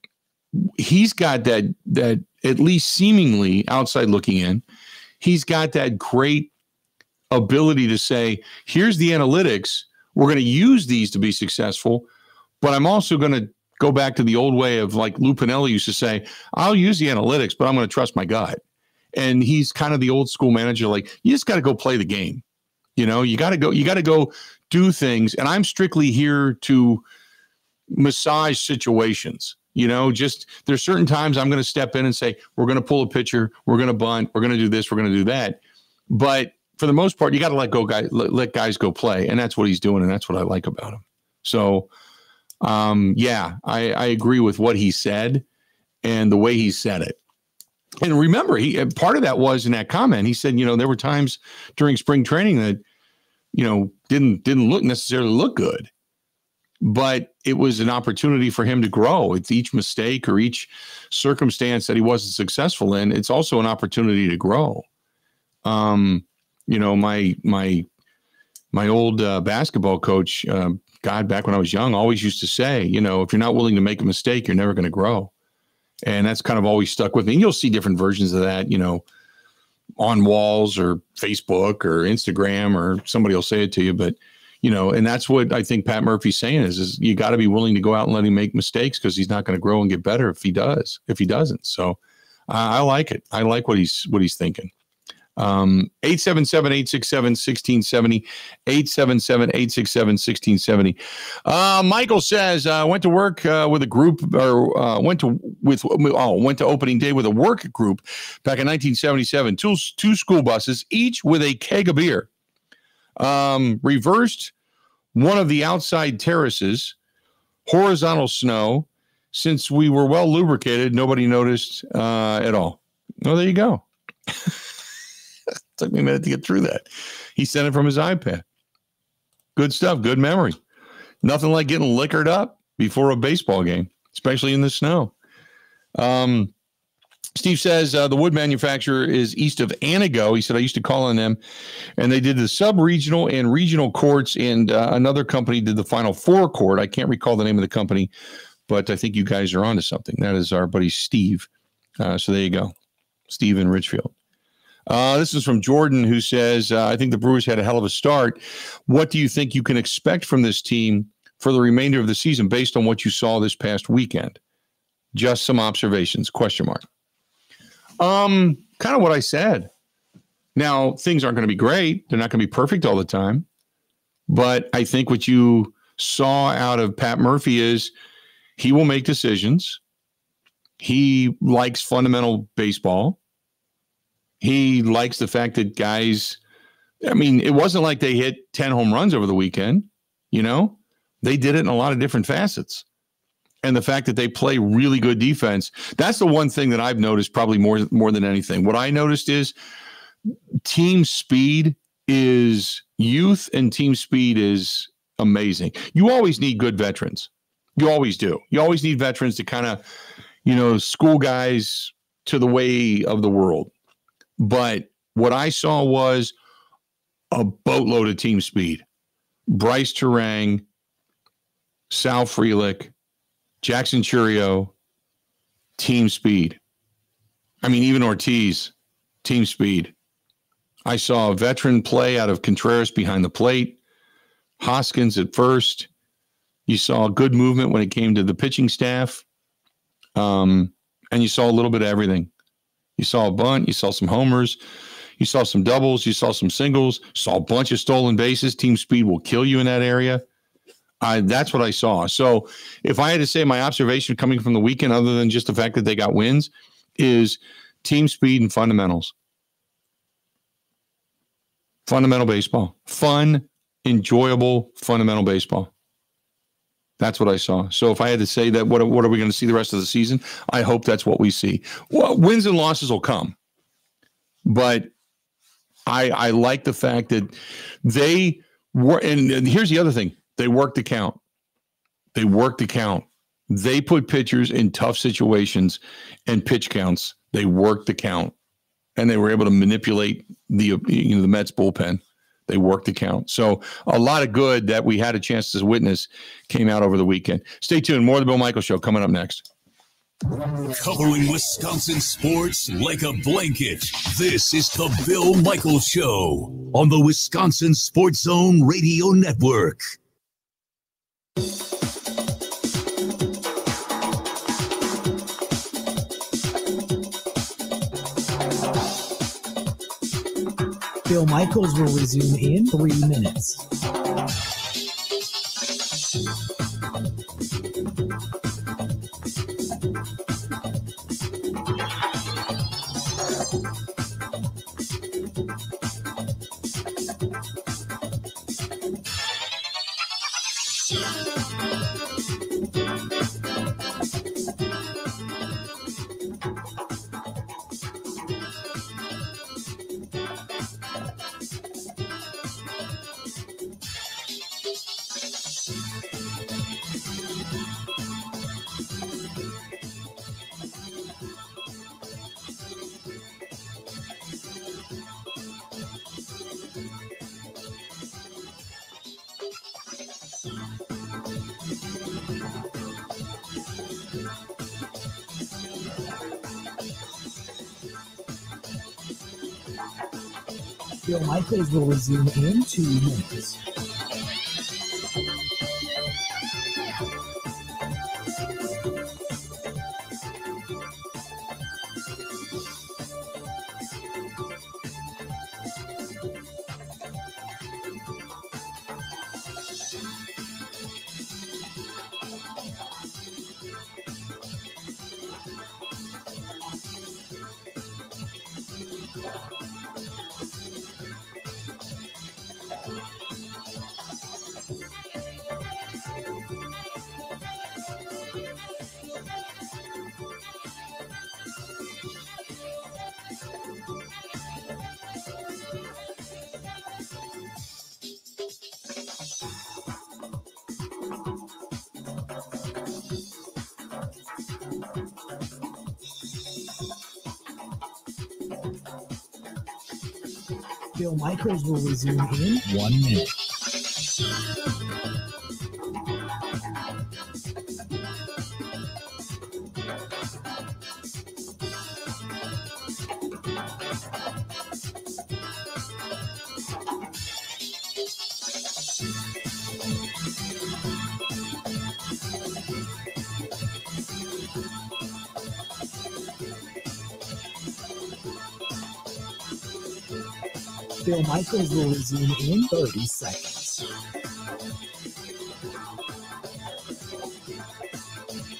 he's got that, that at least seemingly outside looking in, he's got that great ability to say, here's the analytics. We're going to use these to be successful, but I'm also going to go back to the old way of, like Lou Piniella used to say, I'll use the analytics, but I'm going to trust my gut. And he's kind of the old school manager. Like, you just got to go play the game. You know, you got to go, you got to go do things. And I'm strictly here to massage situations. You know, just there's certain times I'm going to step in and say, we're going to pull a pitcher. We're going to bunt. We're going to do this. We're going to do that. But for the most part, you got to let go guys, let, let guys go play. And that's what he's doing. And that's what I like about him. So, um, yeah, I, I agree with what he said and the way he said it. And remember, he part of that was in that comment. He said, you know, there were times during spring training that, you know, didn't didn't look necessarily look good, but it was an opportunity for him to grow. It's each mistake or each circumstance that he wasn't successful in. It's also an opportunity to grow. Um, you know, my my my old uh, basketball coach, uh, God, back when I was young, always used to say, you know, if you're not willing to make a mistake, you're never going to grow. And that's kind of always stuck with me. And you'll see different versions of that, you know, on walls or Facebook or Instagram, or somebody will say it to you. But, you know, and that's what I think Pat Murphy's saying is, is you got to be willing to go out and let him make mistakes, because he's not going to grow and get better if he does, if he doesn't. So uh, I like it. I like what he's, what he's thinking. Um, eight seven seven, eight six seven, one six seven zero, eight seven seven, eight six seven, one six seven zero. Uh, Michael says, uh, went to work uh, with a group, or uh, went to with oh, went to opening day with a work group back in nineteen seventy-seven. Two two school buses, each with a keg of beer. Um, reversed one of the outside terraces, horizontal snow. Since we were well lubricated, nobody noticed uh, at all. Well, there you go. Took me a minute to get through that. He sent it from his iPad. Good stuff. Good memory. Nothing like getting liquored up before a baseball game, especially in the snow. Um, Steve says uh, the wood manufacturer is east of Anago. He said, I used to call on them, and they did the sub-regional and regional courts, and uh, another company did the Final Four court. I can't recall the name of the company, but I think you guys are onto something. That is our buddy Steve. Uh, so there you go. Steve in Richfield. Uh, this is from Jordan, who says, uh, I think the Brewers had a hell of a start. What do you think you can expect from this team for the remainder of the season based on what you saw this past weekend? Just some observations, question mark. Um, kind of what I said. Now, things aren't going to be great. They're not going to be perfect all the time. But I think what you saw out of Pat Murphy is He will make decisions. He likes fundamental baseball. He likes the fact that guys, I mean, it wasn't like they hit ten home runs over the weekend, you know? They did it in a lot of different facets. And the fact that they play really good defense, that's the one thing that I've noticed probably more, more than anything. What I noticed is team speed is youth, and team speed is amazing. You always need good veterans. You always do. You always need veterans to kind of, you know, school guys to the way of the world. But what I saw was a boatload of team speed. Bryce Terang, Sal Frelick, Jackson Churio, team speed. I mean, even Ortiz, team speed. I saw a veteran play out of Contreras behind the plate. Hoskins at first. You saw good movement when it came to the pitching staff. Um, and you saw a little bit of everything. You saw a bunt. You saw some homers. You saw some doubles. You saw some singles. Saw a bunch of stolen bases. Team speed will kill you in that area. I, that's what I saw. So if I had to say my observation coming from the weekend, other than just the fact that they got wins, is team speed and fundamentals. Fundamental baseball. Fun, enjoyable, fundamental baseball. That's what I saw. So if I had to say that, what, what are we going to see the rest of the season? I hope that's what we see. Well, wins and losses will come. But I, I like the fact that they were, and, and here's the other thing. They worked the count. They worked the count. They put pitchers in tough situations and pitch counts. They worked the count, and they were able to manipulate the you know the Mets bullpen. They worked the count. So a lot of good that we had a chance to witness came out over the weekend. Stay tuned. More of the Bill Michaels Show coming up next. Covering Wisconsin sports like a blanket. This is the Bill Michaels Show on the Wisconsin Sports Zone Radio Network. Bill Michaels will resume in three minutes. Bill Michaels will resume in two minutes. Bill Michaels will resume in one minute. Bill Michaels will resume in thirty seconds.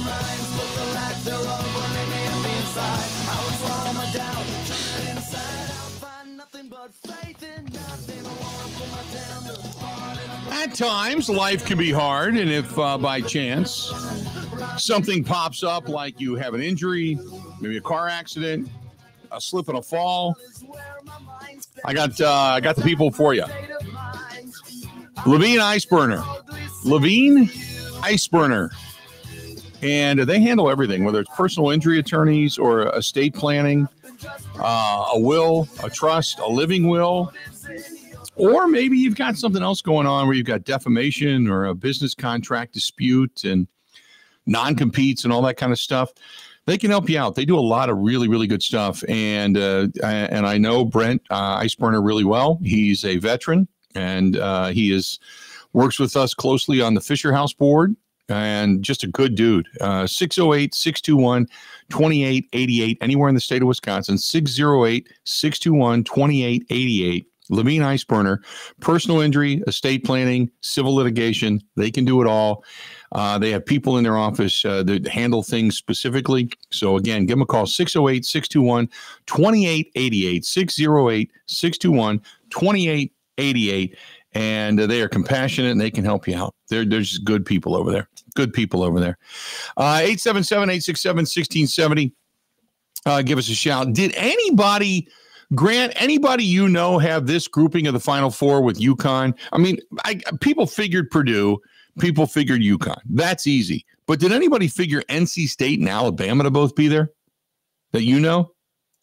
At times, life can be hard, and if uh, by chance something pops up, like you have an injury, maybe a car accident, a slip and a fall, I got uh, I got the people for you. Levine Ice Burner, Levine Ice Burner, and they handle everything, whether it's personal injury attorneys or estate planning, uh, a will, a trust, a living will. Or maybe you've got something else going on where you've got defamation or a business contract dispute and non-competes and all that kind of stuff. They can help you out. They do a lot of really, really good stuff. And uh, I, and I know Brent uh, Iceburner really well. He's a veteran, and uh, he is works with us closely on the Fisher House board, and just a good dude. Uh, six oh eight, six two one, two eight eight eight, anywhere in the state of Wisconsin, six oh eight, six two one, two eight eight eight. Levine Ice Burner, personal injury, estate planning, civil litigation. They can do it all. Uh, they have people in their office uh, that handle things specifically. So, again, give them a call, six oh eight, six two one, two eight eight eight, six oh eight, six two one, two eight eight eight. And uh, they are compassionate, and they can help you out. They're, they're just good people over there. Good people over there. Uh, eight seven seven, eight six seven, one six seven zero. Uh, give us a shout. Did anybody... Grant, anybody you know have this grouping of the Final Four with UConn? I mean, I, people figured Purdue, people figured UConn. That's easy. But did anybody figure N C State and Alabama to both be there that you know?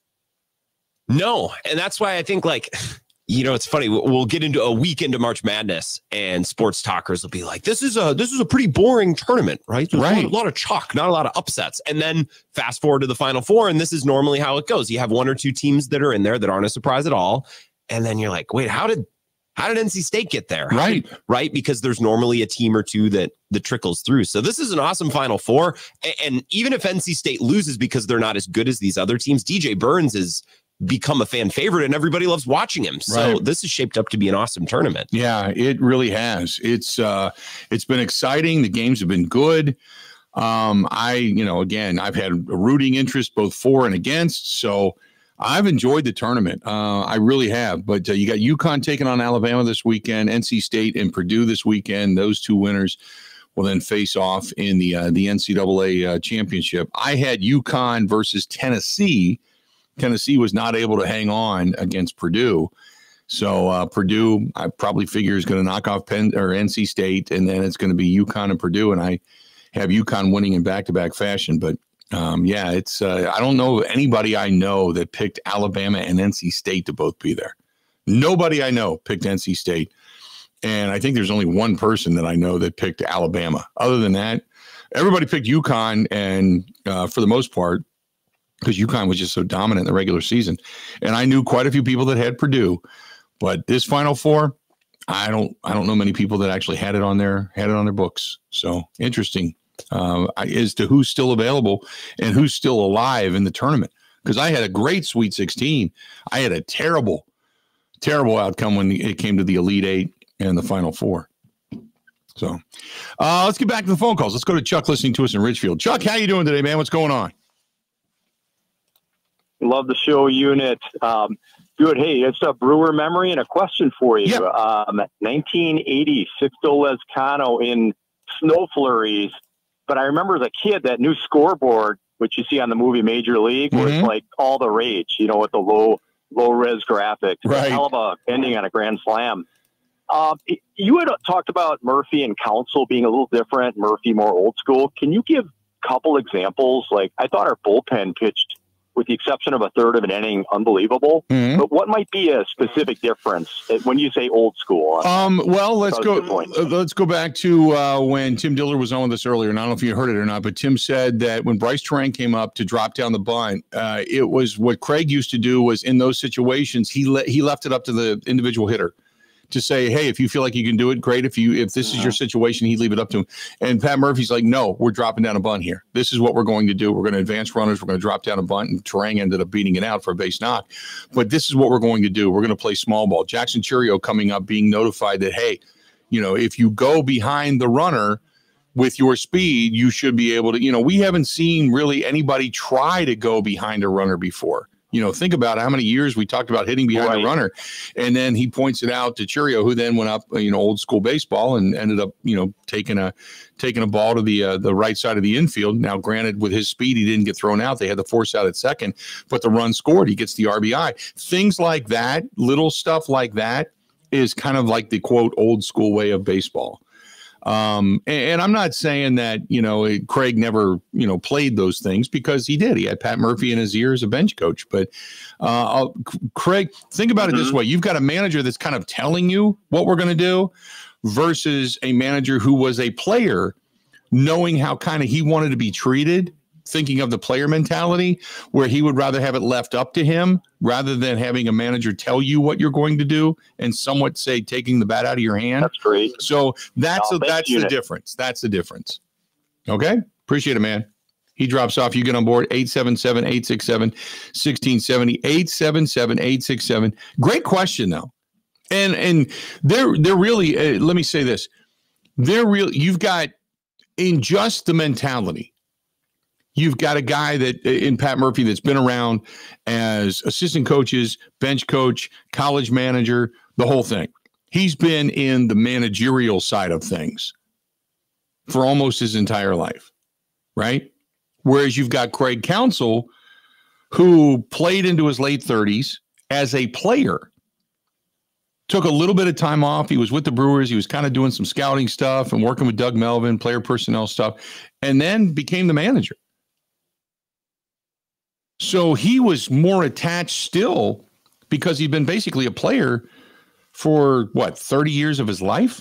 No. And that's why I think, like, you know, it's funny. We'll get into a week into March Madness, and sports talkers will be like, this is a this is a pretty boring tournament, right? There's right. A lot, a lot of chalk, not a lot of upsets. And then fast forward to the Final Four, and this is normally how it goes. You have one or two teams that are in there that aren't a surprise at all. And then you're like, wait, how did how did N C State get there? How right. Did, right. Because there's normally a team or two that that trickles through. So this is an awesome Final Four. And, and even if N C State loses because they're not as good as these other teams, D J Burns is become a fan favorite, and everybody loves watching him. So right. This is shaped up to be an awesome tournament. Yeah, it really has. It's uh, it's been exciting. The games have been good. Um, I, you know, again, I've had a rooting interest both for and against. So I've enjoyed the tournament. Uh, I really have. But uh, you got UConn taking on Alabama this weekend, N C State and Purdue this weekend. Those two winners will then face off in the uh, the N C double A uh, championship. I had UConn versus Tennessee. Tennessee was not able to hang on against Purdue. So uh, Purdue, I probably figure, is going to knock off Penn or N C State, and then it's going to be UConn and Purdue, and I have UConn winning in back-to-back fashion. But, um, yeah, it's uh, I don't know anybody I know that picked Alabama and N C State to both be there. Nobody I know picked N C State, and I think there's only one person that I know that picked Alabama. Other than that, everybody picked UConn, and uh, for the most part, because UConn was just so dominant in the regular season. And I knew quite a few people that had Purdue, but this Final Four, I don't I don't know many people that actually had it on their had it on their books. So interesting uh, as to who's still available and who's still alive in the tournament. Because I had a great Sweet sixteen. I had a terrible, terrible outcome when it came to the Elite Eight and the Final Four. So uh, let's get back to the phone calls. Let's go to Chuck listening to us in Ridgefield. Chuck, how you doing today, man? What's going on? Love the show unit. Um, good. Hey, it's a Brewer memory and a question for you. Yep. Um, nineteen eighty, Sixto Lezcano in snow flurries. But I remember as a kid, that new scoreboard, which you see on the movie Major League, mm-hmm. was like all the rage, you know, with the low, low res graphics. Right. Hell of a ending on a grand slam. Um, you had talked about Murphy and Council being a little different, Murphy more old school. Can you give a couple examples? Like, I thought our bullpen pitched, with the exception of a third of an inning, unbelievable. Mm-hmm. But what might be a specific difference when you say old school? Um, well, let's go. Uh, let's go back to uh, when Tim Diller was on with us earlier. And I don't know if you heard it or not, but Tim said that when Bryce Terang came up to drop down the bunt, uh, it was what Craig used to do. Was in those situations he le- he left it up to the individual hitter to say, hey, if you feel like you can do it, great. If you if this is your situation, he'd leave it up to him. And Pat Murphy's like, no, we're dropping down a bunt here. This is what we're going to do. We're going to advance runners. We're going to drop down a bunt. And Terang ended up beating it out for a base knock. But this is what we're going to do. We're going to play small ball. Jackson Churio coming up, being notified that, hey, you know, if you go behind the runner, with your speed, you should be able to, you know, we haven't seen really anybody try to go behind a runner before. You know, think about how many years we talked about hitting behind Right. the runner. And then he points it out to Churio, who then went up, you know, old school baseball and ended up, you know, taking a taking a ball to the uh, the right side of the infield. Now, granted, with his speed, he didn't get thrown out. They had the force out at second, but the run scored. He gets the R B I. Things like that, little stuff like that is kind of like the, quote, old school way of baseball. Um, and, and I'm not saying that, you know, it, Craig never, you know, played those things, because he did. He had Pat Murphy in his ear as a bench coach. But uh, I'll, Craig, think about mm-hmm. it this way. You've got a manager that's kind of telling you what we're going to do versus a manager who was a player, knowing how kind of he wanted to be treated, thinking of the player mentality, where he would rather have it left up to him rather than having a manager tell you what you're going to do and somewhat say taking the bat out of your hand. That's great. So that's No, a, that's unit. the difference. That's the difference. Okay. Appreciate it, man. He drops off. You get on board. eight seven seven, eight six seven, one six seven zero, eight seven seven, eight six seven. Great question, though. And, and they're, they're really, uh, let me say this. They're real. You've got in just the mentality, you've got a guy that in Pat Murphy that's been around as assistant coaches, bench coach, college manager, the whole thing. He's been in the managerial side of things for almost his entire life, right? Whereas you've got Craig Counsell, who played into his late thirties as a player, took a little bit of time off. He was with the Brewers. He was kind of doing some scouting stuff and working with Doug Melvin, player personnel stuff, and then became the manager. So he was more attached still because he'd been basically a player for, what, thirty years of his life?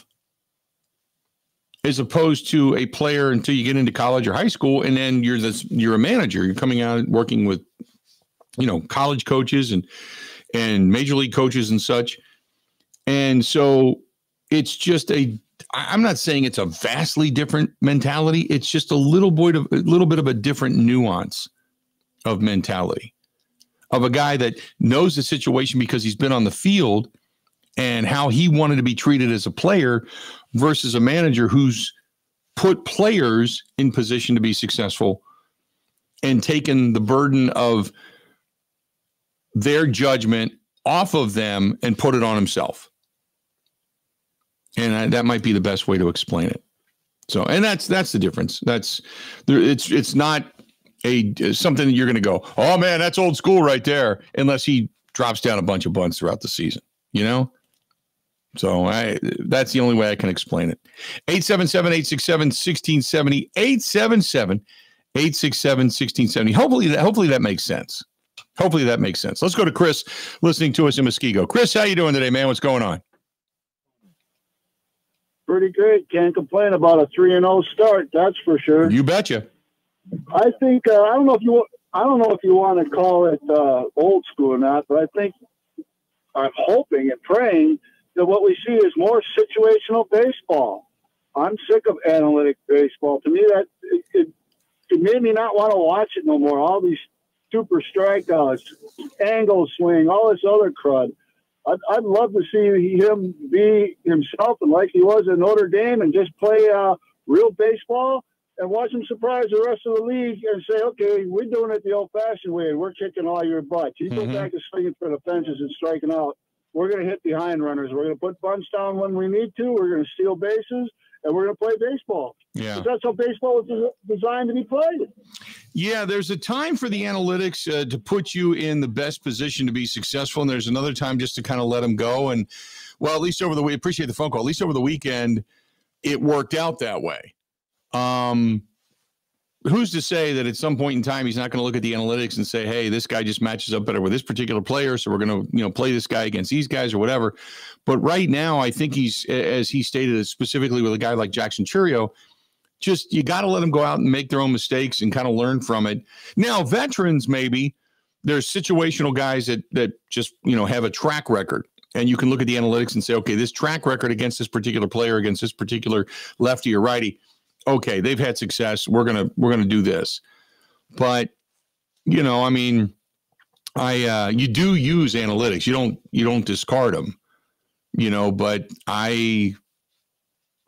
As opposed to a player until you get into college or high school, and then you're this, you're a manager. You're coming out working with, you know, college coaches and and major league coaches and such. And so it's just a, I'm not saying it's a vastly different mentality. It's just a little bit of a little bit of a different nuance of mentality of a guy that knows the situation because he's been on the field and how he wanted to be treated as a player versus a manager who's put players in position to be successful and taken the burden of their judgment off of them and put it on himself. And I, that might be the best way to explain it. So, and that's, that's the difference. That's there. It's, it's not a, something that you're going to go, oh man, that's old school right there. Unless he drops down a bunch of bunts throughout the season, you know? So I, that's the only way I can explain it. eight seven seven, eight six seven, one six seven zero, eight seven seven, eight six seven, one six seven zero. Hopefully that, hopefully that makes sense. Hopefully that makes sense. Let's go to Chris listening to us in Muskego. Chris, how you doing today, man? What's going on? Pretty great. Can't complain about a three and oh start. That's for sure. You betcha. I think, uh, I don't know if you, I don't know if you want to call it uh, old school or not, but I think I'm hoping and praying that what we see is more situational baseball. I'm sick of analytic baseball. To me, that it, it, it made me not want to watch it no more. All these super strikeouts, angle swing, all this other crud. I'd, I'd love to see him be himself and like he was at Notre Dame and just play uh, real baseball and watch him surprise the rest of the league and say, okay, we're doing it the old-fashioned way and we're kicking all your butts. You Mm-hmm. go back to swinging for the fences and striking out. We're going to hit behind runners. We're going to put bunts down when we need to. We're going to steal bases, and we're going to play baseball. Yeah. That's how baseball was designed to be played. Yeah, there's a time for the analytics uh, to put you in the best position to be successful, and there's another time just to kind of let them go. And, well, at least over the week, appreciate the phone call. At least over the weekend, it worked out that way. Um, who's to say that at some point in time he's not going to look at the analytics and say, hey, this guy just matches up better with this particular player, so we're going to, you know, play this guy against these guys or whatever. But right now, I think he's, as he stated, specifically with a guy like Jackson Churio, just you got to let them go out and make their own mistakes and kind of learn from it. Now, veterans, maybe there's situational guys that that just, you know, have a track record. And you can look at the analytics and say, okay, this track record against this particular player, against this particular lefty or righty, okay, they've had success. We're gonna we're gonna do this. But you know, I mean, I uh, you do use analytics. You don't you don't discard them. You know, but I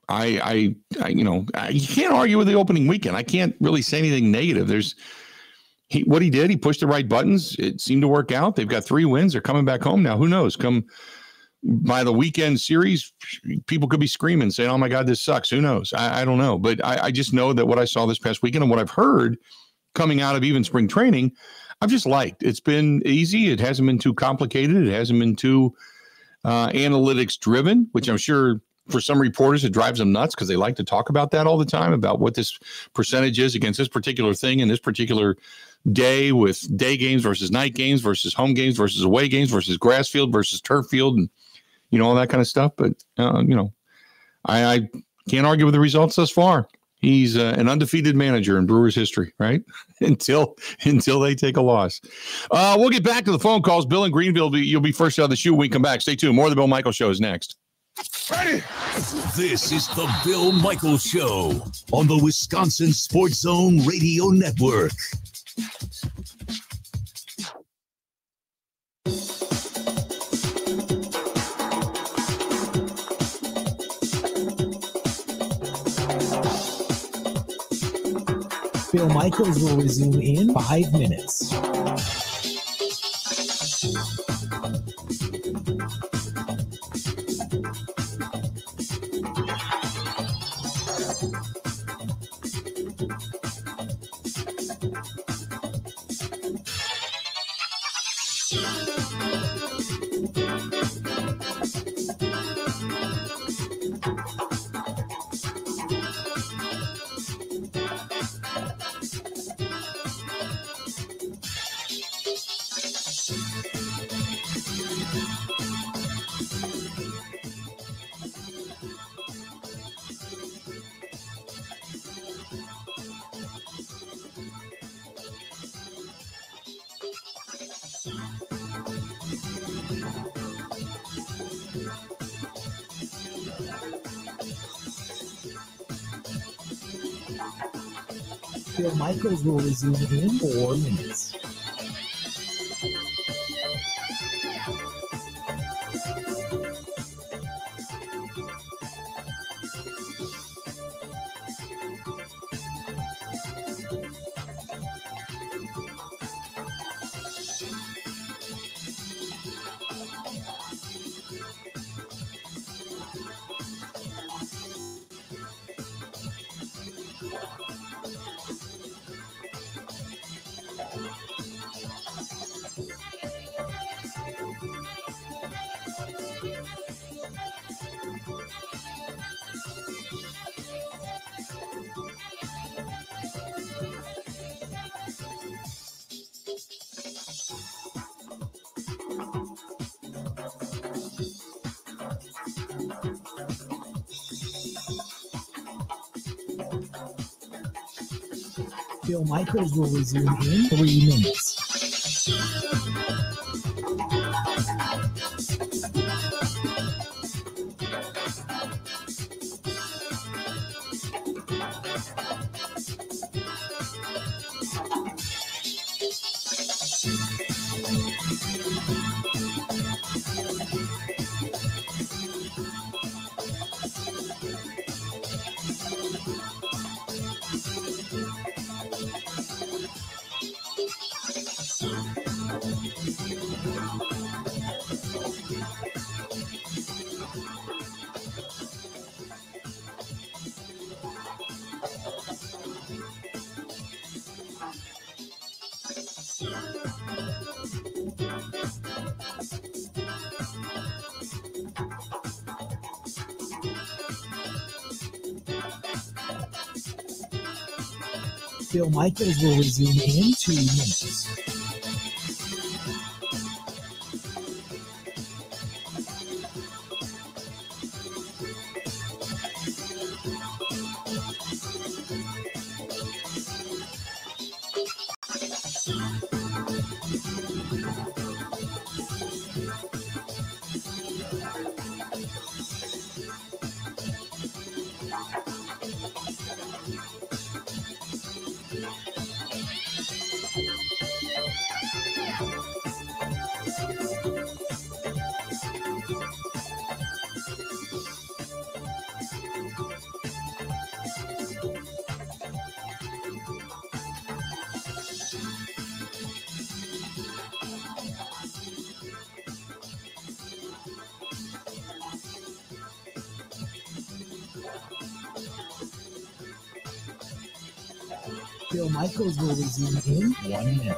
I, I, I, you know, I, you can't argue with the opening weekend. I can't really say anything negative. There's he, what he did. He pushed the right buttons. It seemed to work out. They've got three wins. They're coming back home now. Who knows? Come by the weekend series, people could be screaming, saying, "Oh my God, this sucks." Who knows? I, I don't know. But I, I just know that what I saw this past weekend and what I've heard coming out of even spring training, I've just liked. It's been easy. It hasn't been too complicated. It hasn't been too uh, analytics driven, which I'm sure. For some reporters, it drives them nuts because they like to talk about that all the time, about what this percentage is against this particular thing in this particular day with day games versus night games versus home games versus away games versus grass field versus turf field and, you know, all that kind of stuff. But, uh, you know, I, I can't argue with the results thus far. He's uh, an undefeated manager in Brewers history, right? until until they take a loss. Uh, we'll get back to the phone calls. Bill in Greenville, you'll be first out of the shoe when we come back. Stay tuned. More of the Bill Michaels Show is next. Ready? This is the Bill Michaels Show on the Wisconsin Sports Zone Radio Network. Bill Michaels will resume in five minutes. Bill Michaels will resume in four minutes. Bill Michaels will resume in three minutes. Bill Michaels will resume in two minutes. Bill Michaels will resume in one minute.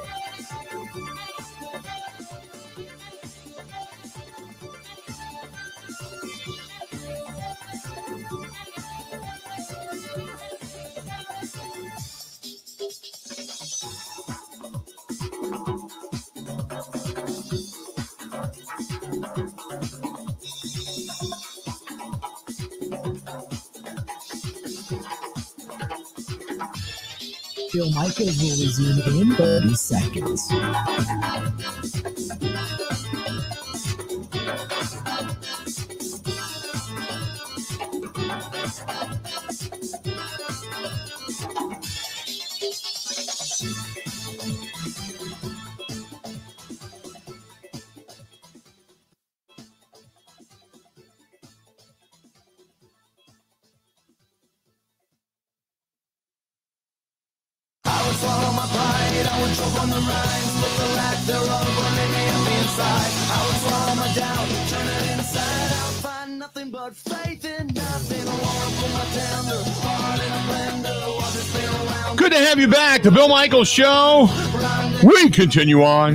Bill Michaels will resume in thirty seconds. Swallow my pride, I would choke on the rhymes, but the lack thereof will make me up inside. I would swallow my doubt, turn it inside out, find nothing but faith in nothing. I wanna put my tender heart in a blender, watch it spin around. Good to have you back, the Bill Michaels Show. We continue on.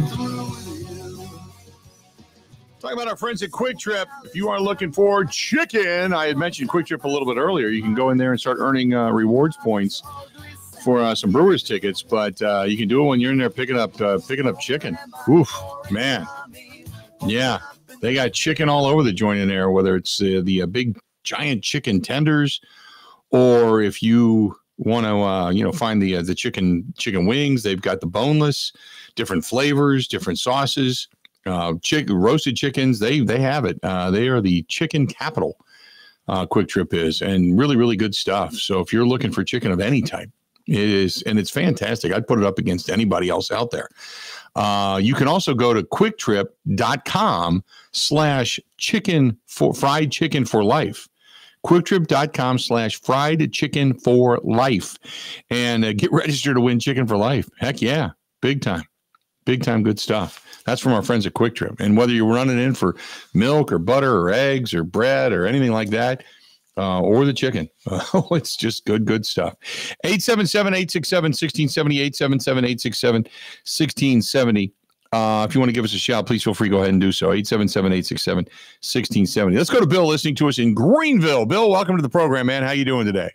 Talking about our friends at Quick Trip. If you are looking for chicken, I had mentioned Quick Trip a little bit earlier. You can go in there and start earning uh, rewards points for uh, some Brewers tickets, but uh, you can do it when you're in there picking up uh, picking up chicken. Oof, man. Yeah, they got chicken all over the joint in there, whether it's uh, the uh, big giant chicken tenders, or if you want to, uh, you know, find the uh, the chicken chicken wings, they've got the boneless, different flavors, different sauces, uh, chick roasted chickens. They they have it. Uh, they are the chicken capital. Uh, Quick Trip is, and really really good stuff. So if you're looking for chicken of any type, it is, and it's fantastic. I'd put it up against anybody else out there. Uh, you can also go to quicktrip.com slash chicken for fried chicken for life. Quicktrip.com slash fried chicken for life. And uh, get registered to win chicken for life. Heck yeah. Big time. Big time good stuff. That's from our friends at Quick Trip. And whether you're running in for milk or butter or eggs or bread or anything like that, Uh, or the chicken. Oh, it's just good, good stuff. eight seven seven, eight six seven, one six seven zero, eight seven seven, eight six seven, one six seven zero. Uh, if you want to give us a shout, please feel free to go ahead and do so. eight seven seven, eight six seven, one six seven zero. Let's go to Bill listening to us in Greenville. Bill, welcome to the program, man. How you doing today?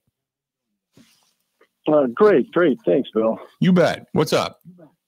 Uh, great, great. Thanks, Bill. You bet. What's up?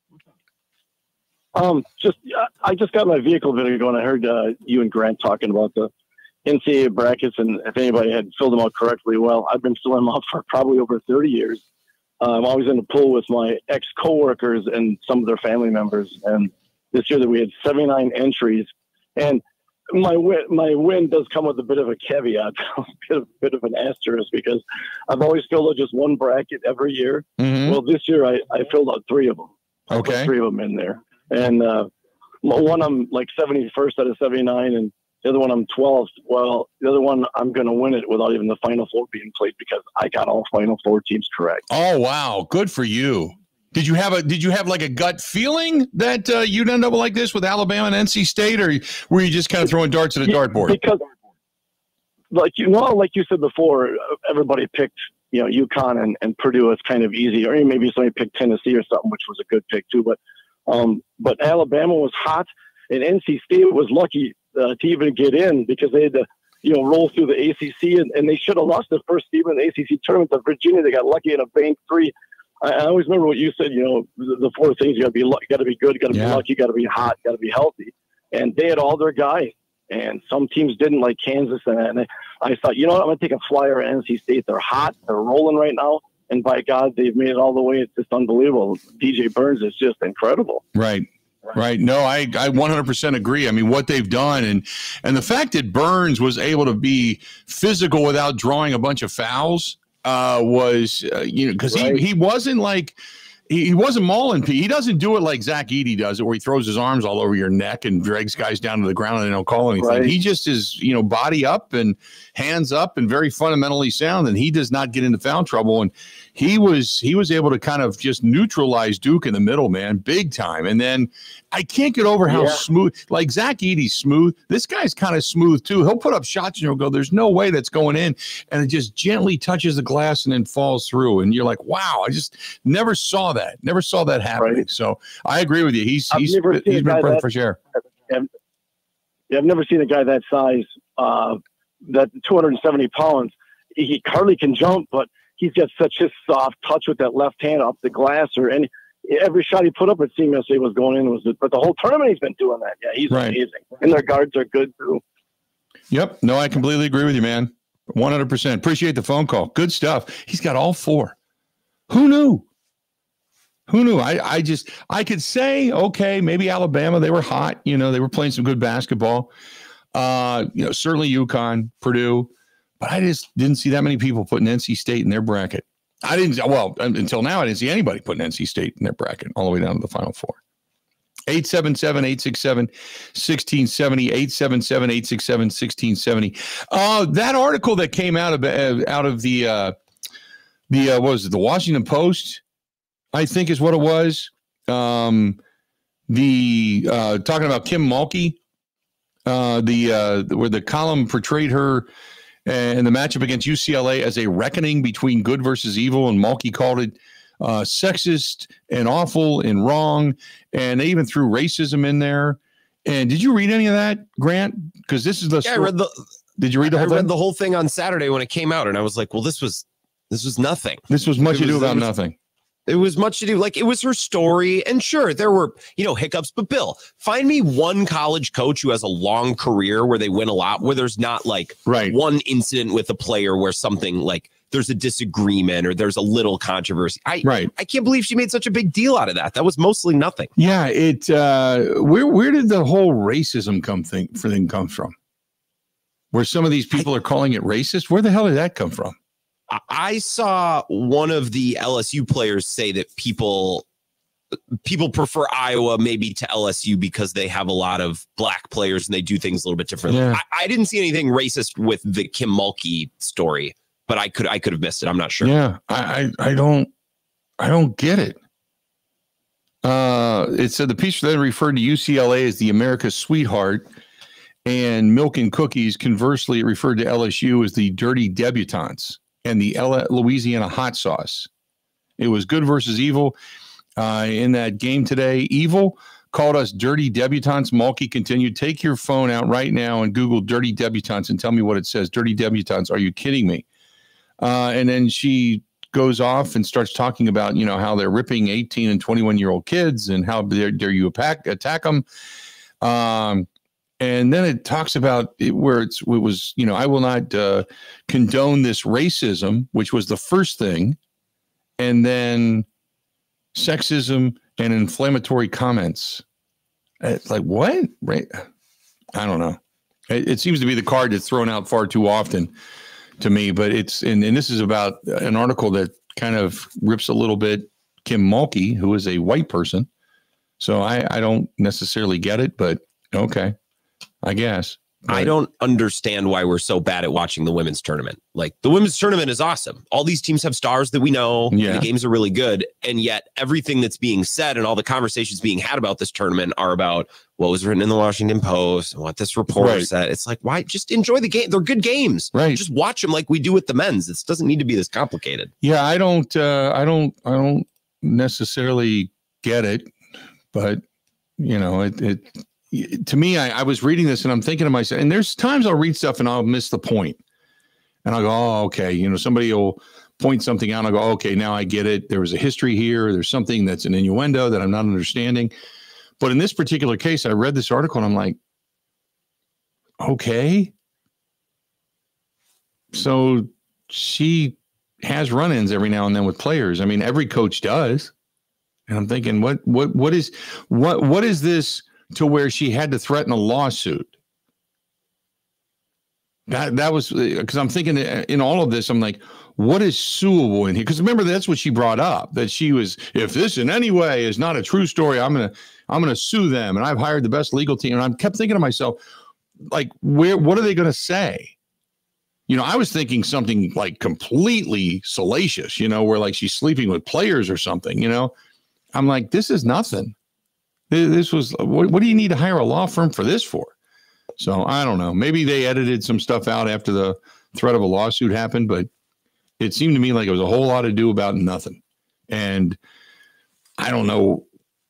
Um, just I just got my vehicle video going. I heard uh, you and Grant talking about the N C double A brackets, and if anybody had filled them out correctly, well, I've been filling them out for probably over thirty years. Uh, I'm always in the pool with my ex coworkers and some of their family members. And this year that we had seventy-nine entries, and my win, my win does come with a bit of a caveat, a bit of, bit of an asterisk, because I've always filled out just one bracket every year. Mm-hmm. Well, this year I, I filled out three of them. I okay, put three of them in there, and uh, one I'm like seventy-first out of seventy-nine, and the other one I'm twelfth. Well, the other one I'm going to win it without even the Final Four being played because I got all Final Four teams correct. Oh wow, good for you. Did you have a Did you have like a gut feeling that uh, you'd end up like this with Alabama and N C State, or were you just kind of throwing darts at a dartboard? Because, like you know, like you said before, everybody picked you know UConn and, and Purdue as kind of easy, or maybe somebody picked Tennessee or something, which was a good pick too. But um, but Alabama was hot, and N C State was lucky Uh, to even get in because they had to, you know, roll through the A C C, and, and they should have lost the first game in the A C C tournament to Virginia. They got lucky in a bank three. I, I always remember what you said. You know, the, the four things: you got to be, got to be good, got to yeah. be lucky, got to be hot, got to be healthy. And they had all their guys, and some teams didn't, like Kansas. And, and I, I thought, you know what, I'm going to take a flyer at N C State. They're hot, they're rolling right now, and by God, they've made it all the way. It's just unbelievable. D J Burns is just incredible. Right. Right. No, I, I one hundred percent agree. I mean, what they've done and and the fact that Burns was able to be physical without drawing a bunch of fouls uh, was, uh, you know, because right. he, he wasn't like he, he wasn't mauling people. He doesn't do it like Zach Edey does it, where he throws his arms all over your neck and drags guys down to the ground and they don't call anything. Right. He just is, you know, body up and hands up and very fundamentally sound. And he does not get into foul trouble. And he was he was able to kind of just neutralize Duke in the middle, man, big time. And then I can't get over how Yeah. smooth, like Zach Edey's smooth. This guy's kind of smooth too. He'll put up shots and you'll go, there's no way that's going in. And it just gently touches the glass and then falls through. And you're like, wow, I just never saw that. Never saw that happening. Right. So I agree with you. He's I've he's never seen he's a been guy breath that- fresh air. I've, yeah, I've never seen a guy that size, uh, that two hundred seventy pounds. He hardly can jump, but he's got such a soft touch with that left hand off the glass, or any every shot he put up, it seemed as if it was going in. Was but the whole tournament he's been doing that. Yeah, he's Right. amazing, and their guards are good too. Yep. No, I completely agree with you, man. one hundred percent. Appreciate the phone call. Good stuff. He's got all four. Who knew? Who knew? I, I just, I could say, okay, maybe Alabama, they were hot. You know, they were playing some good basketball. Uh, you know, certainly UConn, Purdue. But I just didn't see that many people putting N C State in their bracket. I didn't, well, until now, I didn't see anybody putting N C State in their bracket all the way down to the Final Four. eight seven seven, eight six seven, one six seven zero, eight seven seven, eight six seven, one six seven zero. Uh, that article that came out of uh, out of the uh, the uh, what was it, the Washington Post, I think is what it was. Um, the uh, talking about Kim Mulkey, uh, the uh, where the column portrayed her and the matchup against U C L A as a reckoning between good versus evil, and Mulkey called it uh, sexist and awful and wrong, and they even threw racism in there. And did you read any of that, Grant? Because this is the Yeah, I read the. Did you read the I whole read thing? the whole thing on Saturday when it came out, and I was like, "Well, this was this was nothing. This was much It ado was- about it was- nothing." It was much to do. Like, it was her story. And sure, there were, you know, hiccups. But Bill, find me one college coach who has a long career where they win a lot, where there's not like right. one incident with a player where something like there's a disagreement or there's a little controversy. I, right. I can't believe she made such a big deal out of that. That was mostly nothing. Yeah, it. Uh, where where did the whole racism come thing for thing come from? Where some of these people are calling it racist? Where the hell did that come from? I saw one of the L S U players say that people people prefer Iowa maybe to L S U because they have a lot of black players and they do things a little bit differently. Yeah. I, I didn't see anything racist with the Kim Mulkey story, but I could I could have missed it. I'm not sure. Yeah, I I, I don't I don't get it. Uh, it said the piece then referred to U C L A as the America's sweetheart, and Milk and Cookies. Conversely, it referred to L S U as the dirty debutantes and the L- Louisiana hot sauce. It was good versus evil uh, in that game today. Evil called us dirty debutantes. Mulkey continued, take your phone out right now and Google dirty debutantes and tell me what it says. Dirty debutantes. Are you kidding me? Uh, and then she goes off and starts talking about, you know, how they're ripping eighteen and twenty-one year old kids and how dare, dare you attack, attack them. Um, And then it talks about it where it's, it was, you know, I will not uh, condone this racism, which was the first thing. And then sexism and inflammatory comments. It's like, what? Right? I don't know. It, it seems to be the card that's thrown out far too often to me. But it's, and, and this is about an article that kind of rips a little bit Kim Mulkey, who is a white person. So I, I don't necessarily get it, but okay. I guess. But I don't understand why we're so bad at watching the women's tournament. Like, the women's tournament is awesome. All these teams have stars that we know. Yeah. The games are really good. And yet everything that's being said and all the conversations being had about this tournament are about what was written in the Washington Post and what this reporter Right. said. It's like, why? Just enjoy the game. They're good games. Right. Just watch them like we do with the men's. It doesn't need to be this complicated. Yeah, I don't, uh, I don't, I don't necessarily get it, but you know, it, it, to me, I, I was reading this and I'm thinking to myself, and there's times I'll read stuff and I'll miss the point. And I'll go, oh, okay. You know, somebody will point something out. And I'll go, okay, now I get it. There was a history here. There's something that's an innuendo that I'm not understanding. But in this particular case, I read this article and I'm like, okay. So she has run-ins every now and then with players. I mean, every coach does. And I'm thinking, what, what, what is, what, what is this to where she had to threaten a lawsuit? That that was because I'm thinking in all of this, I'm like, what is suable in here? Because remember, that's what she brought up, that she was, if this in any way is not a true story, I'm gonna I'm gonna sue them, and I've hired the best legal team. And I kept thinking to myself, like, where what are they gonna say? You know, I was thinking something like completely salacious, you know, where like she's sleeping with players or something, you know. I'm like, this is nothing. This was, what, what do you need to hire a law firm for this for? So I don't know. Maybe they edited some stuff out after the threat of a lawsuit happened, but it seemed to me like it was a whole lot ado about nothing. And I don't know.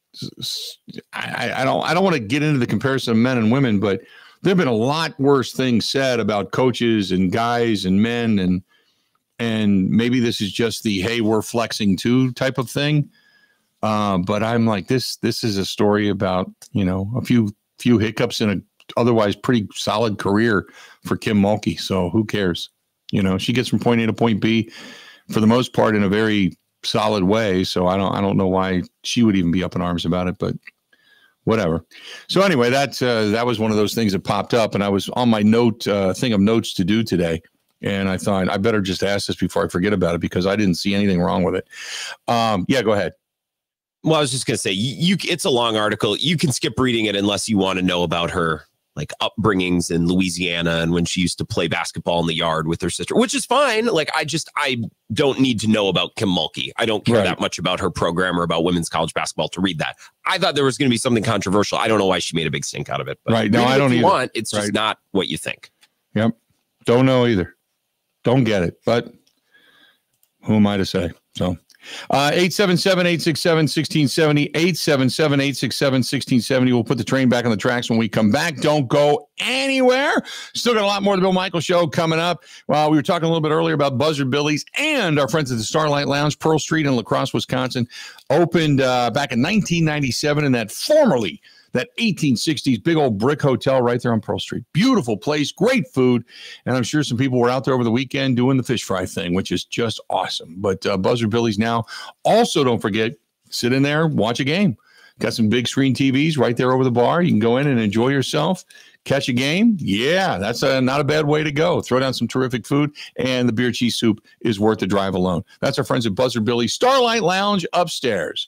I, I don't I don't want to get into the comparison of men and women, but there have been a lot worse things said about coaches and guys and men. And and maybe this is just the, hey, we're flexing too type of thing. Uh, but I'm like, this this is a story about, you know, a few few hiccups in a otherwise pretty solid career for Kim Mulkey. So who cares? You know, she gets from point A to point B for the most part in a very solid way. So I don't I don't know why she would even be up in arms about it, but whatever. So anyway, that's uh, that was one of those things that popped up, and I was on my note uh, thing of notes to do today, and I thought I better just ask this before I forget about it because I didn't see anything wrong with it. Um, yeah, go ahead. Well, I was just going to say, you, you, it's a long article. You can skip reading it unless you want to know about her like upbringings in Louisiana and when she used to play basketball in the yard with her sister, which is fine. Like, I just, I don't need to know about Kim Mulkey. I don't care right. that much about her program or about women's college basketball to read that. I thought there was going to be something controversial. I don't know why she made a big stink out of it. But right. No, I don't if you either. want. It's right. just not what you think. Yep. Don't know either. Don't get it. But who am I to say? So Uh, eight seven seven, eight six seven, one six seven zero, eight seven seven, eight six seven, one six seven zero. We'll put the train back on the tracks when we come back. Don't go anywhere. Still got a lot more of the Bill Michaels Show coming up. Well, we were talking a little bit earlier about Buzzard Billy's and our friends at the Starlight Lounge. Pearl Street in La Crosse, Wisconsin, opened uh, back in nineteen ninety-seven in that formerly that eighteen sixties big old brick hotel right there on Pearl Street. Beautiful place, great food. And I'm sure some people were out there over the weekend doing the fish fry thing, which is just awesome. But uh, Buzzard Billy's now. Also, don't forget, sit in there, watch a game. Got some big screen T Vs right there over the bar. You can go in and enjoy yourself. Catch a game. Yeah, that's a, not a bad way to go. Throw down some terrific food, and the beer cheese soup is worth the drive alone. That's our friends at Buzzard Billy's Starlight Lounge upstairs.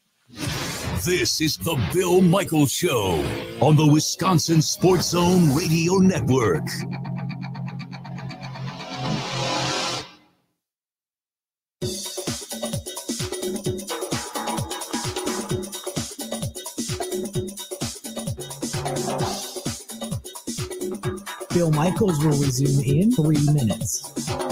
This is the Bill Michaels Show on the Wisconsin Sports Zone Radio Network. Bill Michaels will resume in three minutes.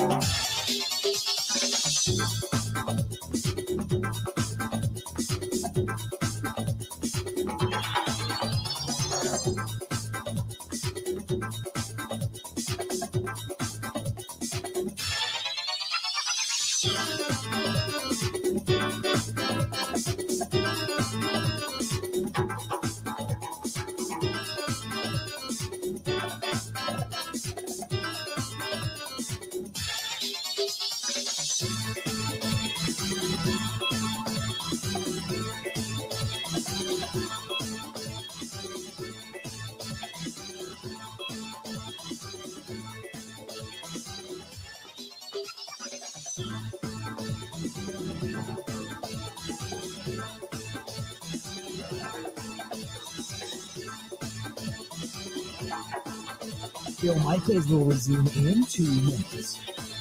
Bill Michaels will resume in two minutes.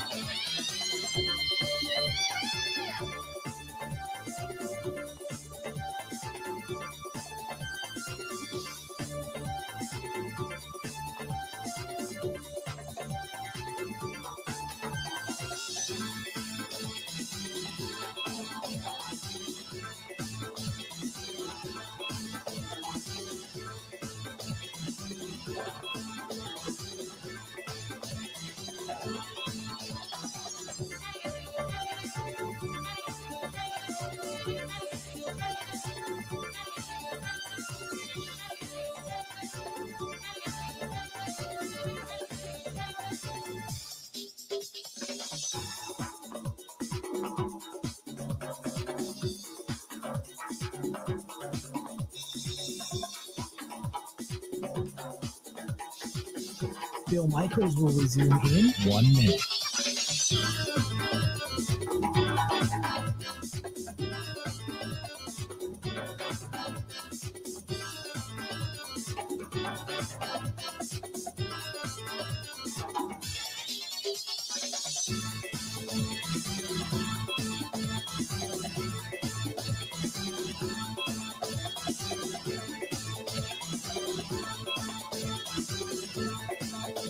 Bill Michaels will resume in one minute.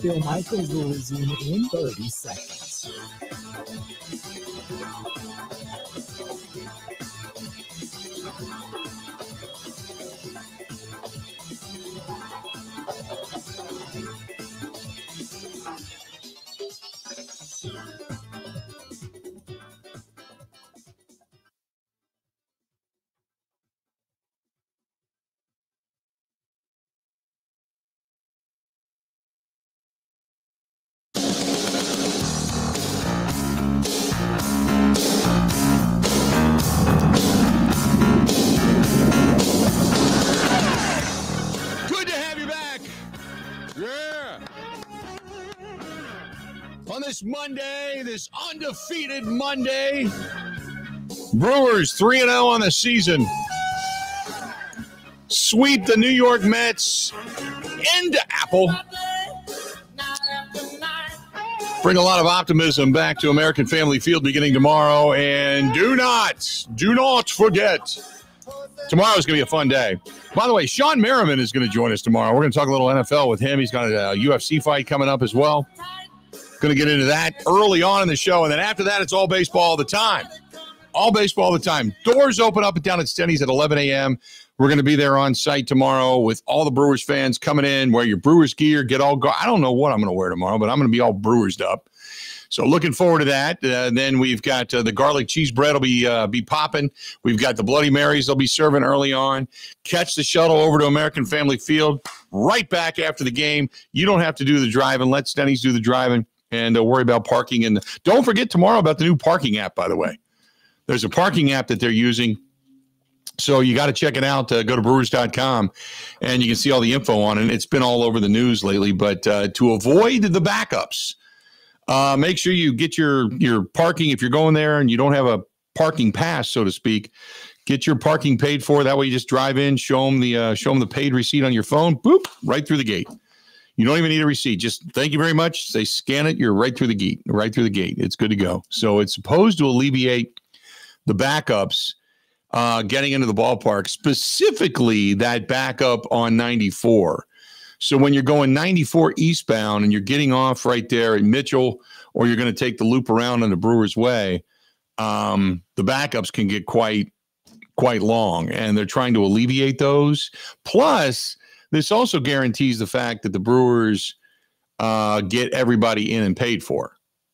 Fill micro-breweries in thirty seconds. Good to have you back. Yeah. On this Monday, this undefeated Monday, Brewers three and oh on the season. Sweep the New York Mets into Apple. Bring a lot of optimism back to American Family Field beginning tomorrow. And do not, do not forget, tomorrow is going to be a fun day. By the way, Sean Merriman is going to join us tomorrow. We're going to talk a little N F L with him. He's got a U F C fight coming up as well. Going to get into that early on in the show. And then after that, it's all baseball all the time. All baseball all the time. Doors open up and down at Stenny's at eleven a.m. We're going to be there on site tomorrow with all the Brewers fans coming in. Wear your Brewers gear. Get all go- I don't know what I'm going to wear tomorrow, but I'm going to be all Brewers up. So looking forward to that. Uh, then we've got uh, the garlic cheese bread will be uh, be popping. We've got the Bloody Marys they'll be serving early on. Catch the shuttle over to American Family Field. Right back after the game. You don't have to do the driving. Let Stenny's do the driving and uh, worry about parking. And don't forget tomorrow about the new parking app, by the way. There's a parking app that they're using. So you got to check it out. Uh, go to brewers dot com, and you can see all the info on it. It's been all over the news lately. But uh, to avoid the backups, uh, make sure you get your, your parking. If you're going there and you don't have a parking pass, so to speak, get your parking paid for. That way you just drive in, show them the, uh, show them the paid receipt on your phone, boop, right through the gate. You don't even need a receipt. Just thank you very much. They scan it. You're right through the gate, right through the gate. It's good to go. So it's supposed to alleviate the backups uh, getting into the ballpark, specifically that backup on ninety-four. So when you're going ninety-four eastbound and you're getting off right there at Mitchell, or you're going to take the loop around on the Brewers Way, um, the backups can get quite, quite long, and they're trying to alleviate those. Plus, this also guarantees the fact that the Brewers uh, get everybody in and paid for.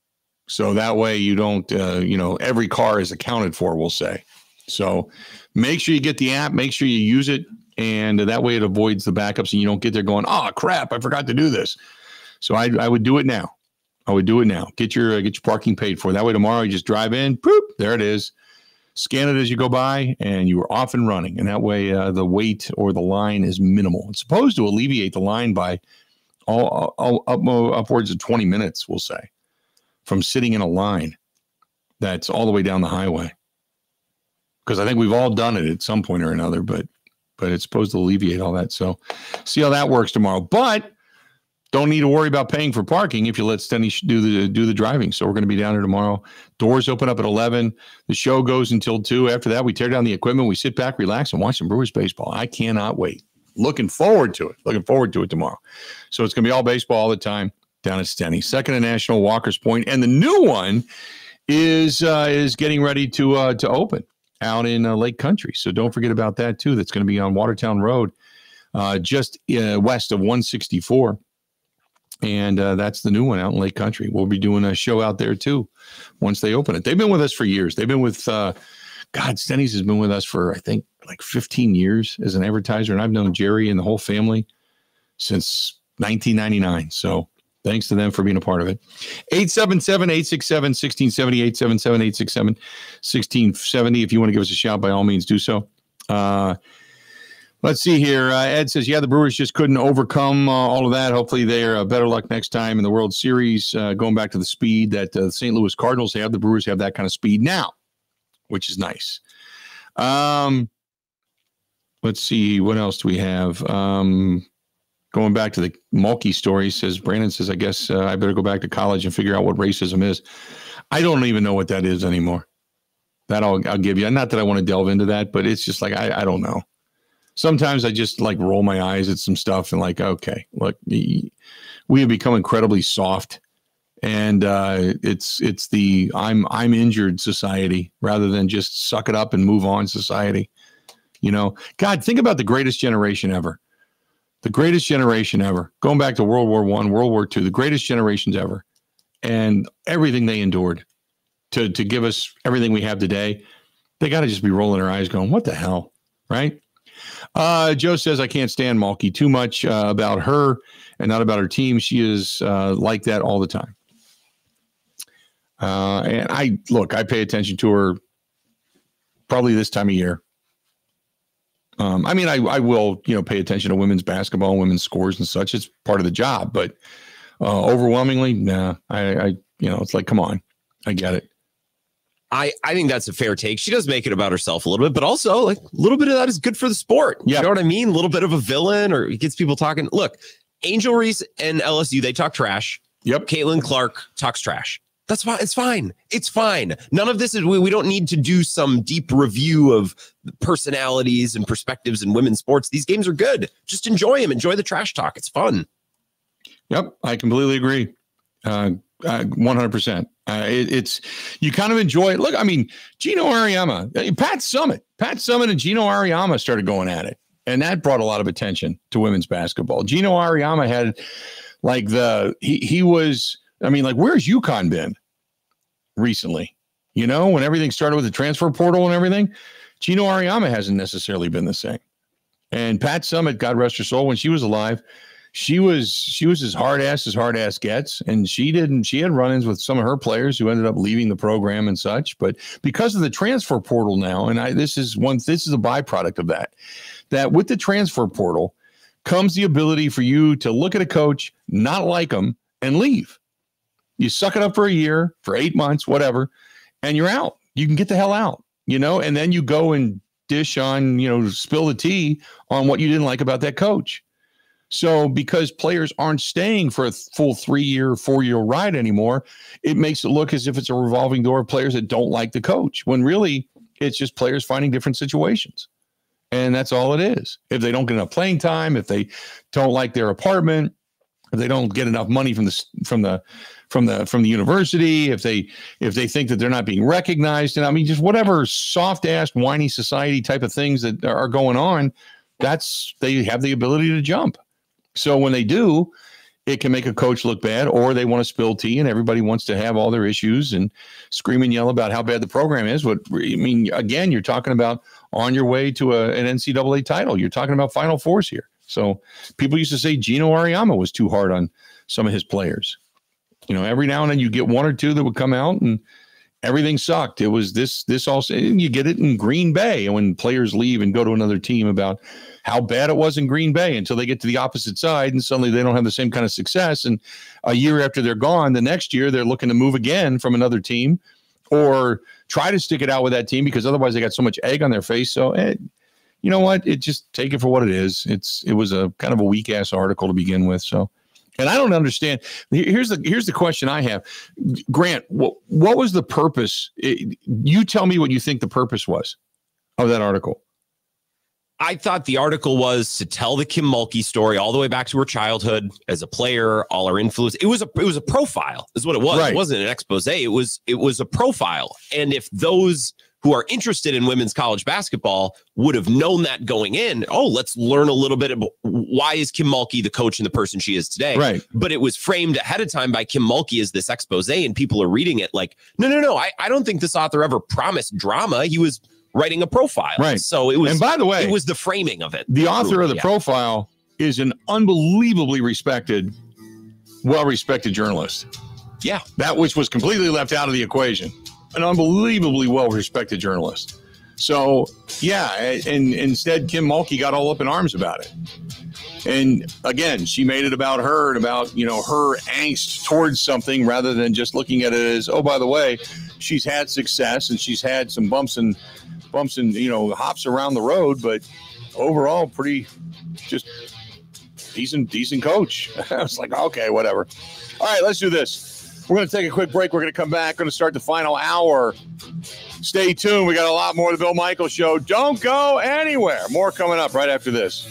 So that way you don't, uh, you know, every car is accounted for, we'll say. So make sure you get the app, make sure you use it, and that way it avoids the backups and you don't get there going, oh, crap, I forgot to do this. So I, I would do it now. I would do it now. Get your, uh, get your parking paid for. That way tomorrow you just drive in, poop, there it is. Scan it as you go by, and you are off and running. And that way uh, the wait or the line is minimal. It's supposed to alleviate the line by all, all up, upwards of twenty minutes, we'll say, from sitting in a line that's all the way down the highway. Because I think we've all done it at some point or another, but but it's supposed to alleviate all that. So see how that works tomorrow. But don't need to worry about paying for parking if you let Stenny do the do the driving. So we're going to be down here tomorrow. Doors open up at eleven. The show goes until two. After that, we tear down the equipment. We sit back, relax, and watch some Brewers baseball. I cannot wait. Looking forward to it. Looking forward to it tomorrow. So it's going to be all baseball all the time down at Stenny. Second and National, Walker's Point. And the new one is uh, is getting ready to uh, to open out in uh, Lake Country. So don't forget about that, too. That's going to be on Watertown Road, uh, just uh, west of one sixty-four. And uh, that's the new one out in Lake Country. We'll be doing a show out there, too, once they open it. They've been with us for years. They've been with, uh, God, Stenny's has been with us for, I think, like fifteen years as an advertiser. And I've known Jerry and the whole family since nineteen ninety-nine. So thanks to them for being a part of it. eight seven seven, eight six seven, one six seven zero, eight seven seven, eight six seven, one six seven zero. If you want to give us a shout, by all means, do so. Uh, let's see here. Uh, Ed says, yeah, the Brewers just couldn't overcome uh, all of that. Hopefully they're uh, better luck next time in the World Series, uh, going back to the speed that uh, the Saint Louis Cardinals have. The Brewers have that kind of speed now, which is nice. Um, let's see. What else do we have? Um, Going back to the Mulkey story, says Brandon says, I guess uh, I better go back to college and figure out what racism is. I don't even know what that is anymore. That I'll, I'll give you. Not that I want to delve into that, but it's just like, I, I don't know. sometimes I just like roll my eyes at some stuff and like, okay, look, we have become incredibly soft, and uh, it's it's the I'm I'm injured society rather than just suck it up and move on society. You know, God, think about the greatest generation ever, the greatest generation ever, going back to World War One, World War Two, the greatest generations ever, and everything they endured to to give us everything we have today. They got to just be rolling their eyes, going, "What the hell?" Right? Uh, Joe says, I can't stand Malky too much uh, about her and not about her team. She is uh, like that all the time. Uh, and I look, I pay attention to her probably this time of year. Um, I mean, I, I will, you know, pay attention to women's basketball, women's scores and such. It's part of the job, but uh, overwhelmingly, nah, I, I, you know, it's like, come on, I get it. I, I think that's a fair take. She does make it about herself a little bit, but also like a little bit of that is good for the sport. Yeah. You know what I mean? A little bit of a villain, or it gets people talking. Look, Angel Reese and L S U, they talk trash. Yep. Caitlin Clark talks trash. That's fine. It's fine. It's fine. None of this is, we, we don't need to do some deep review of personalities and perspectives in women's sports. These games are good. Just enjoy them. Enjoy the trash talk. It's fun. Yep. I completely agree. Uh, uh, one hundred percent. Uh, it, it's, you kind of enjoy it. Look, I mean, Gino Auriemma, Pat Summitt, Pat Summitt and Gino Auriemma started going at it. And that brought a lot of attention to women's basketball. Gino Auriemma had like the, he, he was, I mean, like, where's UConn been recently? You know, when everything started with the transfer portal and everything, Gino Auriemma hasn't necessarily been the same. And Pat Summitt, God rest her soul, when she was alive, she was she was as hard ass as hard ass gets, and she didn't. She had run-ins with some of her players who ended up leaving the program and such. But because of the transfer portal now, and I this is one this is a byproduct of that. That with the transfer portal comes the ability for you to look at a coach, not like him, and leave. You suck it up for a year, for eight months, whatever, and you're out. You can get the hell out, you know. And then you go and dish on, you know, spill the tea on what you didn't like about that coach. So because players aren't staying for a full three-year, four-year ride anymore, it makes it look as if it's a revolving door of players that don't like the coach, when really it's just players finding different situations. And that's all it is. If they don't get enough playing time, if they don't like their apartment, if they don't get enough money from the from the from the from the university, if they if they think that they're not being recognized, and I mean, just whatever soft-ass, whiny society type of things that are going on, that's they have the ability to jump. So when they do, it can make a coach look bad, or they want to spill tea and everybody wants to have all their issues and scream and yell about how bad the program is. What I mean, again, you're talking about on your way to a, an N C double A title. You're talking about Final Fours here. So people used to say Gino Auriemma was too hard on some of his players. You know, every now and then you get one or two that would come out and everything sucked. It was this, this also, and you get it in Green Bay, and when players leave and go to another team about how bad it was in Green Bay until they get to the opposite side and suddenly they don't have the same kind of success. And a year after they're gone, the next year they're looking to move again from another team or try to stick it out with that team because otherwise they got so much egg on their face. So, eh, you know what? It just take it for what it is. It's, it was a kind of a weak ass article to begin with. So, and I don't understand. Here's the, here's the question I have. Grant, what, what was the purpose? It, you tell me what you think the purpose was of that article. I thought the article was to tell the Kim Mulkey story all the way back to her childhood as a player, all her influence. It was a it was a profile, is what it was. Right. It wasn't an expose. It was it was a profile. And if those who are interested in women's college basketball would have known that going in, oh, let's learn a little bit about why is Kim Mulkey the coach and the person she is today. Right. But it was framed ahead of time by Kim Mulkey as this expose, and people are reading it like, no, no, no. I, I don't think this author ever promised drama. He was writing a profile. Right. So it was, and by the way, it was the framing of it. The author of the yeah. profile is an unbelievably respected, well-respected journalist. Yeah. That which was completely left out of the equation. An unbelievably well-respected journalist. So, yeah, and instead Kim Mulkey got all up in arms about it. And again, she made it about her and about, you know, her angst towards something rather than just looking at it as, oh, by the way, she's had success and she's had some bumps and bumps and, you know, hops around the road, but overall pretty just decent, decent coach. I was like, okay, whatever. All right, let's do this. We're going to take a quick break. We're going to come back. Going to start the final hour Stay tuned. We got a lot more of the Bill Michaels Show. Don't go anywhere. More coming up right after this.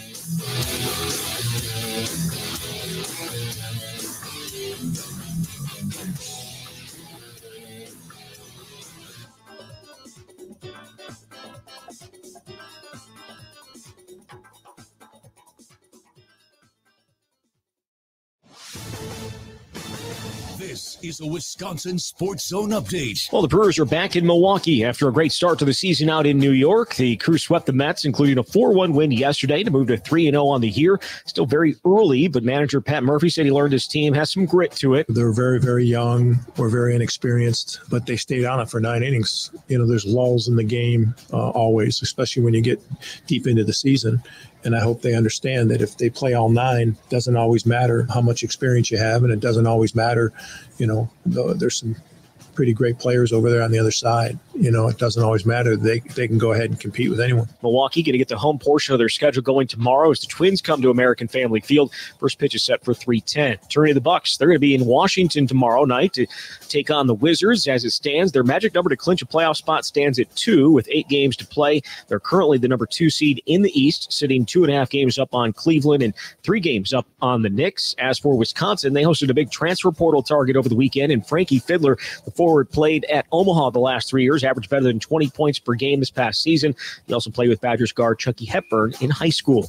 This is a Wisconsin Sports Zone update. Well, the Brewers are back in Milwaukee after a great start to the season out in New York. The crew swept the Mets, including a four one win yesterday to move to three and oh on the year. Still very early, but manager Pat Murphy said he learned his team has some grit to it. They're very, very young. We're very inexperienced, but they stayed on it for nine innings. You know, there's lulls in the game uh, always, especially when you get deep into the season. And I hope they understand that if they play all nine, it doesn't always matter how much experience you have, and it doesn't always matter, you know, there's some pretty great players over there on the other side. You know, it doesn't always matter. They they can go ahead and compete with anyone. Milwaukee going to get the home portion of their schedule going tomorrow as the Twins come to American Family Field. First pitch is set for three ten. Turning to the Bucks, they're going to be in Washington tomorrow night to take on the Wizards. As it stands, their magic number to clinch a playoff spot stands at two with eight games to play. They're currently the number two seed in the East, sitting two and a half games up on Cleveland and three games up on the Knicks. As for Wisconsin, they hosted a big transfer portal target over the weekend, and Frankie Fiddler, the forward, played at Omaha the last three years, averaged better than twenty points per game this past season. He also played with Badgers guard Chucky Hepburn in high school.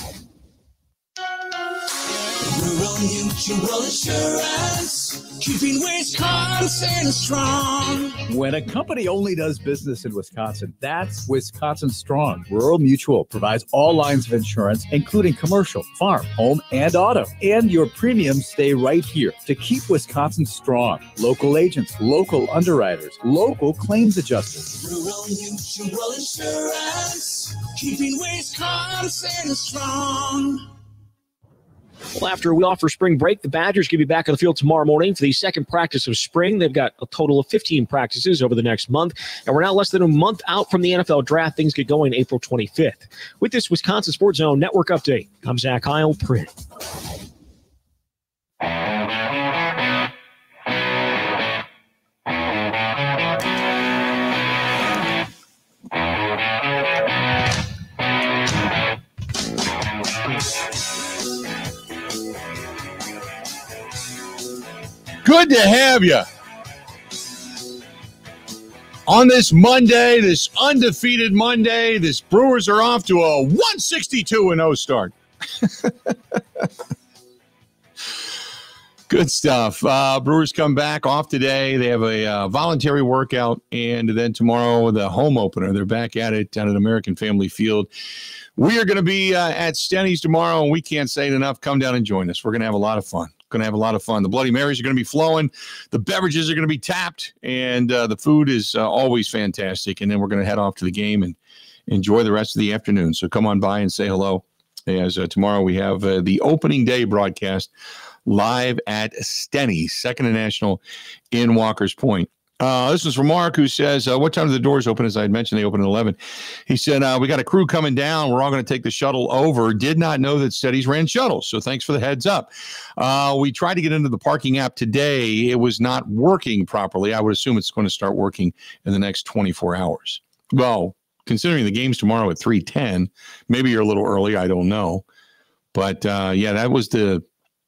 Rural Mutual Insurance, keeping Wisconsin strong. When a company only does business in Wisconsin, that's Wisconsin Strong. Rural Mutual provides all lines of insurance, including commercial, farm, home, and auto. And your premiums stay right here to keep Wisconsin strong. Local agents, local underwriters, local claims adjusters. Rural Mutual Insurance, keeping Wisconsin strong. Well, after we offer spring break, the Badgers will be back on the field tomorrow morning for the second practice of spring. They've got a total of fifteen practices over the next month, and we're now less than a month out from the N F L draft. Things get going April twenty-fifth. With this Wisconsin Sports Zone Network update, I'm Zach Heil, print. Good to have you on this Monday, this undefeated Monday. This Brewers are off to a one sixty-two and oh start. Good stuff. Uh, Brewers come back off today. They have a uh, voluntary workout, and then tomorrow the home opener. They're back at it down at American Family Field. We are going to be uh, at Stenny's tomorrow, and we can't say it enough. Come down and join us. We're going to have a lot of fun. Going to have a lot of fun. The Bloody Marys are going to be flowing. The beverages are going to be tapped, and uh, the food is uh, always fantastic. And then we're going to head off to the game and enjoy the rest of the afternoon. So come on by and say hello. As uh, tomorrow we have uh, the opening day broadcast live at Stenny's, Second and National in Walker's Point. Uh, this is from Mark, who says, uh, what time do the doors open? As I had mentioned, they open at eleven. He said, uh, we got a crew coming down. We're all going to take the shuttle over. Did not know that Steady's ran shuttles, so thanks for the heads up. Uh, we tried to get into the parking app today. It was not working properly. I would assume it's going to start working in the next twenty-four hours. Well, considering the game's tomorrow at three ten, maybe you're a little early. I don't know. But, uh, yeah, that was the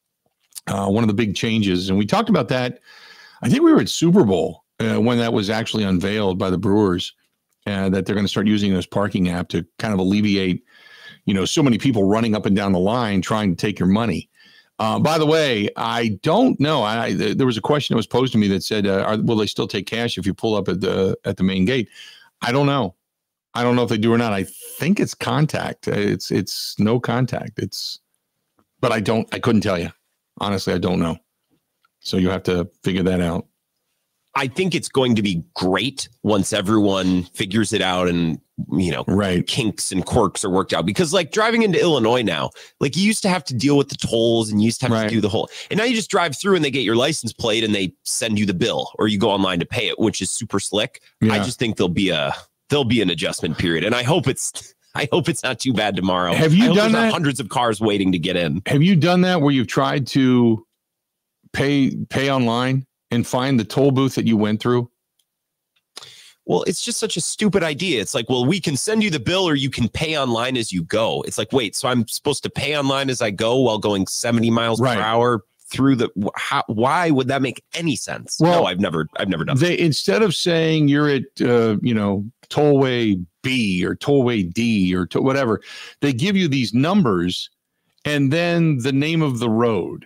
uh, one of the big changes. And we talked about that. I think we were at Super Bowl. Uh, when that was actually unveiled by the Brewers, uh, that they're going to start using this parking app to kind of alleviate, you know, so many people running up and down the line trying to take your money. Uh, by the way, I don't know. I, there was a question that was posed to me that said, uh, are, will they still take cash if you pull up at the at the main gate? I don't know. I don't know if they do or not. I think it's contact. It's it's no contact. It's, but I don't. I couldn't tell you. Honestly, I don't know. So you have to figure that out. I think it's going to be great once everyone figures it out and, you know, right. kinks and quirks are worked out. Because like driving into Illinois now, like you used to have to deal with the tolls and you used to have right. to do the whole, and now you just drive through and they get your license plate and they send you the bill or you go online to pay it, which is super slick. Yeah. I just think there'll be a, there'll be an adjustment period. And I hope it's, I hope it's not too bad tomorrow. Have you done that? Hundreds of cars waiting to get in. Have you done that where you've tried to pay, pay online and find the toll booth that you went through? Well, it's just such a stupid idea. It's like, well, we can send you the bill or you can pay online as you go. It's like, wait, so I'm supposed to pay online as I go while going seventy miles right. per hour through the, how, why would that make any sense? Well, no, I've never, I've never done they, that. Instead of saying you're at, uh, you know, tollway B or tollway D or to whatever, they give you these numbers and then the name of the road.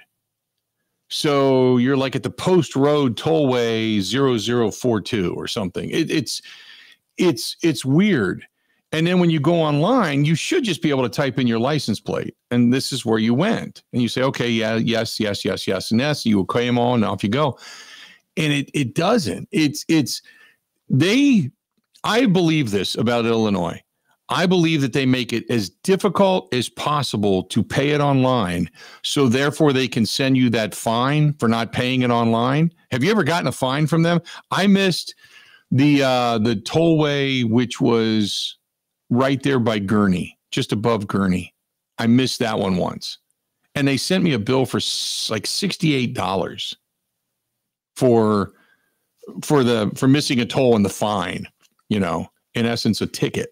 So you're like at the Post Road Tollway zero zero four two or something. It, it's it's it's weird. And then when you go online, you should just be able to type in your license plate, and this is where you went. And you say, okay, yeah, yes, yes, yes, yes, and yes. You okay them all, and off you go. And it it doesn't. It's it's they. I believe this about Illinois. I believe that they make it as difficult as possible to pay it online, so therefore they can send you that fine for not paying it online. Have you ever gotten a fine from them? I missed the uh, the tollway, which was right there by Gurney, just above Gurney. I missed that one once, and they sent me a bill for like sixty-eight dollars for for the for missing a toll and the fine. You know, in essence, a ticket.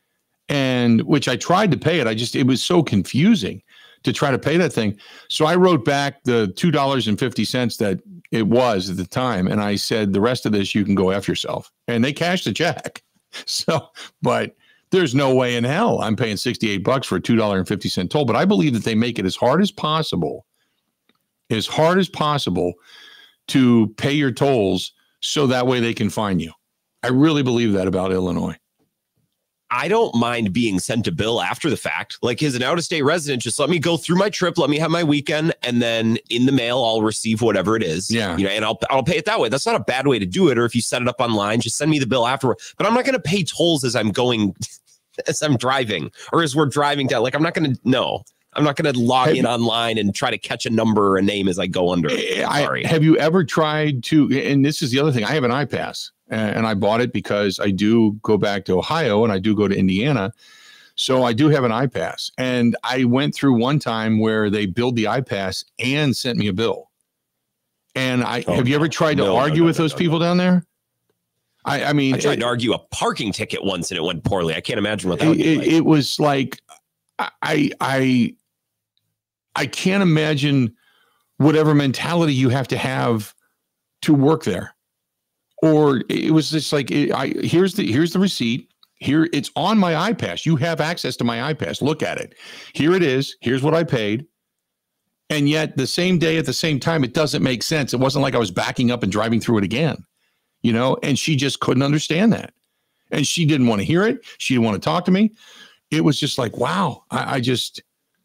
And which I tried to pay it. I just, it was so confusing to try to pay that thing. So I wrote back the two dollars and fifty cents that it was at the time. And I said, the rest of this, you can go F yourself. And they cashed the check. So, but there's no way in hell I'm paying sixty-eight bucks for a two dollars and fifty cent toll. But I believe that they make it as hard as possible, as hard as possible to pay your tolls so that way they can fine you. I really believe that about Illinois. I don't mind being sent a bill after the fact. Like, as an out-of-state resident, just let me go through my trip, let me have my weekend, and then in the mail, I'll receive whatever it is. Yeah. You know, and I'll I'll pay it that way. That's not a bad way to do it. Or if you set it up online, just send me the bill afterward. But I'm not going to pay tolls as I'm going, as I'm driving, or as we're driving down. Like, I'm not going to, no. I'm not going to log have in you, online and try to catch a number or a name as I go under. Sorry. I, have you ever tried to, and this is the other thing, I have an iPass. And I bought it because I do go back to Ohio and I do go to Indiana. So I do have an iPass. And I went through one time where they billed the iPass and sent me a bill. And I oh, have you ever tried to no, argue no, no, with no, those no, people no. down there? I, I mean, I tried it, to argue a parking ticket once and it went poorly. I can't imagine what that it, would be like. It was like, I, I, I can't imagine whatever mentality you have to have to work there. Or it was just like, I here's the here's the receipt. Here, it's on my iPass. You have access to my iPass. Look at it. Here it is. Here's what I paid. And yet the same day at the same time, it doesn't make sense. It wasn't like I was backing up and driving through it again, you know, and she just couldn't understand that. And she didn't want to hear it. She didn't want to talk to me. It was just like, wow, I, I just,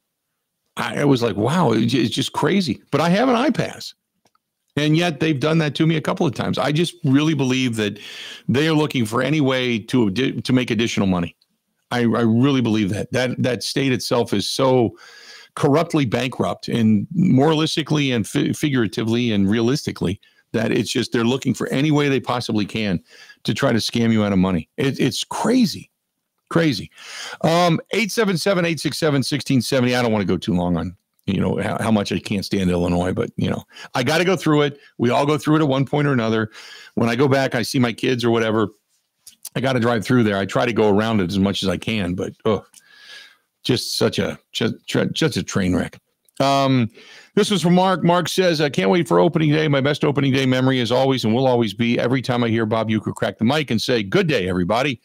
I, I was like, wow, it's just crazy. But I have an iPass. And yet they've done that to me a couple of times. I just really believe that they are looking for any way to to make additional money. I, I really believe that. That that state itself is so corruptly bankrupt, and moralistically and fi- figuratively and realistically, that it's just they're looking for any way they possibly can to try to scam you out of money. It, it's crazy. Crazy. Um, eight seven seven, eight six seven, one six seven zero. I don't want to go too long on you know, how, how much I can't stand Illinois, but, you know, I got to go through it. We all go through it at one point or another. When I go back, I see my kids or whatever, I got to drive through there. I try to go around it as much as I can, but oh, just such a, just, just a train wreck. Um, this was from Mark. Mark says, I can't wait for opening day. My best opening day memory is always and will always be every time I hear Bob Uecker crack the mic and say, good day, everybody.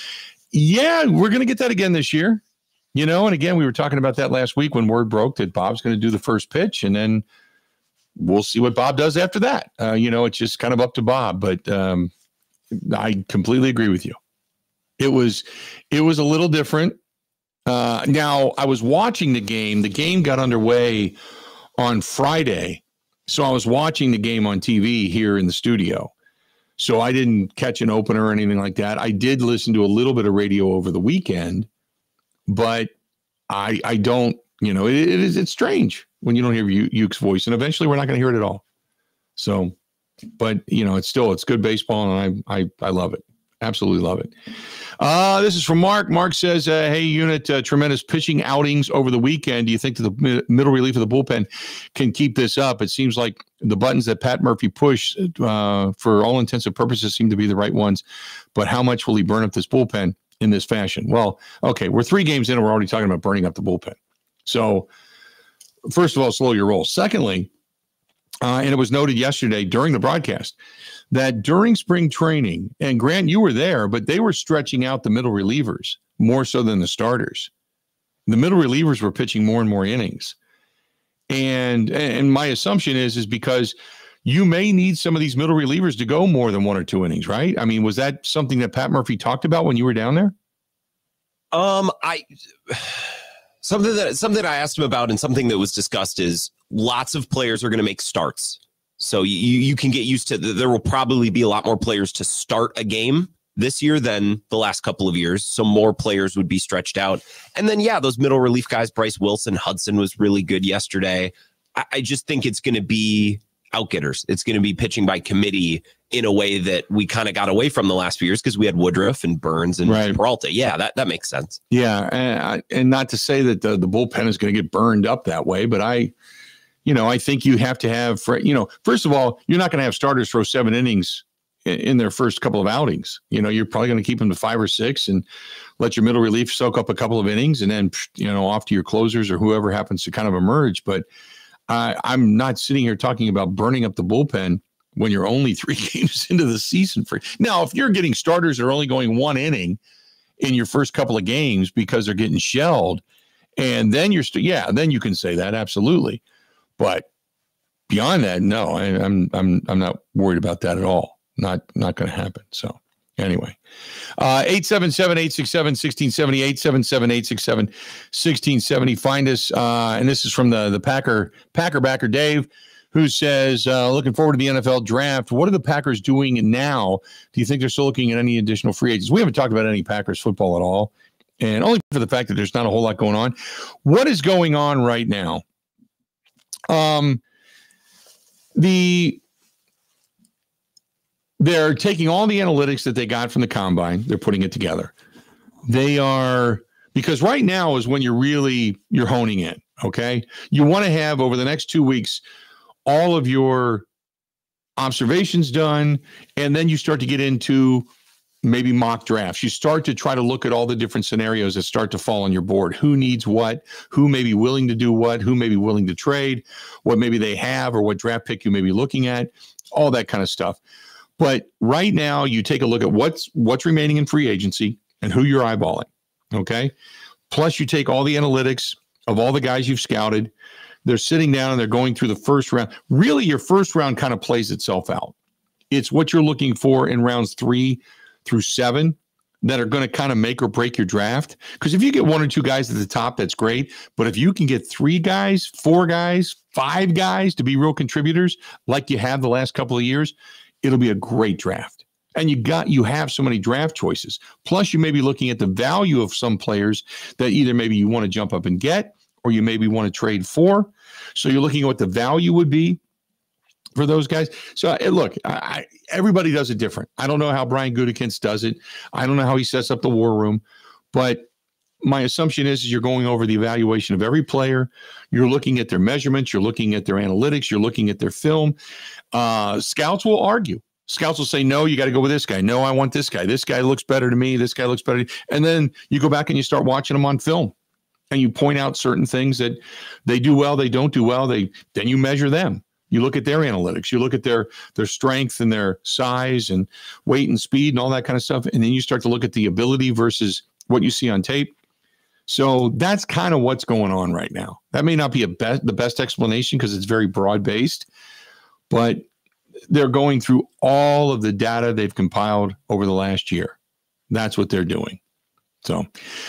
Yeah, we're going to get that again this year. You know, and again, we were talking about that last week when word broke that Bob's going to do the first pitch, and then we'll see what Bob does after that. Uh, you know, it's just kind of up to Bob, but um, I completely agree with you. It was, it was a little different. Uh, now, I was watching the game. The game got underway on Friday, so I was watching the game on T V here in the studio. So I didn't catch an opener or anything like that. I did listen to a little bit of radio over the weekend. But I I don't, you know, it, it is it's strange when you don't hear Uke's voice, and eventually we're not going to hear it at all. So, but you know, it's still it's good baseball, and I I I love it, absolutely love it. Uh, this is from Mark. Mark says, uh, "Hey, unit, uh, tremendous pitching outings over the weekend. Do you think that the middle relief of the bullpen can keep this up? It seems like The buttons that Pat Murphy pushed, uh, for all intents and purposes, seem to be the right ones. But how much will he burn up this bullpen in this fashion? Well, okay, we're three games in and we're already talking about burning up the bullpen. So, first of all, slow your roll. Secondly, uh, and it was noted yesterday during the broadcast that during spring training, and Grant, you were there, but they were stretching out the middle relievers more so than the starters. The middle relievers were pitching more and more innings. And and my assumption is, is because you may need some of these middle relievers to go more than one or two innings, right? I mean, was that something that Pat Murphy talked about when you were down there? Um, I something that something I asked him about and something that was discussed is lots of players are going to make starts. So you you can get used to there will probably be a lot more players to start a game this year than the last couple of years. So more players would be stretched out. And then, yeah, those middle relief guys, Bryce Wilson, Hudson was really good yesterday. I, I just think it's going to be outgetters. It's going to be pitching by committee in a way that we kind of got away from the last few years because we had Woodruff and Burns and right. Peralta. Yeah, that, that makes sense. Yeah. And, and not to say that the, the bullpen is going to get burned up that way, but I, you know, I think you have to have, for, you know, first of all, you're not going to have starters throw seven innings in their first couple of outings. You know, you're probably going to keep them to five or six and let your middle relief soak up a couple of innings and then, you know, off to your closers or whoever happens to kind of emerge. But I, I'm not sitting here talking about burning up the bullpen when you're only three games into the season. For now, if you're getting starters that are only going one inning in your first couple of games because they're getting shelled, and then you're, st- yeah, then you can say that, absolutely. But beyond that, no, I, I'm, I'm, I'm not worried about that at all. Not not going to happen. So anyway, uh, eight seven seven, eight six seven, one six seven zero, eight seven seven, eight six seven, one six seven zero. Find us. Uh, and this is from the, the Packer, Packer backer Dave, who says, uh, looking forward to the N F L draft. What are the Packers doing now? Do you think they're still looking at any additional free agents? We haven't talked about any Packers football at all. And only for the fact that there's not a whole lot going on. What is going on right now? Um, the... They're taking all the analytics that they got from the combine. They're putting it together. They are, because right now is when you're really, you're honing in, okay? You want to have over the next two weeks, all of your observations done, and then you start to get into maybe mock drafts. You start to try to look at all the different scenarios that start to fall on your board. Who needs what? Who may be willing to do what? Who may be willing to trade? What maybe they have or what draft pick you may be looking at? All that kind of stuff. But right now, you take a look at what's what's remaining in free agency and who you're eyeballing, okay? Plus, you take all the analytics of all the guys you've scouted. They're sitting down and they're going through the first round. Really, your first round kind of plays itself out. It's what you're looking for in rounds three through seven that are going to kind of make or break your draft. Because if you get one or two guys at the top, that's great. But if you can get three guys, four guys, five guys to be real contributors like you have the last couple of years, it'll be a great draft. And you got you have so many draft choices. Plus, you may be looking at the value of some players that either maybe you want to jump up and get, or you maybe want to trade for. So you're looking at what the value would be for those guys. So look, I, everybody does it different. I don't know how Brian Gutekunst does it. I don't know how he sets up the war room. But my assumption is, is you're going over the evaluation of every player. You're looking at their measurements. You're looking at their analytics. You're looking at their film. Uh, scouts will argue. Scouts will say, no, you got to go with this guy. No, I want this guy. This guy looks better to me. This guy looks better. And then you go back and you start watching them on film and you point out certain things that they do well, they don't do well. They then you measure them. You look at their analytics. You look at their their strength and their size and weight and speed and all that kind of stuff. And then you start to look at the ability versus what you see on tape. So that's kind of what's going on right now. That may not be a best, the best explanation because it's very broad-based, but they're going through all of the data they've compiled over the last year. That's what they're doing. So,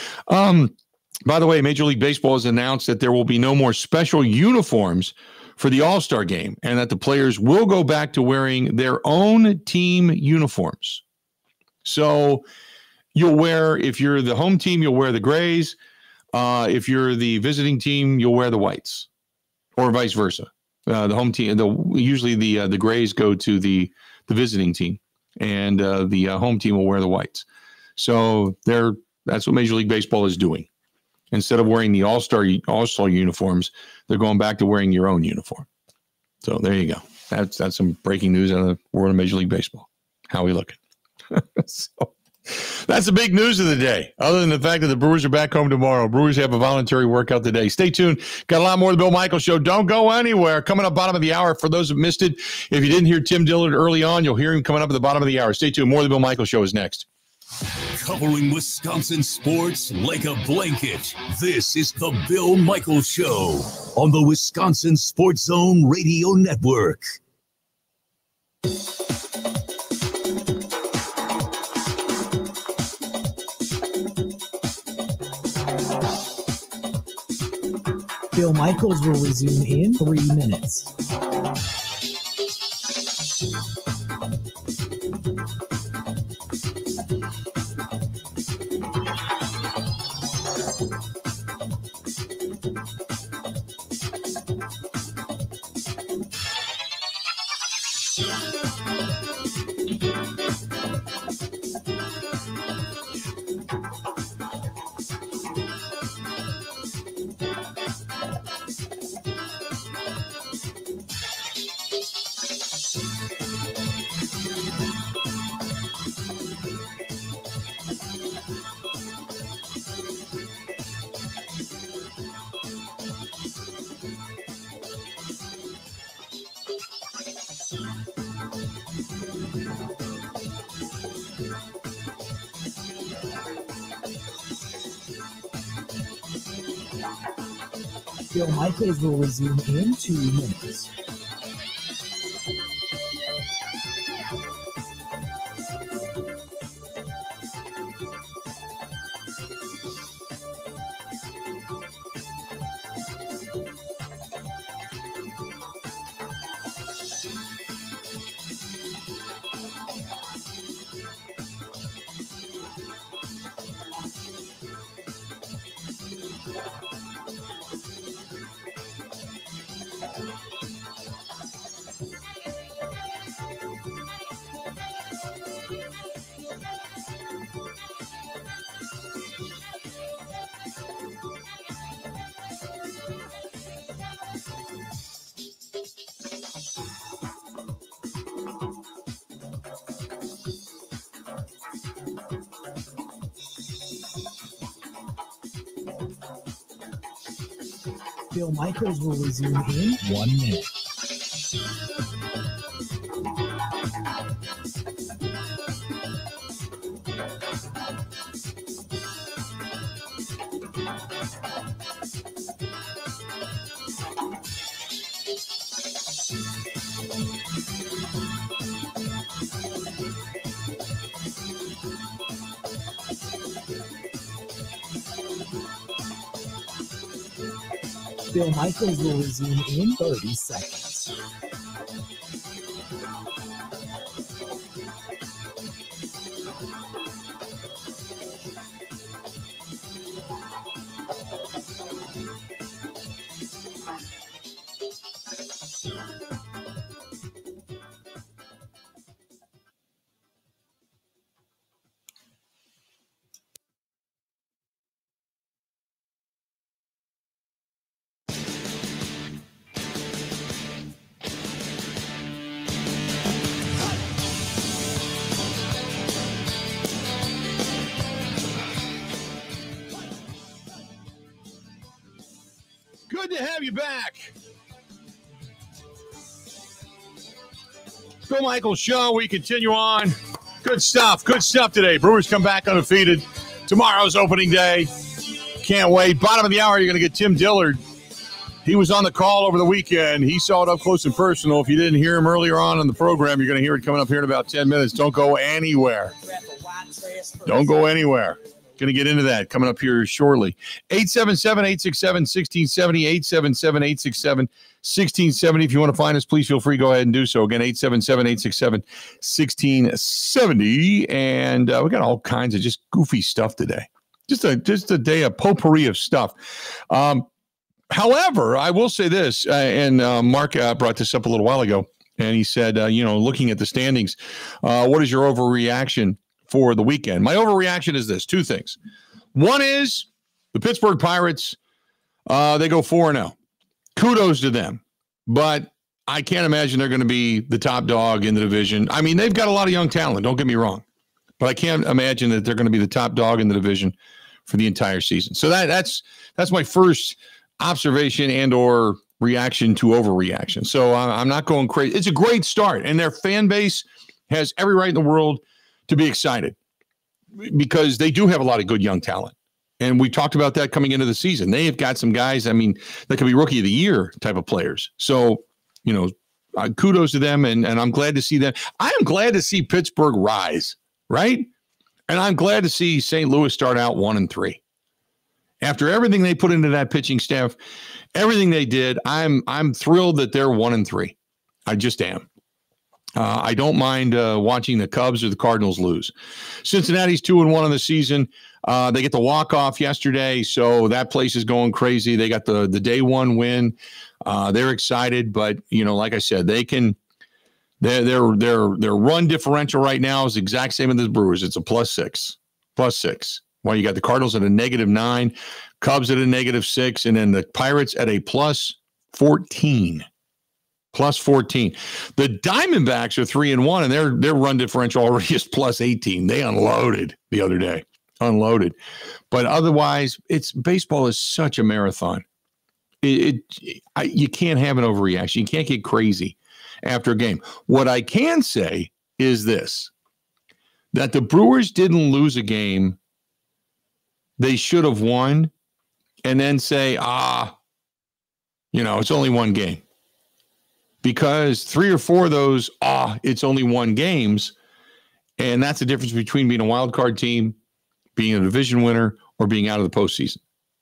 um, by the way, Major League Baseball has announced that there will be no more special uniforms for the All-Star game and that the players will go back to wearing their own team uniforms. So you'll wear, if you're the home team, you'll wear the grays. Uh, if you're the visiting team, you'll wear the whites, or vice versa. Uh, the home team, the usually the uh, the grays go to the the visiting team, and uh, the uh, home team will wear the whites. So they're that's what Major League Baseball is doing. Instead of wearing the All-Star All-Star uniforms, they're going back to wearing your own uniform. So there you go. That's that's some breaking news in the world of Major League Baseball. How we looking? So that's the big news of the day, other than the fact that the Brewers are back home tomorrow. Brewers have a voluntary workout today. Stay tuned. Got a lot more of the Bill Michaels Show. Don't go anywhere. Coming up bottom of the hour. For those who missed it, if you didn't hear Tim Dillard early on, you'll hear him coming up at the bottom of the hour. Stay tuned. More of the Bill Michaels Show is next. Covering Wisconsin sports like a blanket. This is the Bill Michaels Show on the Wisconsin Sports Zone Radio Network. Bill Michaels will resume in three minutes. Bill Michaels will resume in two minutes. Bill Michaels will resume in one minute. Bill Michaels will resume in thirty seconds. Good to have you back. Bill Michaels Show. We continue on. Good stuff. Good stuff today. Brewers come back undefeated. Tomorrow's opening day. Can't wait. Bottom of the hour, you're going to get Tim Dillard. He was on the call over the weekend. He saw it up close and personal. If you didn't hear him earlier on in the program, you're going to hear it coming up here in about ten minutes. Don't go anywhere. Don't go anywhere. Going to get into that coming up here shortly. eight seven seven, eight six seven, one six seven zero, eight seven seven, eight six seven, one six seven zero. If you want to find us, please feel free. Go ahead and do so. Again, eight seven seven, eight six seven, one six seven zero. And uh, we got all kinds of just goofy stuff today. Just a, just a day, a potpourri of stuff. Um, however, I will say this, uh, and uh, Mark uh, brought this up a little while ago, and he said, uh, you know, looking at the standings, uh, what is your overreaction for the weekend? My overreaction is this, two things. One is the Pittsburgh Pirates, uh, they go four and oh. Kudos to them. But I can't imagine they're going to be the top dog in the division. I mean, they've got a lot of young talent, don't get me wrong, but I can't imagine that they're going to be the top dog in the division for the entire season. So that that's that's my first observation and or reaction to overreaction. So uh, I'm not going crazy. It's a great start, and their fan base has every right in the world to be excited because they do have a lot of good young talent. And we talked about that coming into the season. They have got some guys, I mean, that could be rookie of the year type of players. So, you know, uh, kudos to them, and, and I'm glad to see them. I am glad to see Pittsburgh rise, right? And I'm glad to see Saint Louis start out one and three. After everything they put into that pitching staff, everything they did, I'm I'm thrilled that they're one and three. I just am. Uh, I don't mind uh, watching the Cubs or the Cardinals lose. Cincinnati's two and one on the season. Uh, they get the walk off yesterday, so that place is going crazy. They got the the day one win. Uh, they're excited, but you know, like I said, they can. Their their their their run differential right now is the exact same as the Brewers. It's a plus six, plus six. Well, you got the Cardinals at a negative nine, Cubs at a negative six, and then the Pirates at a plus fourteen. Plus fourteen. The Diamondbacks are three and one, and their their run differential already is plus eighteen. They unloaded the other day, unloaded. But otherwise, it's baseball is such a marathon. It, it I, you can't have an overreaction. You can't get crazy after a game. What I can say is this: that the Brewers didn't lose a game they should have won, and then say, ah, you know, it's only one game. Because three or four of those, ah, it's only one games. And that's the difference between being a wild card team, being a division winner, or being out of the postseason.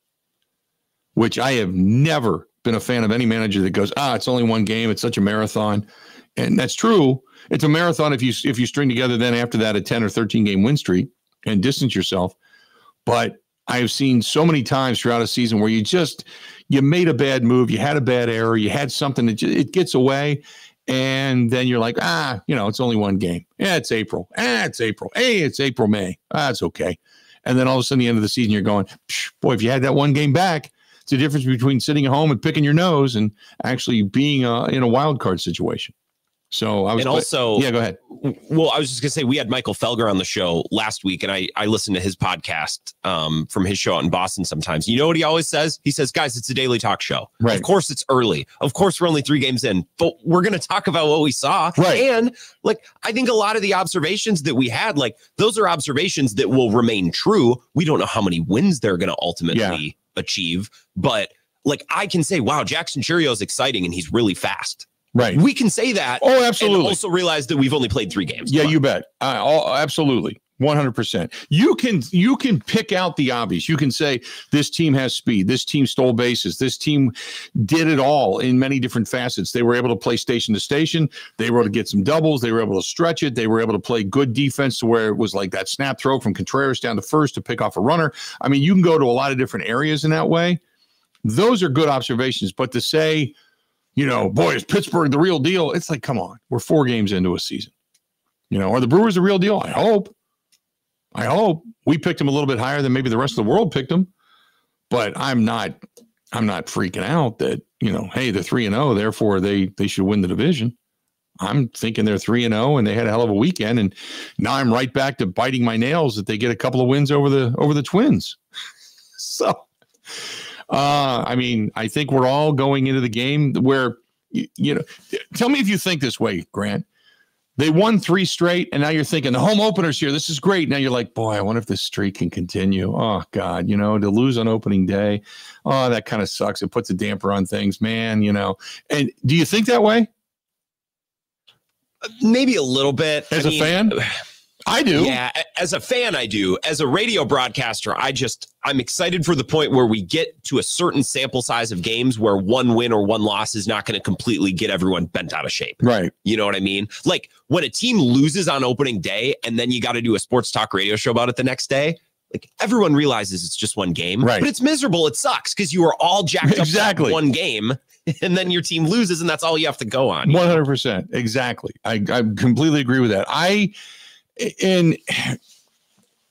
Which I have never been a fan of any manager that goes, ah, it's only one game. It's such a marathon. And that's true. It's a marathon if you if you string together then after that a ten or thirteen game win streak and distance yourself. But I have seen so many times throughout a season where you just, you made a bad move, you had a bad error, you had something that just, it gets away, and then you're like, ah, you know, it's only one game. Yeah, it's April. Ah, it's April. Hey, it's April, May. Ah, it's okay. And then all of a sudden, the end of the season, you're going, boy, if you had that one game back, it's the difference between sitting at home and picking your nose and actually being uh, in a wild card situation. So I was, and also, yeah, go ahead. Well, I was just gonna say we had Michael Felger on the show last week, and I I listened to his podcast um, from his show out in Boston. Sometimes, you know what he always says? He says, "Guys, it's a daily talk show. Right. Of course, it's early. Of course, we're only three games in, but we're gonna talk about what we saw. Right. And like, I think a lot of the observations that we had, like those are observations that will remain true. We don't know how many wins they're gonna ultimately Yeah. achieve, but like I can say, wow, Jackson Churio is exciting, and he's really fast." Right. We can say that. Oh, absolutely. And also realize that we've only played three games. Yeah, you bet. Uh, all, absolutely. one hundred percent. You can you can pick out the obvious. You can say this team has speed. This team stole bases. This team did it all in many different facets. They were able to play station to station. They were able to get some doubles. They were able to stretch it. They were able to play good defense to where it was like that snap throw from Contreras down to first to pick off a runner. I mean, you can go to a lot of different areas in that way. Those are good observations. But to say, you know, boy, is Pittsburgh the real deal? It's like, come on, we're four games into a season. You know, are the Brewers the real deal? I hope. I hope. We picked them a little bit higher than maybe the rest of the world picked them. But I'm not, I'm not freaking out that, you know, hey, they're three and oh, therefore they they should win the division. I'm thinking they're three and oh, and they had a hell of a weekend, and now I'm right back to biting my nails that they get a couple of wins over the over the Twins. So. Uh, I mean, I think we're all going into the game where, you, you know, tell me if you think this way, Grant. They won three straight, and now you're thinking the home opener's here. This is great. Now you're like, boy, I wonder if this streak can continue. Oh, God, you know, to lose on opening day. Oh, that kind of sucks. It puts a damper on things, man, you know. And do you think that way? Maybe a little bit. As I a mean, fan? I do. Yeah, as a fan, I do. As a radio broadcaster, I just, I'm excited for the point where we get to a certain sample size of games where one win or one loss is not going to completely get everyone bent out of shape. Right. You know what I mean? Like when a team loses on opening day and then you got to do a sports talk radio show about it the next day, like everyone realizes it's just one game. Right. But it's miserable. It sucks because you are all jacked up exactly. for one game. And then your team loses and that's all you have to go on. one hundred percent. Exactly. I, I completely agree with that. I... And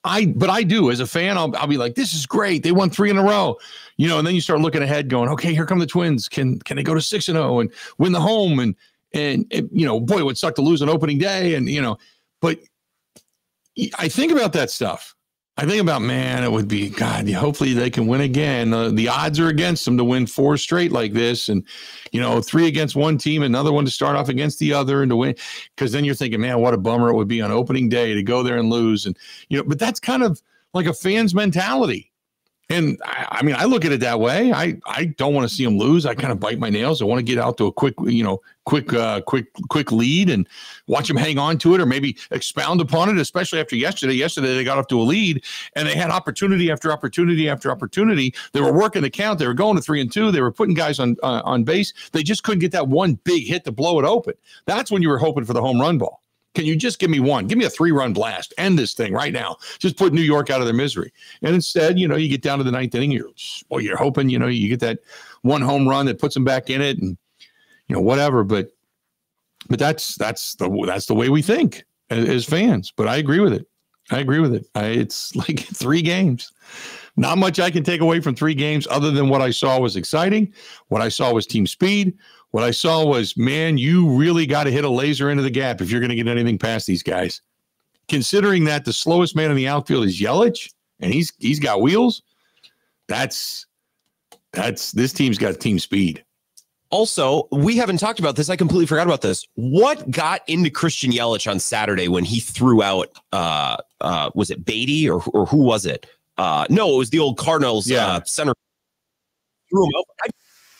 I, but I do as a fan, I'll, I'll be like, this is great. They won three in a row, you know, and then you start looking ahead going, okay, here come the Twins. Can, can they go to six and oh and win the home? And, and, it, you know, boy, it would suck to lose on opening day. And, you know, but I think about that stuff. I think about, man, it would be, God, yeah, hopefully they can win again. Uh, the odds are against them to win four straight like this. And, you know, three against one team, another one to start off against the other and to win. Because then you're thinking, man, what a bummer it would be on opening day to go there and lose. And, you know, but that's kind of like a fan's mentality. And I, I mean, I look at it that way. I, I don't want to see them lose. I kind of bite my nails. I want to get out to a quick, you know, quick, uh, quick, quick lead and watch them hang on to it or maybe expound upon it, especially after yesterday. Yesterday, they got off to a lead and they had opportunity after opportunity after opportunity. They were working the count. They were going to three and two. They were putting guys on, uh, on base. They just couldn't get that one big hit to blow it open. That's when you were hoping for the home run ball. Can you just give me one? Give me a three-run blast. End this thing right now. Just put New York out of their misery. And instead, you know, you get down to the ninth inning. You're, well, you're hoping, you know, you get that one home run that puts them back in it, and you know, whatever. But, but that's that's the that's the way we think as, as fans. But I agree with it. I agree with it. I, it's like three games. Not much I can take away from three games, other than what I saw was exciting. What I saw was team speed. What I saw was, man, you really got to hit a laser into the gap if you're going to get anything past these guys. Considering that the slowest man in the outfield is Yelich, and he's he's got wheels, that's that's this team's got team speed. Also, we haven't talked about this. I completely forgot about this. What got into Christian Yelich on Saturday when he threw out, uh, uh, was it Beatty or, or who was it? Uh, no, it was the old Cardinals yeah. uh, center. Threw him out. I-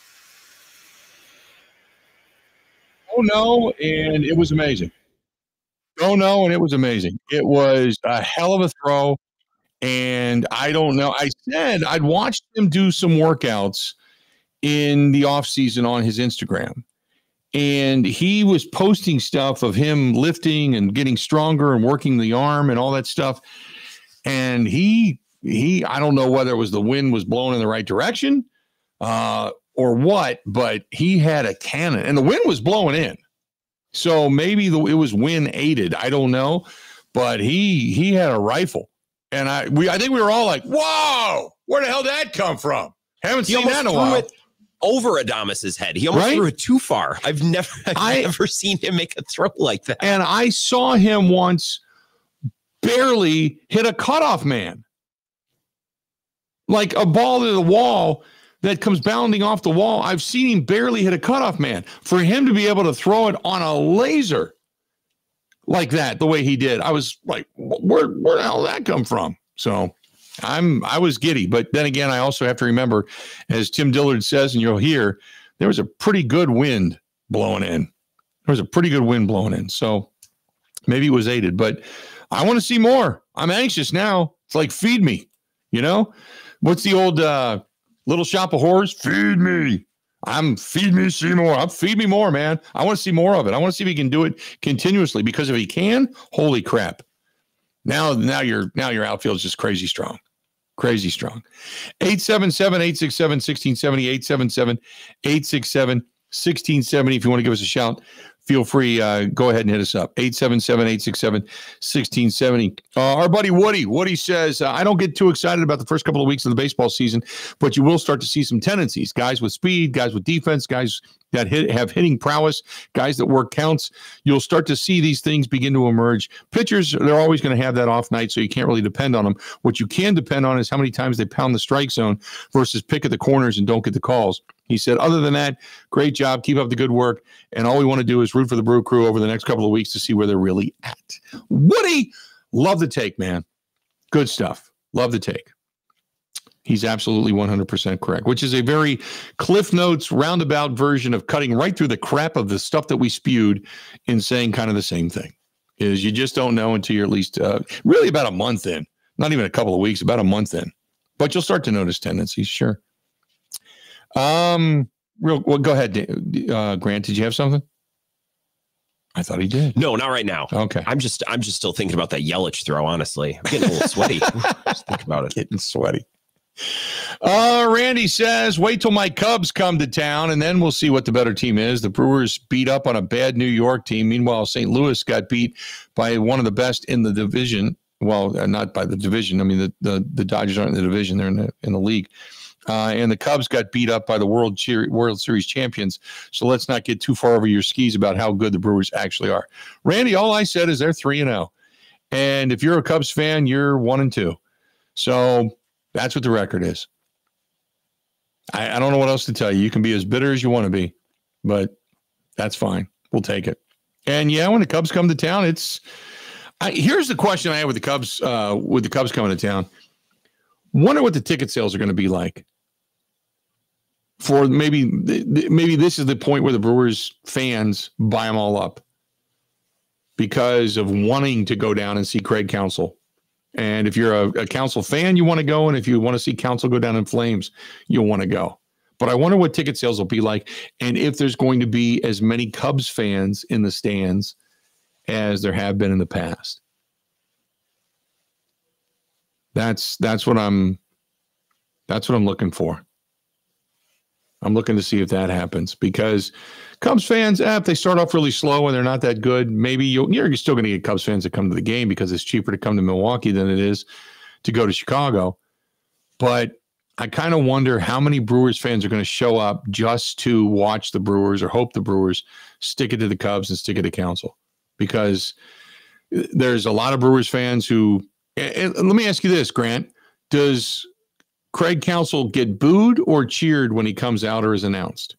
Oh, no, and it was amazing. Oh, no, and it was amazing. It was a hell of a throw, and I don't know. I said I'd watched him do some workouts in the offseason on his Instagram, and he was posting stuff of him lifting and getting stronger and working the arm and all that stuff, and he, he I don't know whether it was the wind was blowing in the right direction, uh, or what, but he had a cannon and the wind was blowing in. So maybe the, it was wind aided. I don't know, but he, he had a rifle, and I, we, I think we were all like, whoa, where the hell did that come from? Haven't he seen that in a while. It over Adamas's head. He almost right? threw it too far. I've never, I've I, never seen him make a throw like that. And I saw him once barely hit a cutoff man, like a ball to the wall that comes bounding off the wall. I've seen him barely hit a cutoff man. For him to be able to throw it on a laser like that, the way he did, I was like, where, where the hell did that come from? So I'm, I was giddy. But then again, I also have to remember, as Tim Dillard says, and you'll hear, there was a pretty good wind blowing in. There was a pretty good wind blowing in. So maybe it was aided, but I want to see more. I'm anxious now. It's like, feed me, you know? What's the old, uh, Little Shop of Horrors? Feed me. I'm feed me, see more. I'm feed me more, man. I want to see more of it. I want to see if he can do it continuously, because if he can, holy crap. Now, now your now your outfield is just crazy strong. Crazy strong. eight seven seven, eight six seven, one six seven zero, eight seven seven, eight six seven, one six seven zero. If you want to give us a shout, feel free. Uh, go ahead and hit us up. eight seven seven, eight six seven, one six seven zero. Uh, our buddy Woody. Woody says, uh, I don't get too excited about the first couple of weeks of the baseball season, but you will start to see some tendencies. Guys with speed, guys with defense, guys that hit, have hitting prowess, guys that work counts. You'll start to see these things begin to emerge. Pitchers, they're always going to have that off night, so you can't really depend on them. What you can depend on is how many times they pound the strike zone versus pick at the corners and don't get the calls. He said, other than that, great job. Keep up the good work. And all we want to do is root for the Brew Crew over the next couple of weeks to see where they're really at. Woody, love the take, man. Good stuff. Love the take. He's absolutely one hundred percent correct, which is a very Cliff Notes roundabout version of cutting right through the crap of the stuff that we spewed in saying kind of the same thing. Is you just don't know until you're at least uh, really about a month in. Not even a couple of weeks, about a month in. But you'll start to notice tendencies, sure. Um, real well, go ahead, uh, Grant. Did you have something? I thought he did. No, not right now. Okay. I'm just, I'm just still thinking about that Yelich throw. Honestly, I'm getting a little sweaty. Just think about it. Getting sweaty. Uh, Randy says, wait till my Cubs come to town, and then we'll see what the better team is. The Brewers beat up on a bad New York team. Meanwhile, Saint Louis got beat by one of the best in the division. Well, uh, not by the division. I mean, the, the the Dodgers aren't in the division; they're in the in the league. Uh, and the Cubs got beat up by the World Cheer- World Series champions. So let's not get too far over your skis about how good the Brewers actually are. Randy, all I said is they're three and zero, and if you're a Cubs fan, you're one and two. So that's what the record is. I, I don't know what else to tell you. You can be as bitter as you want to be, but that's fine. We'll take it. And yeah, when the Cubs come to town, it's. I, here's the question I have with the Cubs. Uh, with the Cubs coming to town, wonder what the ticket sales are going to be like. For maybe, maybe this is the point where the Brewers fans buy them all up because of wanting to go down and see Craig Counsell. And if you're a, a Counsell fan, you want to go. And if you want to see Counsell go down in flames, you'll want to go. But I wonder what ticket sales will be like. And if there's going to be as many Cubs fans in the stands as there have been in the past. That's, that's what I'm, that's what I'm looking for. I'm looking to see if that happens because Cubs fans, eh, if they start off really slow and they're not that good, maybe you'll, you're still going to get Cubs fans that come to the game because it's cheaper to come to Milwaukee than it is to go to Chicago. But I kind of wonder how many Brewers fans are going to show up just to watch the Brewers or hope the Brewers stick it to the Cubs and stick it to Counsell, because there's a lot of Brewers fans who, and let me ask you this, Grant, does Craig Counsell get booed or cheered when he comes out or is announced?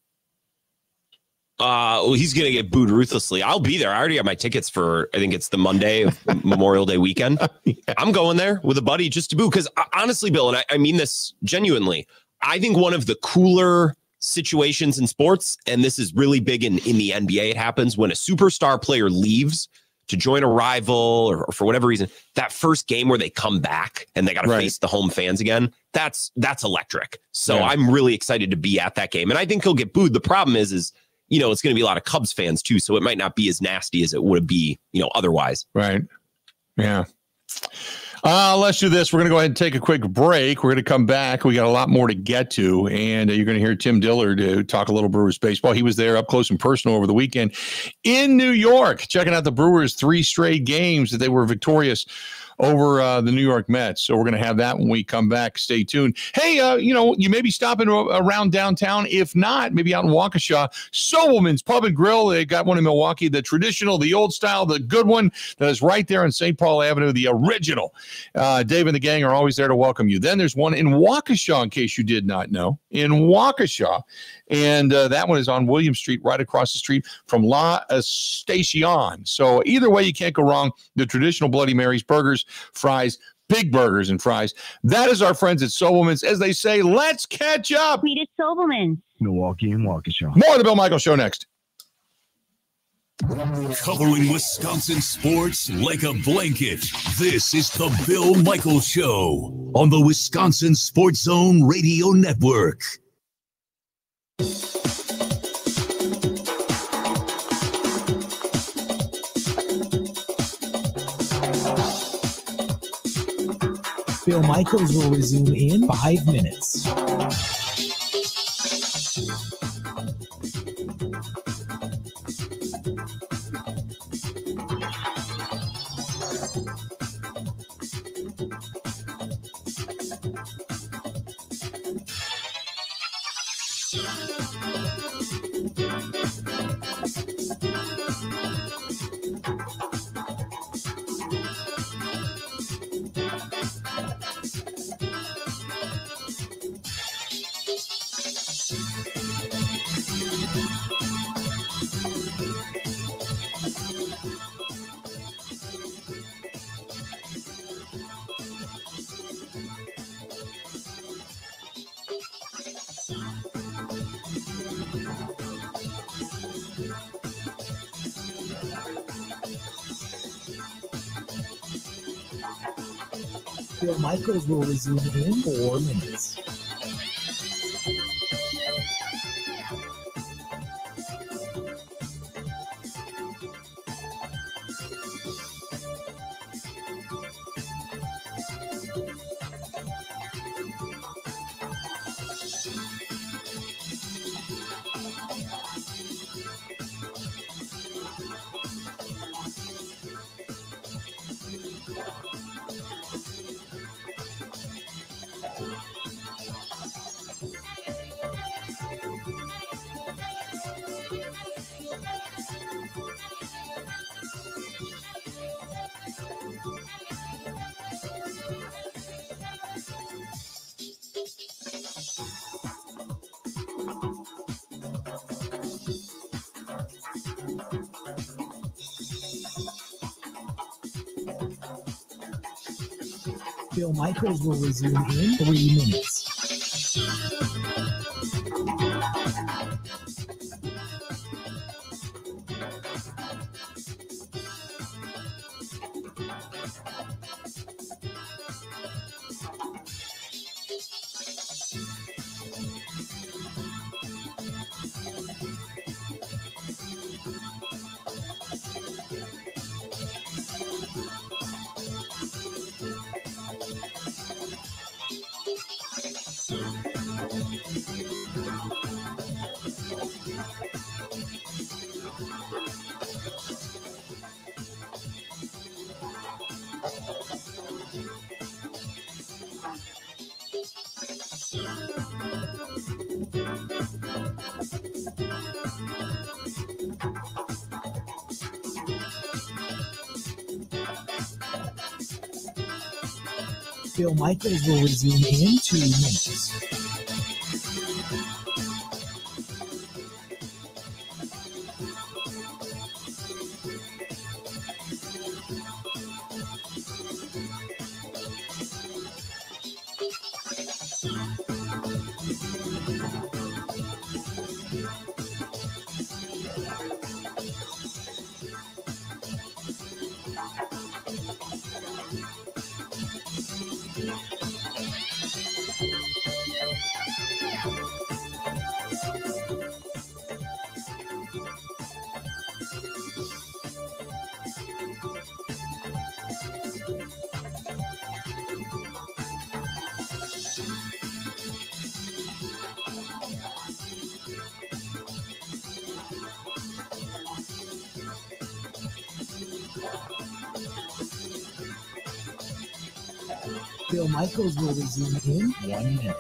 Uh, well, he's going to get booed ruthlessly. I'll be there. I already have my tickets for, I think it's the Monday of Memorial Day weekend. Yeah. I'm going there with a buddy just to boo. Because honestly, Bill, and I, I mean this genuinely, I think one of the cooler situations in sports, and this is really big in, in the N B A, it happens when a superstar player leaves to join a rival or, or for whatever reason, that first game where they come back and they got to right. face the home fans again, that's that's electric. So yeah. I'm really excited to be at that game. And I think he'll get booed. The problem is, is, you know, it's going to be a lot of Cubs fans too. So it might not be as nasty as it would be, you know, otherwise. Right. Yeah. Uh, let's do this. We're going to go ahead and take a quick break. We're going to come back. We got a lot more to get to, and uh, you're going to hear Tim Dillard uh, talk a little Brewers baseball. He was there up close and personal over the weekend in New York, checking out the Brewers' three straight games that they were victorious over uh, the New York Mets. So we're going to have that when we come back. Stay tuned. Hey, uh, you know, you may be stopping around downtown. If not, maybe out in Waukesha, Sobelman's Pub and Grill. They got one in Milwaukee, the traditional, the old style, the good one that is right there on Saint Paul Avenue, the original. Uh, Dave and the gang are always there to welcome you. Then there's one in Waukesha, in case you did not know, in Waukesha. And uh, that one is on William Street, right across the street from La Estacion. So either way, you can't go wrong. The traditional Bloody Marys, burgers, fries, big burgers and fries. That is our friends at Sobelman's. As they say, let's catch up. Meet at Sobelman's. Milwaukee and Waukesha. More of the Bill Michaels Show next. Covering Wisconsin sports like a blanket. This is the Bill Michaels Show on the Wisconsin Sports Zone Radio Network. Bill Michaels will resume in five minutes. Bill Michaels will resume in four minutes. Bill Michaels will resume in three minutes. Bill Michaels will resume in two minutes. Bill Michaels will resume in one minute.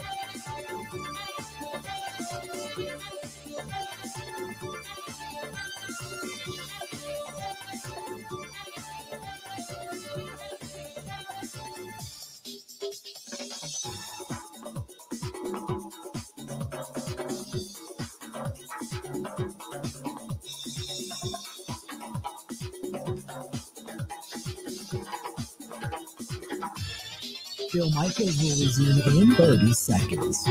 Bill Michaels will resume in thirty seconds.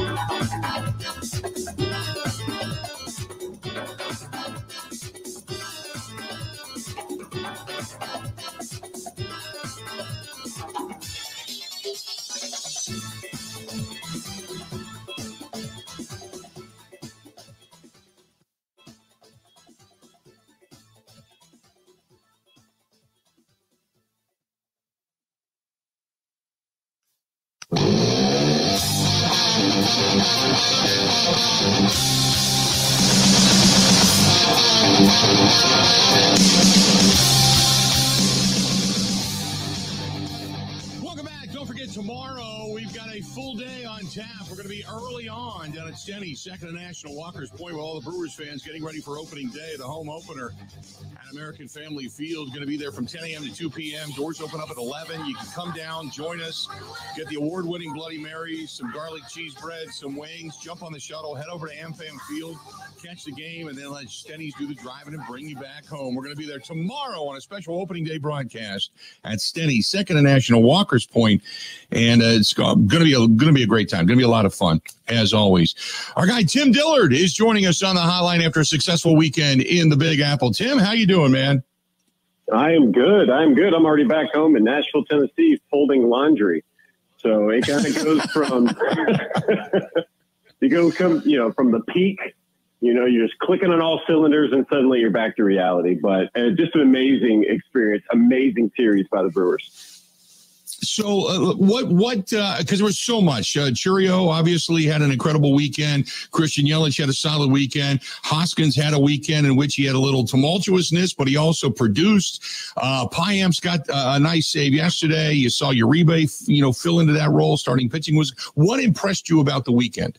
Welcome back. Don't forget, tomorrow we've got a full day on tap. We're going to be early on down at Stenny's, second to National Walker's Point, with all the Brewers fans getting ready for opening day, the home opener at American Family Field. Going to be there from ten a.m. to two p.m. Doors open up at eleven. You can come down, join us, get the award-winning Bloody Marys, some garlic cheese bread, some wings, jump on the shuttle, head over to AmFam Field, catch the game, and then let Stenny's do the driving and bring you back home. We're going to be there tomorrow on a special opening day broadcast at Stenny's, second to National Walker's Point, and uh, it's going to be a going to be a great time. Going to be a lot of fun, as always. Our guy Tim Dillard is joining us on the hotline after a successful weekend in the Big Apple. Tim, how you doing, man? I am good. I'm good. I'm already back home in Nashville, Tennessee, folding laundry. So it kind of goes from you go come you know from the peak. You know, you're just clicking on all cylinders, and suddenly you're back to reality. But uh, just an amazing experience, amazing series by the Brewers. So uh, what, what, because uh, there was so much. Uh, Churio obviously had an incredible weekend. Christian Yelich had a solid weekend. Hoskins had a weekend in which he had a little tumultuousness, but he also produced. Uh, Payamps got uh, a nice save yesterday. You saw Uribe, you know, fill into that role. Starting pitching was. What impressed you about the weekend?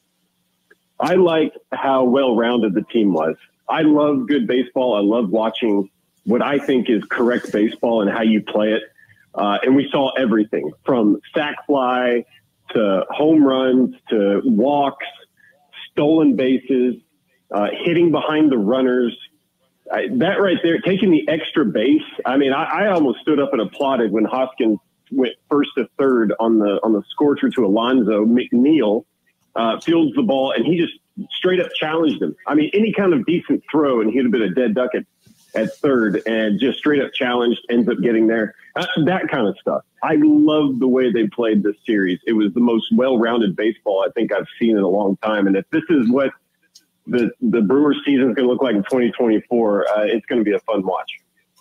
I liked how well-rounded the team was. I love good baseball. I love watching what I think is correct baseball and how you play it. Uh, and we saw everything from sac fly to home runs to walks, stolen bases, uh, hitting behind the runners. I, that right there, taking the extra base. I mean, I, I almost stood up and applauded when Hoskins went first to third on the on the scorcher to Alonzo. McNeil uh, fields the ball, and he just straight up challenged him. I mean, any kind of decent throw, and he'd have been a dead duck at, at third, and just straight up challenged, ends up getting there. Uh, that kind of stuff. I love the way they played this series. It was the most well-rounded baseball I think I've seen in a long time. And if this is what the the Brewers season is going to look like in twenty twenty-four, uh, it's going to be a fun watch.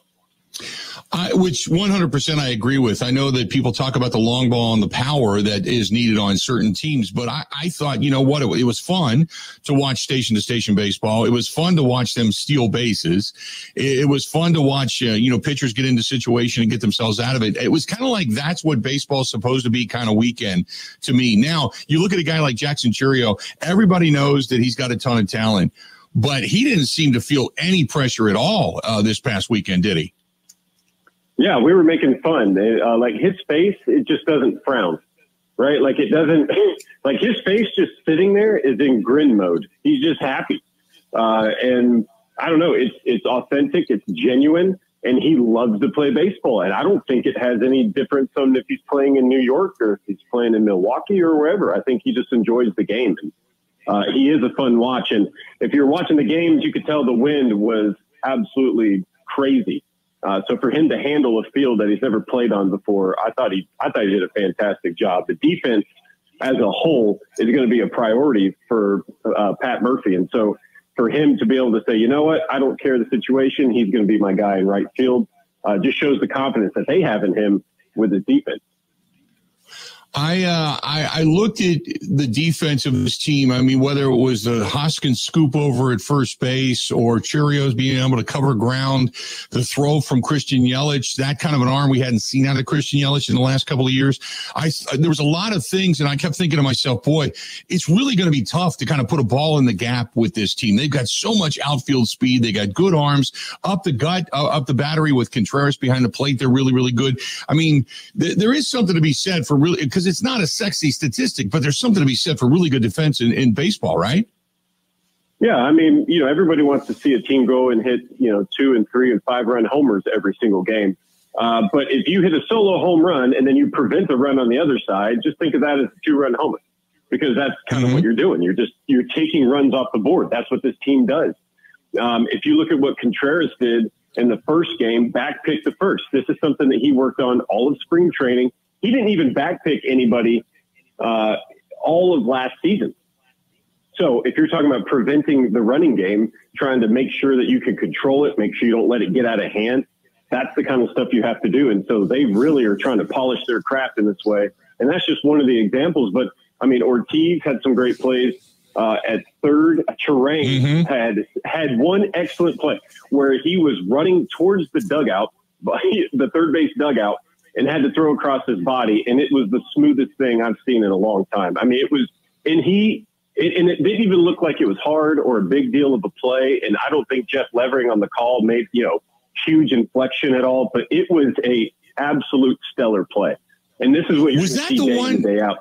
I, which one hundred percent I agree with. I know that people talk about the long ball and the power that is needed on certain teams, but I, I thought, you know what, it, it was fun to watch station-to-station baseball. It was fun to watch them steal bases. It, it was fun to watch, uh, you know, pitchers get into situation and get themselves out of it. It was kind of like that's what baseball is supposed to be kind of weekend to me. Now, you look at a guy like Jackson Churio, everybody knows that he's got a ton of talent, but he didn't seem to feel any pressure at all uh, this past weekend, did he? Yeah, we were making fun. Uh, like his face, it just doesn't frown, right? Like it doesn't, like his face just sitting there is in grin mode. He's just happy. Uh, and I don't know, it's, it's authentic, it's genuine, and he loves to play baseball. And I don't think it has any difference on if he's playing in New York or if he's playing in Milwaukee or wherever. I think he just enjoys the game. And, uh, he is a fun watch. And if you're watching the games, you could tell the wind was absolutely crazy. Uh, so for him to handle a field that he's never played on before, I thought he, I thought he did a fantastic job. The defense as a whole is going to be a priority for uh, Pat Murphy. And so for him to be able to say, you know what, I don't care the situation, he's going to be my guy in right field, uh, just shows the confidence that they have in him with his defense. I, uh, I I looked at the defense of this team. I mean, whether it was the Hoskins scoop over at first base or Churios being able to cover ground, the throw from Christian Yelich, that kind of an arm we hadn't seen out of Christian Yelich in the last couple of years. I there was a lot of things, and I kept thinking to myself, boy, it's really going to be tough to kind of put a ball in the gap with this team. They've got so much outfield speed. They got good arms up the gut, uh, up the battery with Contreras behind the plate. They're really, really good. I mean, th- there is something to be said for really, because it's not a sexy statistic, but there's something to be said for really good defense in, in baseball, right? Yeah, I mean, you know, everybody wants to see a team go and hit, you know, two and three and five run homers every single game. Uh, but if you hit a solo home run and then you prevent the run on the other side, just think of that as a two run homer, because that's kind mm-hmm. of what you're doing. You're just, you're taking runs off the board. That's what this team does. Um, if you look at what Contreras did in the first game, back pick the first. This is something that he worked on all of spring training. He didn't even backpick anybody uh, all of last season. So if you're talking about preventing the running game, trying to make sure that you can control it, make sure you don't let it get out of hand, that's the kind of stuff you have to do. And so they really are trying to polish their craft in this way. And that's just one of the examples. But, I mean, Ortiz had some great plays uh, at third. Terrain mm-hmm. had had one excellent play where he was running towards the dugout, the third base dugout, and had to throw across his body. And it was the smoothest thing I've seen in a long time. I mean, it was, and he, it, and it didn't even look like it was hard or a big deal of a play. And I don't think Jeff Levering on the call made, you know, huge inflection at all, but it was a absolute stellar play. And this is what you're was that see the day one, in, day out.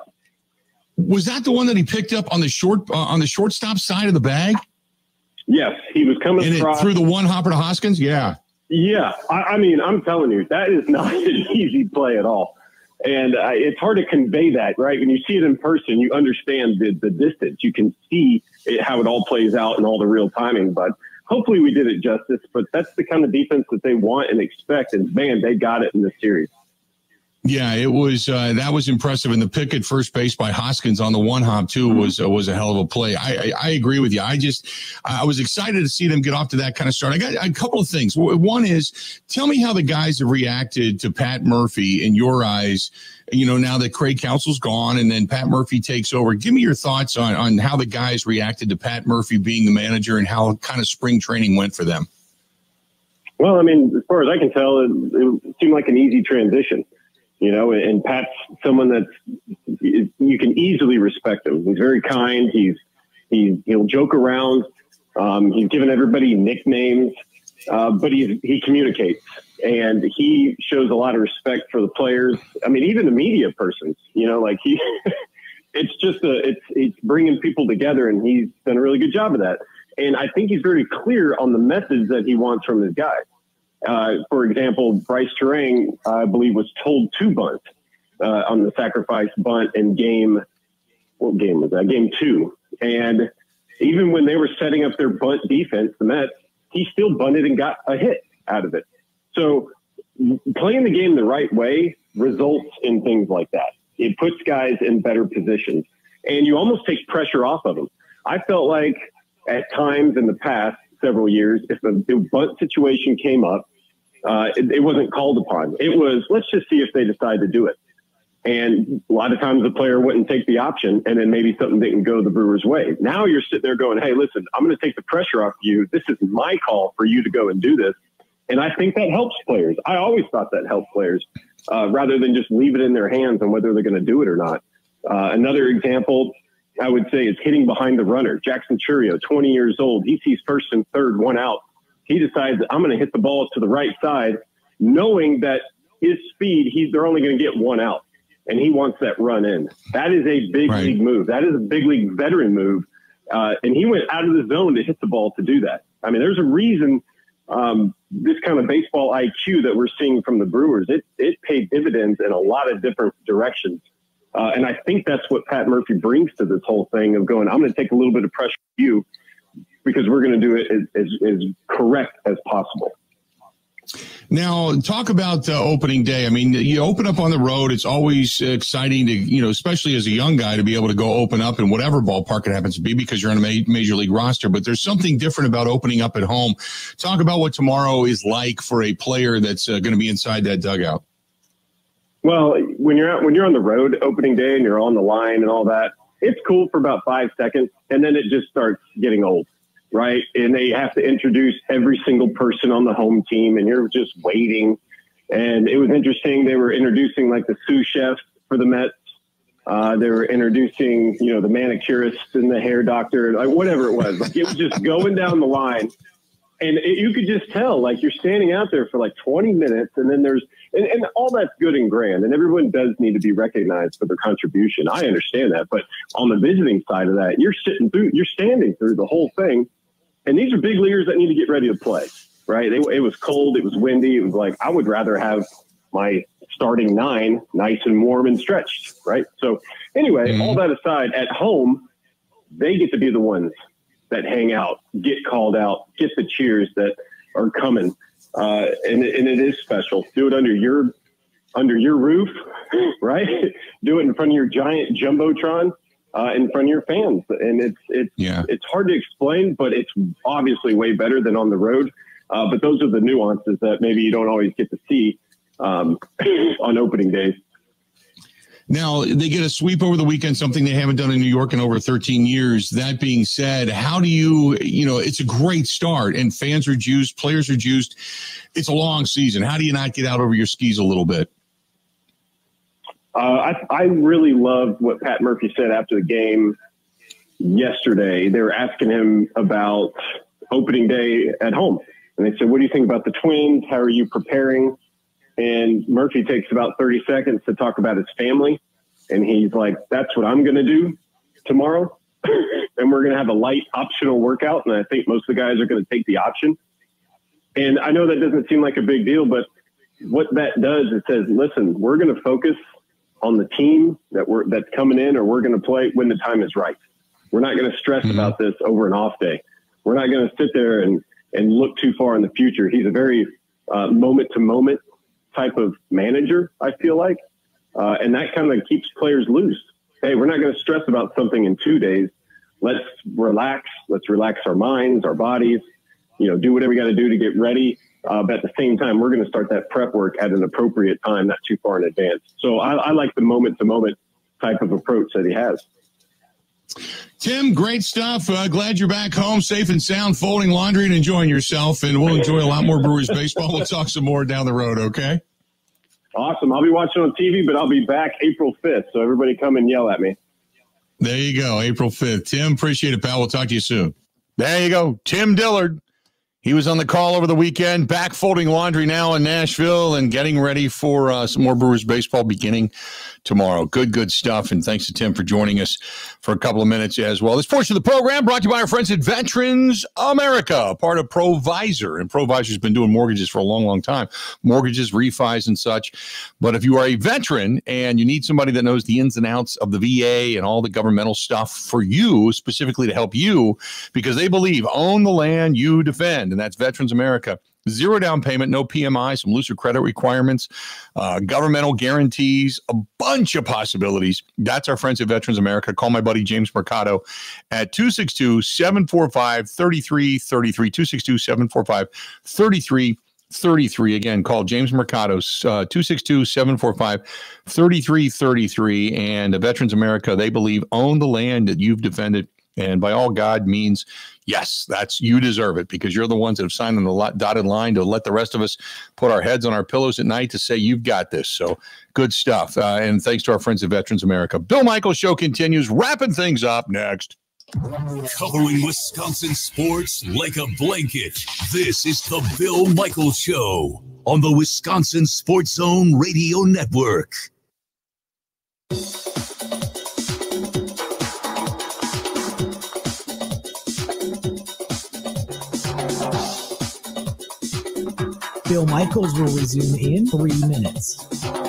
Was that the one that he picked up on the short, uh, on the shortstop side of the bag? Yes. He was coming and across it through the one hopper to Hoskins. Yeah. Yeah, I, I mean, I'm telling you, that is not an easy play at all. And uh, it's hard to convey that, right? When you see it in person, you understand the, the distance. You can see it, how it all plays out and all the real timing. But hopefully we did it justice. But that's the kind of defense that they want and expect. And, man, they got it in this series. Yeah, it was uh, that was impressive, and the pick at first base by Hoskins on the one hop too was uh, was a hell of a play. I, I I agree with you. I just I was excited to see them get off to that kind of start. I got a couple of things. One is, tell me how the guys have reacted to Pat Murphy in your eyes. You know, now that Craig Counsell's gone and then Pat Murphy takes over. Give me your thoughts on on how the guys reacted to Pat Murphy being the manager and how kind of spring training went for them. Well, I mean, as far as I can tell, it, it seemed like an easy transition. You know, and Pat's someone that's, you can easily respect him. He's very kind. He's, he, he'll joke around. Um, he's given everybody nicknames, uh, but he's, he communicates, and he shows a lot of respect for the players. I mean, even the media persons, you know, like he, it's just a, it's, it's bringing people together, and he's done a really good job of that. And I think he's very clear on the message that he wants from his guys. Uh, for example, Bryce Terang, I believe, was told to bunt uh, on the sacrifice bunt in game, what game was that? Game two. And even when they were setting up their bunt defense, the Mets, he still bunted and got a hit out of it. So playing the game the right way results in things like that. It puts guys in better positions, and you almost take pressure off of them. I felt like at times in the past several years, if a bunt situation came up, uh, it, it wasn't called upon. It was, let's just see if they decide to do it. And a lot of times the player wouldn't take the option, and then maybe something didn't go the Brewers' way. Now you're sitting there going, hey, listen, I'm going to take the pressure off you. This is my call for you to go and do this. And I think that helps players. I always thought that helped players uh, rather than just leave it in their hands on whether they're going to do it or not. Uh, another example I would say is hitting behind the runner. Jackson Churio, twenty years old. He sees first and third, one out. He decides, I'm going to hit the ball to the right side, knowing that his speed, he's, they're only going to get one out. And he wants that run in. That is a big right. league move. That is a big league veteran move. Uh, and he went out of the zone to hit the ball to do that. I mean, there's a reason um, this kind of baseball I Q that we're seeing from the Brewers, it, it paid dividends in a lot of different directions. Uh, and I think that's what Pat Murphy brings to this whole thing of going, I'm going to take a little bit of pressure off you because we're going to do it as, as, as correct as possible. Now, talk about uh, opening day. I mean, you open up on the road. It's always exciting to, you know, especially as a young guy, to be able to go open up in whatever ballpark it happens to be because you're on a ma- major league roster. But there's something different about opening up at home. Talk about what tomorrow is like for a player that's uh, going to be inside that dugout. Well, when you're out, when you're on the road opening day and you're on the line and all that, it's cool for about five seconds, and then it just starts getting old. Right. And they have to introduce every single person on the home team, and you're just waiting. And it was interesting. They were introducing like the sous chef for the Mets. Uh, they were introducing, you know, the manicurist and the hair doctor, like whatever it was. Like it was just going down the line. And it, you could just tell, like you're standing out there for like twenty minutes, and then there's, and, and all that's good and grand. And everyone does need to be recognized for their contribution. I understand that. But on the visiting side of that, you're sitting through, you're standing through the whole thing. And these are big leaguers that need to get ready to play, right? It, it was cold. It was windy. It was like, I would rather have my starting nine nice and warm and stretched, right? So anyway, mm-hmm. all that aside, at home, they get to be the ones that hang out, get called out, get the cheers that are coming. Uh, and, and it is special. Do it under your, under your roof, right? Do it in front of your giant Jumbotron. Uh, in front of your fans. And it's it's yeah. it's hard to explain, but it's obviously way better than on the road. Uh, but those are the nuances that maybe you don't always get to see um, on opening days. Now, they get a sweep over the weekend, something they haven't done in New York in over thirteen years. That being said, how do you, you know, it's a great start, and fans are juiced, players are juiced. It's a long season. How do you not get out over your skis a little bit? Uh, I, I really loved what Pat Murphy said after the game yesterday. They were asking him about opening day at home. And they said, what do you think about the Twins? How are you preparing? And Murphy takes about thirty seconds to talk about his family. And he's like, that's what I'm going to do tomorrow. And we're going to have a light optional workout. And I think most of the guys are going to take the option. And I know that doesn't seem like a big deal, but what that does, it says, listen, we're going to focus on the team that we're that's coming in, or we're going to play when the time is right. We're not going to stress mm-hmm. about this over an off day. We're not going to sit there and, and look too far in the future. He's a very uh, moment to moment type of manager, I feel like. Uh, and that kind of keeps players loose. Hey, we're not going to stress about something in two days. Let's relax. Let's relax our minds, our bodies, you know, do whatever we got to do to get ready. Uh, but at the same time, we're going to start that prep work at an appropriate time, not too far in advance. So I, I like the moment-to-moment type of approach that he has. Tim, great stuff. Uh, glad you're back home, safe and sound, folding laundry and enjoying yourself. And we'll enjoy a lot more Brewers baseball. We'll talk some more down the road, okay? Awesome. I'll be watching on T V, but I'll be back April fifth. So everybody come and yell at me. There you go, April fifth. Tim, appreciate it, pal. We'll talk to you soon. There you go, Tim Dillard. He was on the call over the weekend, back folding laundry now in Nashville and getting ready for uh, some more Brewers baseball beginning tomorrow. Good, good stuff. And thanks to Tim for joining us for a couple of minutes as well. This portion of the program brought to you by our friends at Veterans America, part of Provisor. And Provisor's been doing mortgages for a long, long time. Mortgages, refis, and such. But if you are a veteran and you need somebody that knows the ins and outs of the V A and all the governmental stuff for you, specifically to help you, because they believe own the land you defend. And that's Veterans America. Zero down payment, no P M I, some looser credit requirements, uh, governmental guarantees, a bunch of possibilities. That's our friends at Veterans America. Call my buddy James Mercado at two six two, seven four five, three three three three, two six two, seven four five, three three three three. Again, call James Mercado, uh, two six two, seven four five, three three three three. And uh, Veterans America, they believe, own the land that you've defended. And by all God means, yes, that's you deserve it, because you're the ones that have signed on the dotted line to let the rest of us put our heads on our pillows at night to say you've got this. So good stuff. Uh, and thanks to our friends at Veterans America. Bill Michaels Show continues, wrapping things up next. Covering Wisconsin sports like a blanket. This is the Bill Michaels Show on the Wisconsin Sports Zone Radio Network. Bill Michaels will resume in three minutes.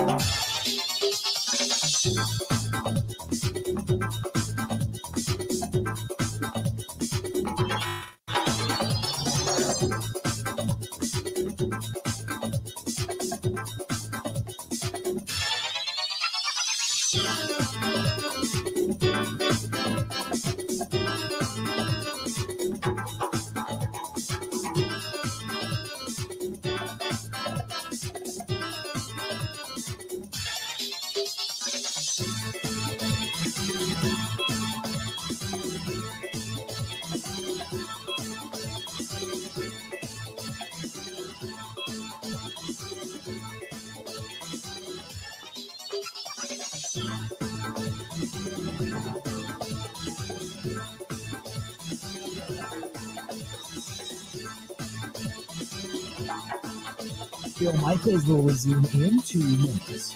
Bill Michaels will resume in two minutes.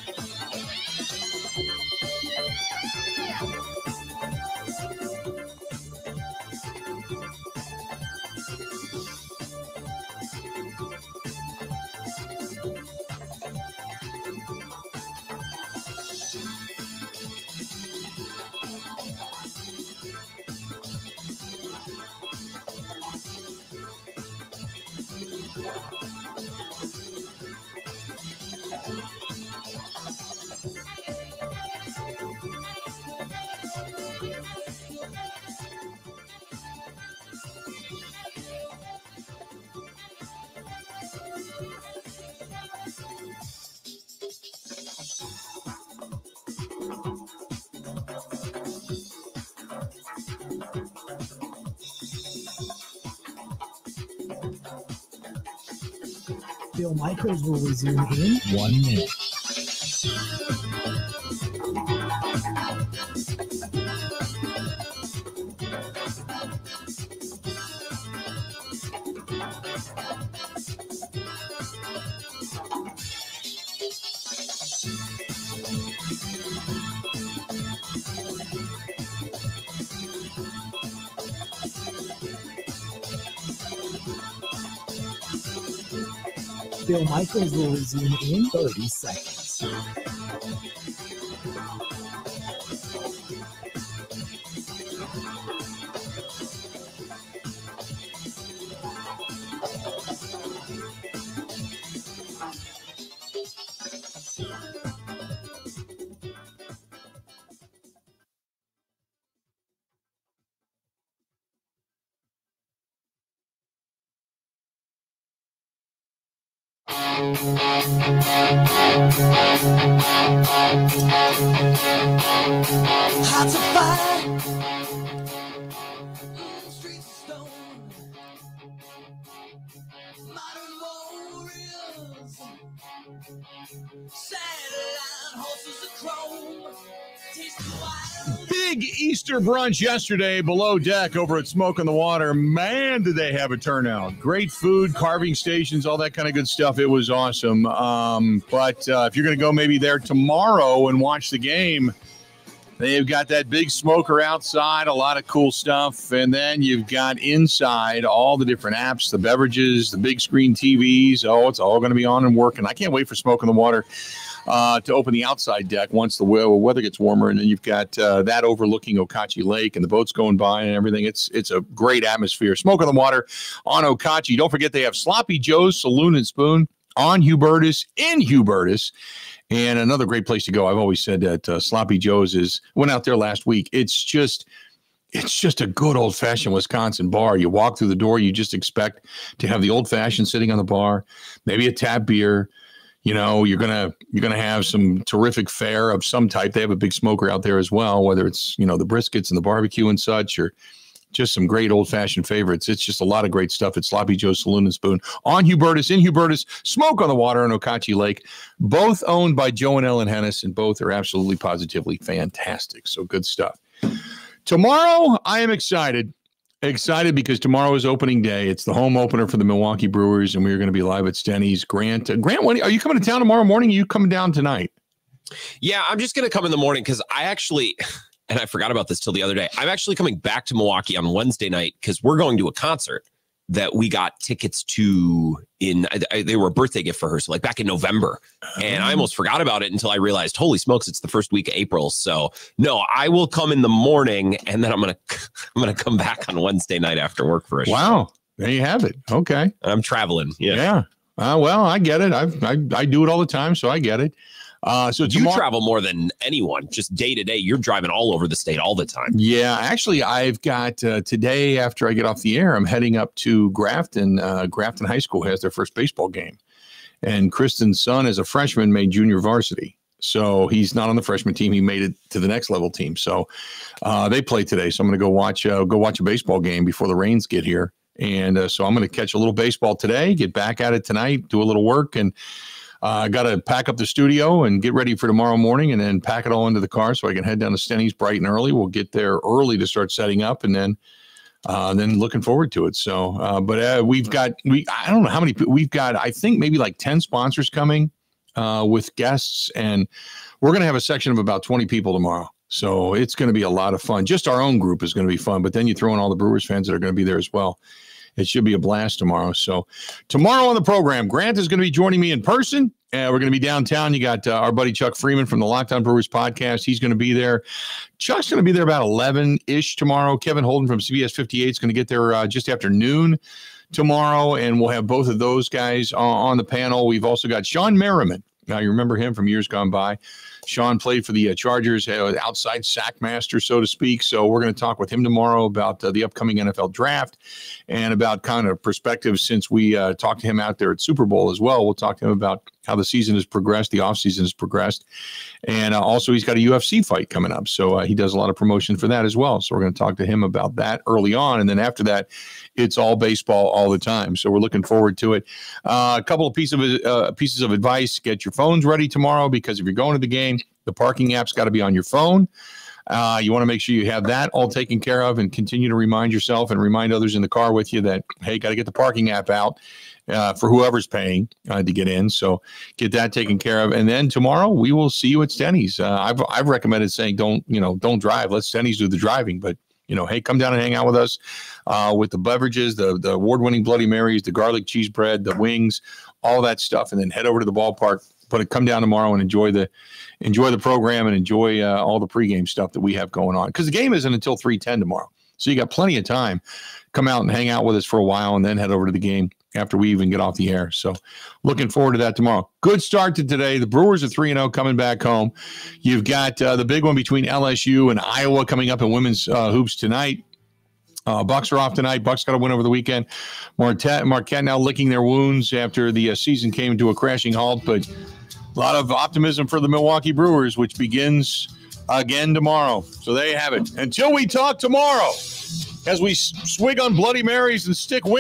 Bill Michaels will resume in one minute. Bill Michaels will resume in thirty seconds. Hard to find. Streets of stone. Modern warriors. Big Easter brunch yesterday below deck over at Smoke on the Water. Man, did they have a turnout. Great food, carving stations, all that kind of good stuff. It was awesome. Um, but uh, if you're going to go maybe there tomorrow and watch the game, they've got that big smoker outside, a lot of cool stuff. And then you've got inside all the different apps, the beverages, the big screen T Vs. Oh, it's all going to be on and working. I can't wait for Smoke on the Water uh, to open the outside deck once the weather gets warmer. And then you've got uh, that overlooking Okauchee Lake and the boats going by and everything. It's it's a great atmosphere. Smoke on the Water on Okauchee. Don't forget they have Sloppy Joe's Saloon and Spoon on Hubertus, in Hubertus. And another great place to go. I've always said that uh, Sloppy Joe's is, went out there last week. It's just, it's just a good old fashioned Wisconsin bar. You walk through the door, you just expect to have the old fashioned sitting on the bar, maybe a tap beer. You know, you're gonna you're gonna have some terrific fare of some type. They have a big smoker out there as well, whether it's, you know, the briskets and the barbecue and such, or just some great old-fashioned favorites. It's just a lot of great stuff at Sloppy Joe's Saloon and Spoon on Hubertus, in Hubertus, Smoke on the Water on Okauchee Lake, both owned by Joe and Ellen Hennis, and both are absolutely positively fantastic. So good stuff. Tomorrow, I am excited. Excited because tomorrow is opening day. It's the home opener for the Milwaukee Brewers, and we're going to be live at Stenny's. Grant, uh, Grant, when, are you coming to town tomorrow morning? Or are you coming down tonight? Yeah, I'm just going to come in the morning because I actually... and I forgot about this till the other day. I'm actually coming back to Milwaukee on Wednesday night because we're going to a concert that we got tickets to in, I, I, they were a birthday gift for her. So like back in November, and I almost forgot about it until I realized, holy smokes, it's the first week of April. So no, I will come in the morning and then I'm going to, I'm going to come back on Wednesday night after work for a show. Wow. There you have it. Okay. I'm traveling. Yeah. Yeah. Uh, well, I get it. I've, I I do it all the time, so I get it. Uh, so you tomorrow, travel more than anyone, just day to day. You're driving all over the state all the time. Yeah, actually, I've got uh, today after I get off the air, I'm heading up to Grafton. Uh, Grafton High School has their first baseball game, and Kristen's son, as a freshman, made junior varsity. So he's not on the freshman team. He made it to the next level team. So uh, they play today. So I'm going to go watch uh, go watch a baseball game before the Rains get here. And uh, so I'm going to catch a little baseball today, get back at it tonight, do a little work, and I uh, got to pack up the studio and get ready for tomorrow morning, and then pack it all into the car so I can head down to Stenny's bright and early. We'll get there early to start setting up, and then uh, then looking forward to it. So, uh, but uh, we've got, we I don't know how many, we've got, I think maybe like ten sponsors coming uh, with guests, and we're going to have a section of about twenty people tomorrow. So it's going to be a lot of fun. Just our own group is going to be fun, but then you throw in all the Brewers fans that are going to be there as well. It should be a blast tomorrow. So tomorrow on the program, Grant is going to be joining me in person. Uh, we're going to be downtown. You got uh, our buddy Chuck Freeman from the Lockdown Brewers podcast. He's going to be there. Chuck's going to be there about eleven-ish tomorrow. Kevin Holden from C B S fifty-eight is going to get there uh, just after noon tomorrow, and we'll have both of those guys uh, on the panel. We've also got Sean Merriman. Now, you remember him from years gone by. Sean played for the uh, Chargers, uh, outside sack master, so to speak. So we're going to talk with him tomorrow about uh, the upcoming N F L draft and about kind of perspective since we uh, talked to him out there at Super Bowl as well. We'll talk to him about how the season has progressed, the offseason has progressed. And uh, also he's got a U F C fight coming up. So uh, he does a lot of promotion for that as well. So we're going to talk to him about that early on. And then after that, it's all baseball all the time. So we're looking forward to it. Uh, a couple of pieces of, uh, pieces of advice. Get your phones ready tomorrow, because if you're going to the game, the parking app's got to be on your phone. Uh, you want to make sure you have that all taken care of, and continue to remind yourself and remind others in the car with you that, hey, got to get the parking app out uh, for whoever's paying uh, to get in. So get that taken care of. And then tomorrow we will see you at Stenny's. Uh, I've, I've recommended saying, don't, you know, don't drive. Let Stenny's do the driving. But, you know, hey, come down and hang out with us uh, with the beverages, the, the award-winning Bloody Marys, the garlic cheese bread, the wings, all that stuff. And then head over to the ballpark. But come down tomorrow and enjoy the enjoy the program and enjoy uh, all the pregame stuff that we have going on, because the game isn't until three ten tomorrow. So you got plenty of time. Come out and hang out with us for a while, and then head over to the game after we even get off the air. So looking forward to that tomorrow. Good start to today. The Brewers are three and oh coming back home. You've got uh, the big one between L S U and Iowa coming up in women's uh, hoops tonight. Uh, Bucks are off tonight. Bucks got a win over the weekend. Marquette, Marquette now licking their wounds after the uh, season came to a crashing halt, but a lot of optimism for the Milwaukee Brewers, which begins again tomorrow. So there you have it. Until we talk tomorrow, as we swig on Bloody Marys and stick wings.